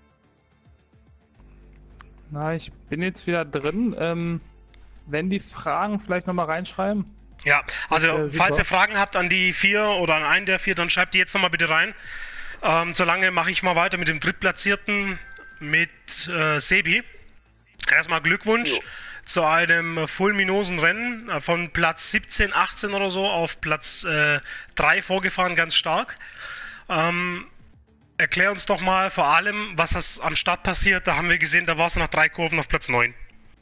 Na, ich bin jetzt wieder drin. Ähm, wenn die Fragen vielleicht nochmal reinschreiben. Ja, also Das wär falls ihr super. Fragen habt an die vier oder an einen der vier, dann schreibt die jetzt nochmal bitte rein. Ähm, solange mache ich mal weiter mit dem Drittplatzierten, mit äh, Sebi. Erstmal Glückwunsch Jo. zu einem fulminosen Rennen äh, von Platz siebzehn, achtzehn oder so auf Platz äh, drei vorgefahren, ganz stark. Ähm, erklär uns doch mal vor allem, was das am Start passiert. Da haben wir gesehen, da warst du nach drei Kurven auf Platz neun.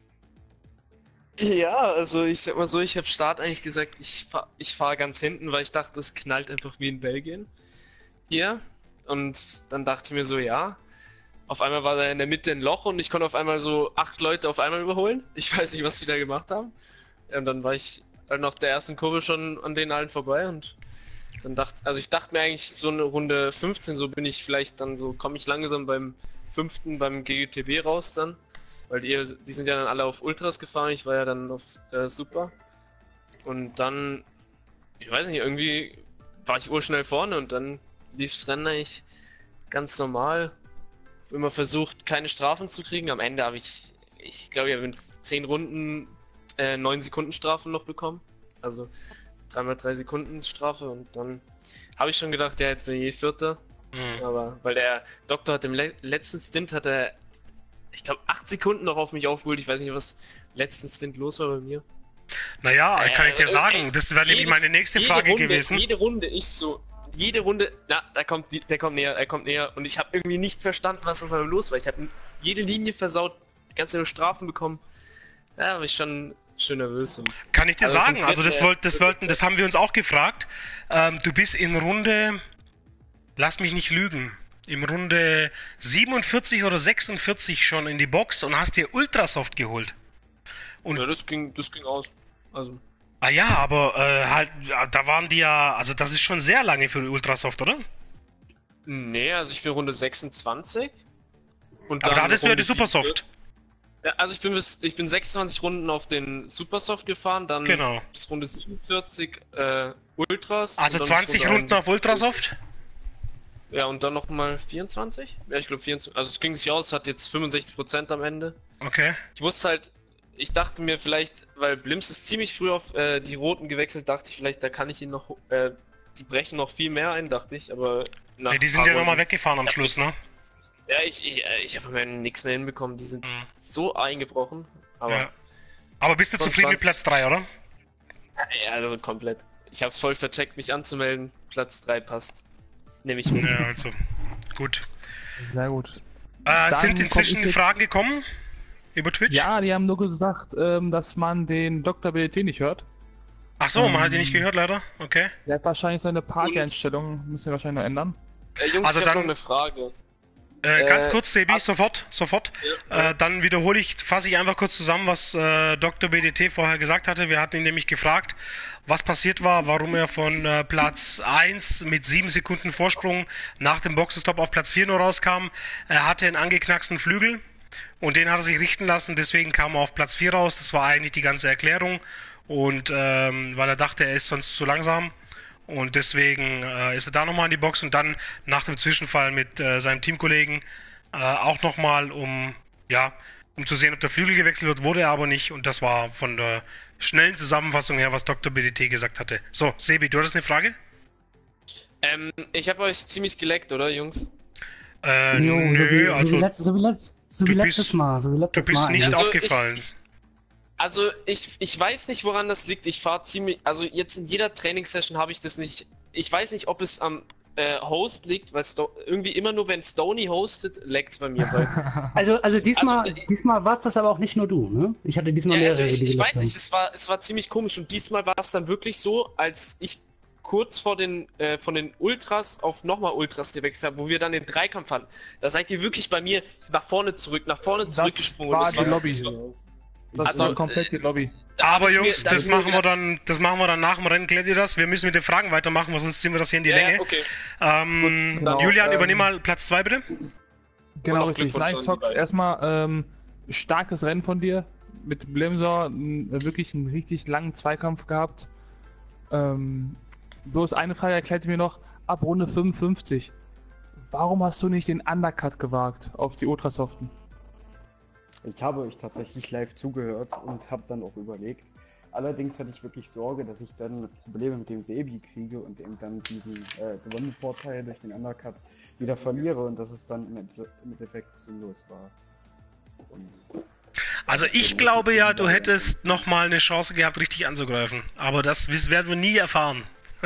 Ja, also ich sag mal so, ich habe Start eigentlich gesagt, ich fahr, ich fahr ganz hinten, weil ich dachte, es knallt einfach wie in Belgien. Hier. Und dann dachte ich mir so, ja. Auf einmal war da in der Mitte ein Loch und ich konnte auf einmal so acht Leute auf einmal überholen. Ich weiß nicht, was die da gemacht haben. Und dann war ich halt nach der ersten Kurve schon an denen allen vorbei und dann dachte, also ich dachte mir eigentlich so eine Runde fünfzehn, so bin ich vielleicht dann so, komme ich langsam beim fünften beim G G T B raus dann. Weil die, die sind ja dann alle auf Ultras gefahren, ich war ja dann auf äh, Super. Und dann, ich weiß nicht, irgendwie war ich urschnell vorne und dann lief das Rennen eigentlich ganz normal. Immer versucht, keine Strafen zu kriegen. Am Ende habe ich, ich glaube, ich habe in zehn Runden äh, neun Sekunden Strafen noch bekommen. Also dreimal drei Sekunden Strafe und dann habe ich schon gedacht, ja, jetzt bin ich eh Vierter. Mhm. Aber weil der Doktor hat im le letzten Stint hat er, ich glaube, acht Sekunden noch auf mich aufgeholt. Ich weiß nicht, was letzten Stint los war bei mir. Naja, kann ich dir Äh, sagen. Das wäre nämlich Jedes- meine nächste jede Frage Runde, gewesen. Jede Runde ich so, jede Runde, na, da kommt, der kommt näher, er kommt näher und ich habe irgendwie nicht verstanden, was auf einmal los war. Ich habe jede Linie versaut, ganz viele Strafen bekommen. Ja, war ich schon schön nervös. Und Kann ich dir Also sagen, vom also das Dritten wollten, das her- wollten, das haben wir uns auch gefragt. Ähm, du bist in Runde, lass mich nicht lügen, im Runde siebenundvierzig oder sechsundvierzig schon in die Box und hast dir Ultrasoft geholt. Und ja, das ging, das ging aus. Also, ah ja, aber äh, halt, ja, da waren die ja, also das ist schon sehr lange für Ultrasoft, oder? nee, also ich bin Runde sechsundzwanzig. Und Aber da hattest du ja Runde die Supersoft. siebenundvierzig. Ja, also ich bin bis, ich bin sechsundzwanzig Runden auf den Supersoft gefahren, dann Genau. bis Runde siebenundvierzig äh, Ultras. Also und dann zwanzig Runde Runden auf Ultrasoft? Ja, und dann nochmal vierundzwanzig? Ja, ich glaube vierundzwanzig. Also es ging sich aus, hat jetzt fünfundsechzig Prozent am Ende. Okay. Ich wusste halt, ich dachte mir vielleicht, weil Blims ist ziemlich früh auf äh, die Roten gewechselt, dachte ich vielleicht, da kann ich ihn noch, äh, die brechen noch viel mehr ein, dachte ich, aber nach Nee, die sind paar ja nochmal Runden- weggefahren am Schluss, ne? Ja, ich, ich, äh, ich habe mir nichts mehr hinbekommen, die sind Mhm. so eingebrochen, aber Ja. Aber bist du Sonst zufrieden mit war's- Platz drei, oder? ja, also komplett. Ich habe voll vercheckt, mich anzumelden, Platz drei passt. Nehme ich mit. Ja, also. Gut. Sehr gut. Äh, Dann sind komm inzwischen ich jetzt- Fragen gekommen? Über Twitch? Ja, die haben nur gesagt, ähm, dass man den Doktor B D T nicht hört. Ach so, man hat Ähm, ihn nicht gehört, leider. Okay. Der hat wahrscheinlich seine Party-Einstellungen, müssen wir wahrscheinlich noch ändern. Äh, Jungs, Also ich dann- habe noch eine Frage. Äh, ganz Äh, kurz, Sebi, hast- sofort, sofort. Ja. Äh, dann wiederhole ich, fasse ich einfach kurz zusammen, was äh, Doktor B D T vorher gesagt hatte. Wir hatten ihn nämlich gefragt, was passiert war, warum er von äh, Platz eins mit sieben Sekunden Vorsprung nach dem Boxenstopp auf Platz vier nur rauskam. Er hatte einen angeknacksten Flügel und den hat er sich richten lassen, deswegen kam er auf Platz vier raus. Das war eigentlich die ganze Erklärung. Und ähm, weil er dachte, er ist sonst zu langsam. Und deswegen äh, ist er da nochmal in die Box und dann nach dem Zwischenfall mit äh, seinem Teamkollegen äh, auch nochmal, um ja, um zu sehen, ob der Flügel gewechselt wird, wurde er aber nicht. Und das war von der schnellen Zusammenfassung her, was Doktor B D T gesagt hatte. So, Sebi, du hattest eine Frage? Ähm, ich habe euch ziemlich geleckt, oder, Jungs? Äh, Jo, so, nö, wie, so, also wie letzt, so, wie letzt, so du wie bist- letztes Mal. So wie letztes bist Mal nicht eigentlich. auf- aufgefallen. Ich, ich, also ich, ich weiß nicht, woran das liegt. Ich fahre ziemlich, also jetzt in jeder Trainingssession habe ich das nicht. Ich weiß nicht, ob es am äh, Host liegt, weil Sto irgendwie immer nur, wenn Stony hostet, leckt's bei mir. Weil, Also, also diesmal, Also, diesmal war es das aber auch nicht nur du, ne? Ich hatte diesmal ja, also mehrere, ich, die ich geleckt weiß haben. nicht, es war, es war ziemlich komisch und diesmal war es dann wirklich so, als ich kurz vor den äh, von den Ultras auf nochmal Ultras gewechselt habe, wo wir dann den Dreikampf hatten. Da seid ihr wirklich bei mir nach vorne zurück, nach vorne Das zurückgesprungen. war und das die Lobby. das war- Das Also, war komplett die Lobby. da hab aber ich mir- Jungs, da hab das ich mir machen wir gedacht- dann, das machen wir dann nach dem Rennen, klärt ihr das? Wir müssen mit den Fragen weitermachen, weil sonst ziehen wir das hier in die Ja, Länge. ja, okay. Ähm, Gut, genau, Julian, ähm, übernimm mal Platz zwei bitte. Genau, auch richtig. Glückwunsch an die Nightzock, beiden. erstmal ähm, starkes Rennen von dir. Mit Blemsor n- wirklich einen richtig langen Zweikampf gehabt. Ähm, bloß eine Frage erklärt sie mir noch, ab Runde fünfundfünfzig. warum hast du nicht den Undercut gewagt auf die Ultrasoften? Ich habe euch tatsächlich live zugehört und habe dann auch überlegt. Allerdings hatte ich wirklich Sorge, dass ich dann Probleme mit dem Sebi kriege und eben dann diesen äh, gewonnenen Vorteil durch den Undercut wieder verliere und dass es dann im, Ende im Endeffekt sinnlos war. Und Also ich glaube ja, du hättest nochmal eine Chance gehabt, richtig anzugreifen. Aber das werden wir nie erfahren.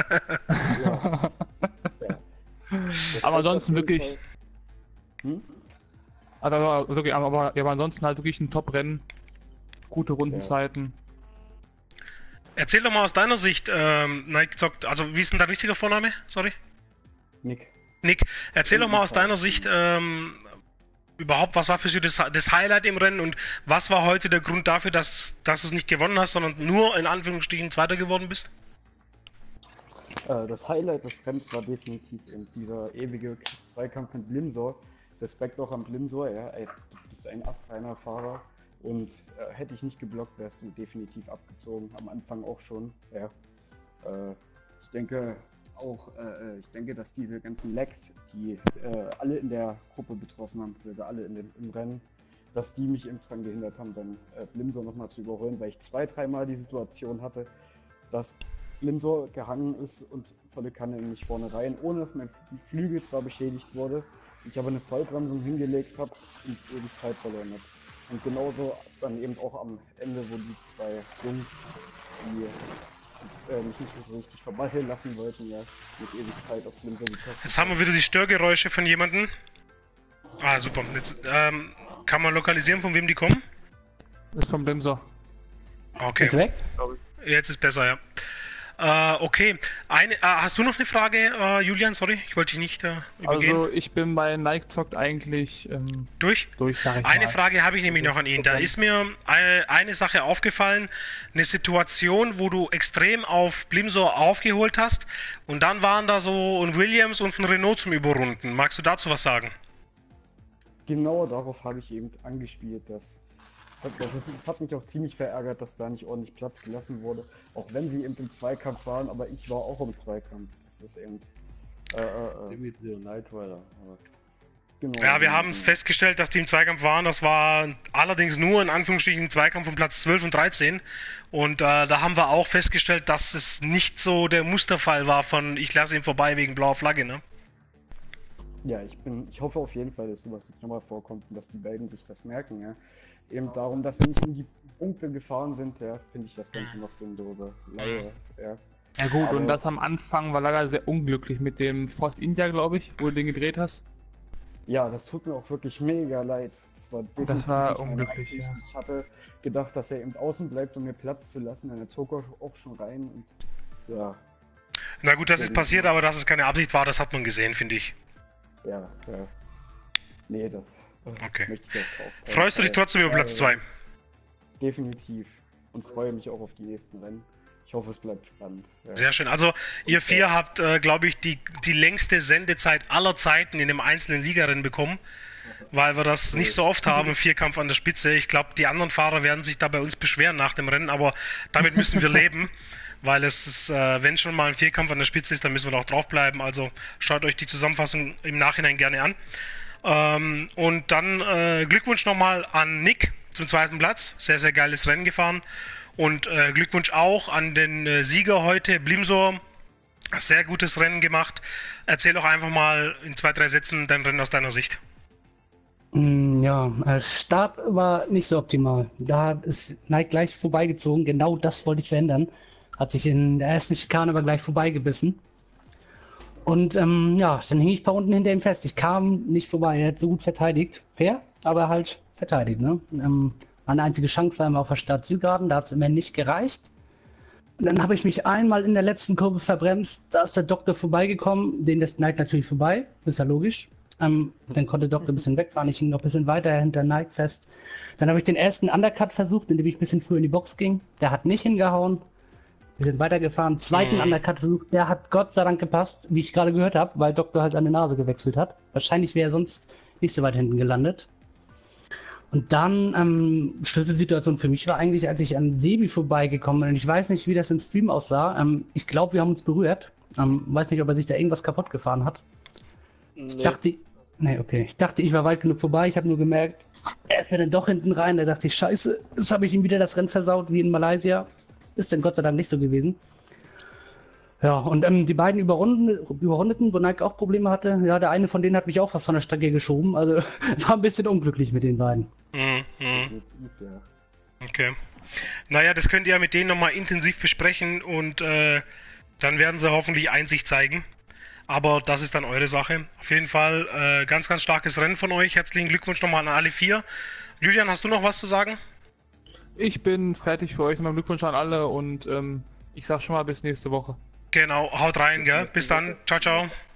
ja. Ja. Aber ansonsten wirklich... Hm? Also, wirklich, aber, ja, aber ansonsten halt wirklich ein Top-Rennen. Gute Rundenzeiten. Erzähl doch mal aus deiner Sicht, ähm, Nike zockt, also wie ist denn dein richtiger Vorname? Sorry? Nick. Nick, erzähl doch mal aus deiner Sicht, ähm, überhaupt, was war für dich das, das Highlight im Rennen und was war heute der Grund dafür, dass, dass du es nicht gewonnen hast, sondern nur in Anführungsstrichen Zweiter geworden bist? Äh, das Highlight des Rennens war definitiv eben dieser ewige Zweikampf mit Blimsor. Respekt auch an Blimsor, ja, ey, du bist ein astreiner Fahrer und äh, hätte ich nicht geblockt, wärst du definitiv abgezogen, am Anfang auch schon, ja. Äh, ich denke auch, äh, ich denke, dass diese ganzen Lags, die äh, alle in der Gruppe betroffen haben, also alle in dem, im Rennen, dass die mich eben dran gehindert haben, dann äh, Blimsor nochmal zu überholen, weil ich zwei, dreimal die Situation hatte, dass Blimsor gehangen ist und volle Kanne in mich vorne rein, ohne dass mein Flügel zwar beschädigt wurde, ich aber eine Vollbremsung hingelegt habe und ewig Zeit verloren habe. Und genauso dann eben auch am Ende, wo die zwei Jungs, die äh, mich nicht so richtig vorbei lassen wollten, ja, mit ewig Zeit aufs Blimsor getestet. Jetzt haben wir wieder die Störgeräusche von jemandem. Ah, super. Jetzt ähm, kann man lokalisieren, von wem die kommen? Ist vom Blimsor. Okay. Ist weg? Jetzt ist besser, ja. Äh, okay. Eine, äh, hast du noch eine Frage, äh, Julian? Sorry, ich wollte dich nicht äh, übergehen. Also ich bin bei Nike zockt eigentlich ähm, Durch? durch, sag ich Eine mal. Frage habe ich nämlich noch an ihn. Da ist mir eine, eine Sache aufgefallen, eine Situation, wo du extrem auf Blimsor aufgeholt hast und dann waren da so ein Williams und ein Renault zum Überrunden. Magst du dazu was sagen? Genau darauf habe ich eben angespielt, dass das hat, das, ist, das hat mich auch ziemlich verärgert, dass da nicht ordentlich Platz gelassen wurde, auch wenn sie eben im Zweikampf waren, aber ich war auch im Zweikampf. Das ist eben äh, äh, Dimitri und Knight Rider. Aber genau. Ja, wir haben es festgestellt, dass die im Zweikampf waren. Das war allerdings nur in Anführungsstrichen ein Zweikampf um Platz zwölf und dreizehn. Und äh, da haben wir auch festgestellt, dass es nicht so der Musterfall war von ich lasse ihn vorbei wegen blauer Flagge, ne? Ja, ich bin, ich hoffe auf jeden Fall, dass sowas nicht nochmal vorkommt und dass die beiden sich das merken, ja. Eben darum, dass sie nicht in die Punkte gefahren sind, ja, finde ich das Ganze noch sinnloser. Leider, ja. Ja gut, Aber- und das am Anfang war leider sehr unglücklich mit dem Force India, glaube ich, wo du den gedreht hast. Ja, das tut mir auch wirklich mega leid. Das war definitiv war nicht meine unglücklich, Absicht. ja. Ich hatte gedacht, dass er eben außen bleibt, um mir Platz zu lassen, denn er zog auch auch schon rein und ja, Na gut, das ist passiert, aber dass es keine Absicht war, das hat man gesehen, finde ich. ja, ja. Nee, das äh, Okay. möchte ich auch drauf. Freust du dich trotzdem über Platz zwei? Definitiv. Und freue mich auch auf die nächsten Rennen. Ich hoffe, es bleibt spannend. Ja. Sehr schön. Also ihr vier habt, äh, glaube ich, die, die längste Sendezeit aller Zeiten in dem einzelnen Ligarennen bekommen, weil wir das nicht so oft haben, im Vierkampf an der Spitze. Ich glaube, die anderen Fahrer werden sich da bei uns beschweren nach dem Rennen, aber damit müssen wir leben, weil es ist, äh, wenn schon mal ein Vierkampf an der Spitze ist, dann müssen wir da auch draufbleiben. Also schaut euch die Zusammenfassung im Nachhinein gerne an. Ähm, und dann äh, Glückwunsch nochmal an Nick zum zweiten Platz. Sehr, sehr geiles Rennen gefahren. Und äh, Glückwunsch auch an den äh, Sieger heute, Blimsor. Sehr gutes Rennen gemacht. Erzähl doch einfach mal in zwei, drei Sätzen dein Rennen aus deiner Sicht. Mm, Ja, äh, Start war nicht so optimal. Da ist Nike gleich vorbeigezogen. Genau das wollte ich verändern. Hat sich in der ersten Schikane aber gleich vorbeigebissen. Und ähm, ja, dann hing ich ein paar Runden hinter ihm fest. Ich kam nicht vorbei. Er hat so gut verteidigt. Fair, aber halt verteidigt. Ne? Ähm, meine einzige Chance war immer auf der Stadt Südgarten. Da hat es immer nicht gereicht. Und dann habe ich mich einmal in der letzten Kurve verbremst. Da ist der Doktor vorbeigekommen. Den lässt Nike natürlich vorbei. Ist ja logisch. Ähm, dann konnte der Doktor ein bisschen wegfahren. Ich hing noch ein bisschen weiter hinter Nike fest. Dann habe ich den ersten Undercut versucht, indem ich ein bisschen früher in die Box ging. Der hat nicht hingehauen. Wir sind weitergefahren. Zweiten Mhm. Undercut versucht. Der hat Gott sei Dank gepasst, wie ich gerade gehört habe, weil Doktor halt seine Nase gewechselt hat. Wahrscheinlich wäre er sonst nicht so weit hinten gelandet. Und dann, ähm, Schlüsselsituation für mich war eigentlich, als ich an Sebi vorbeigekommen bin. Und ich weiß nicht, wie das im Stream aussah. Ähm, ich glaube, wir haben uns berührt. Ähm, weiß nicht, ob er sich da irgendwas kaputt gefahren hat. Ich dachte, nee, okay. Ich dachte, ich war weit genug vorbei. Ich habe nur gemerkt, er ist mir dann doch hinten rein. Da dachte ich, scheiße, jetzt habe ich ihm wieder das Rennen versaut, wie in Malaysia. Ist denn Gott sei Dank nicht so gewesen. Ja, und ähm, die beiden Überrunden, Überrundeten, wo Nike auch Probleme hatte, ja, der eine von denen hat mich auch fast von der Strecke geschoben. Also war ein bisschen unglücklich mit den beiden. Mhm. Mhm. Ja. Okay. Naja, das könnt ihr ja mit denen nochmal intensiv besprechen und äh, dann werden sie hoffentlich Einsicht zeigen. Aber das ist dann eure Sache. Auf jeden Fall äh, ganz, ganz starkes Rennen von euch. Herzlichen Glückwunsch nochmal an alle vier. Julian, hast du noch was zu sagen? Ich bin fertig für euch. Mein Glückwunsch an alle und ähm, ich sag schon mal bis nächste Woche. Genau, haut rein, gell? Bis dann. Ciao, ciao.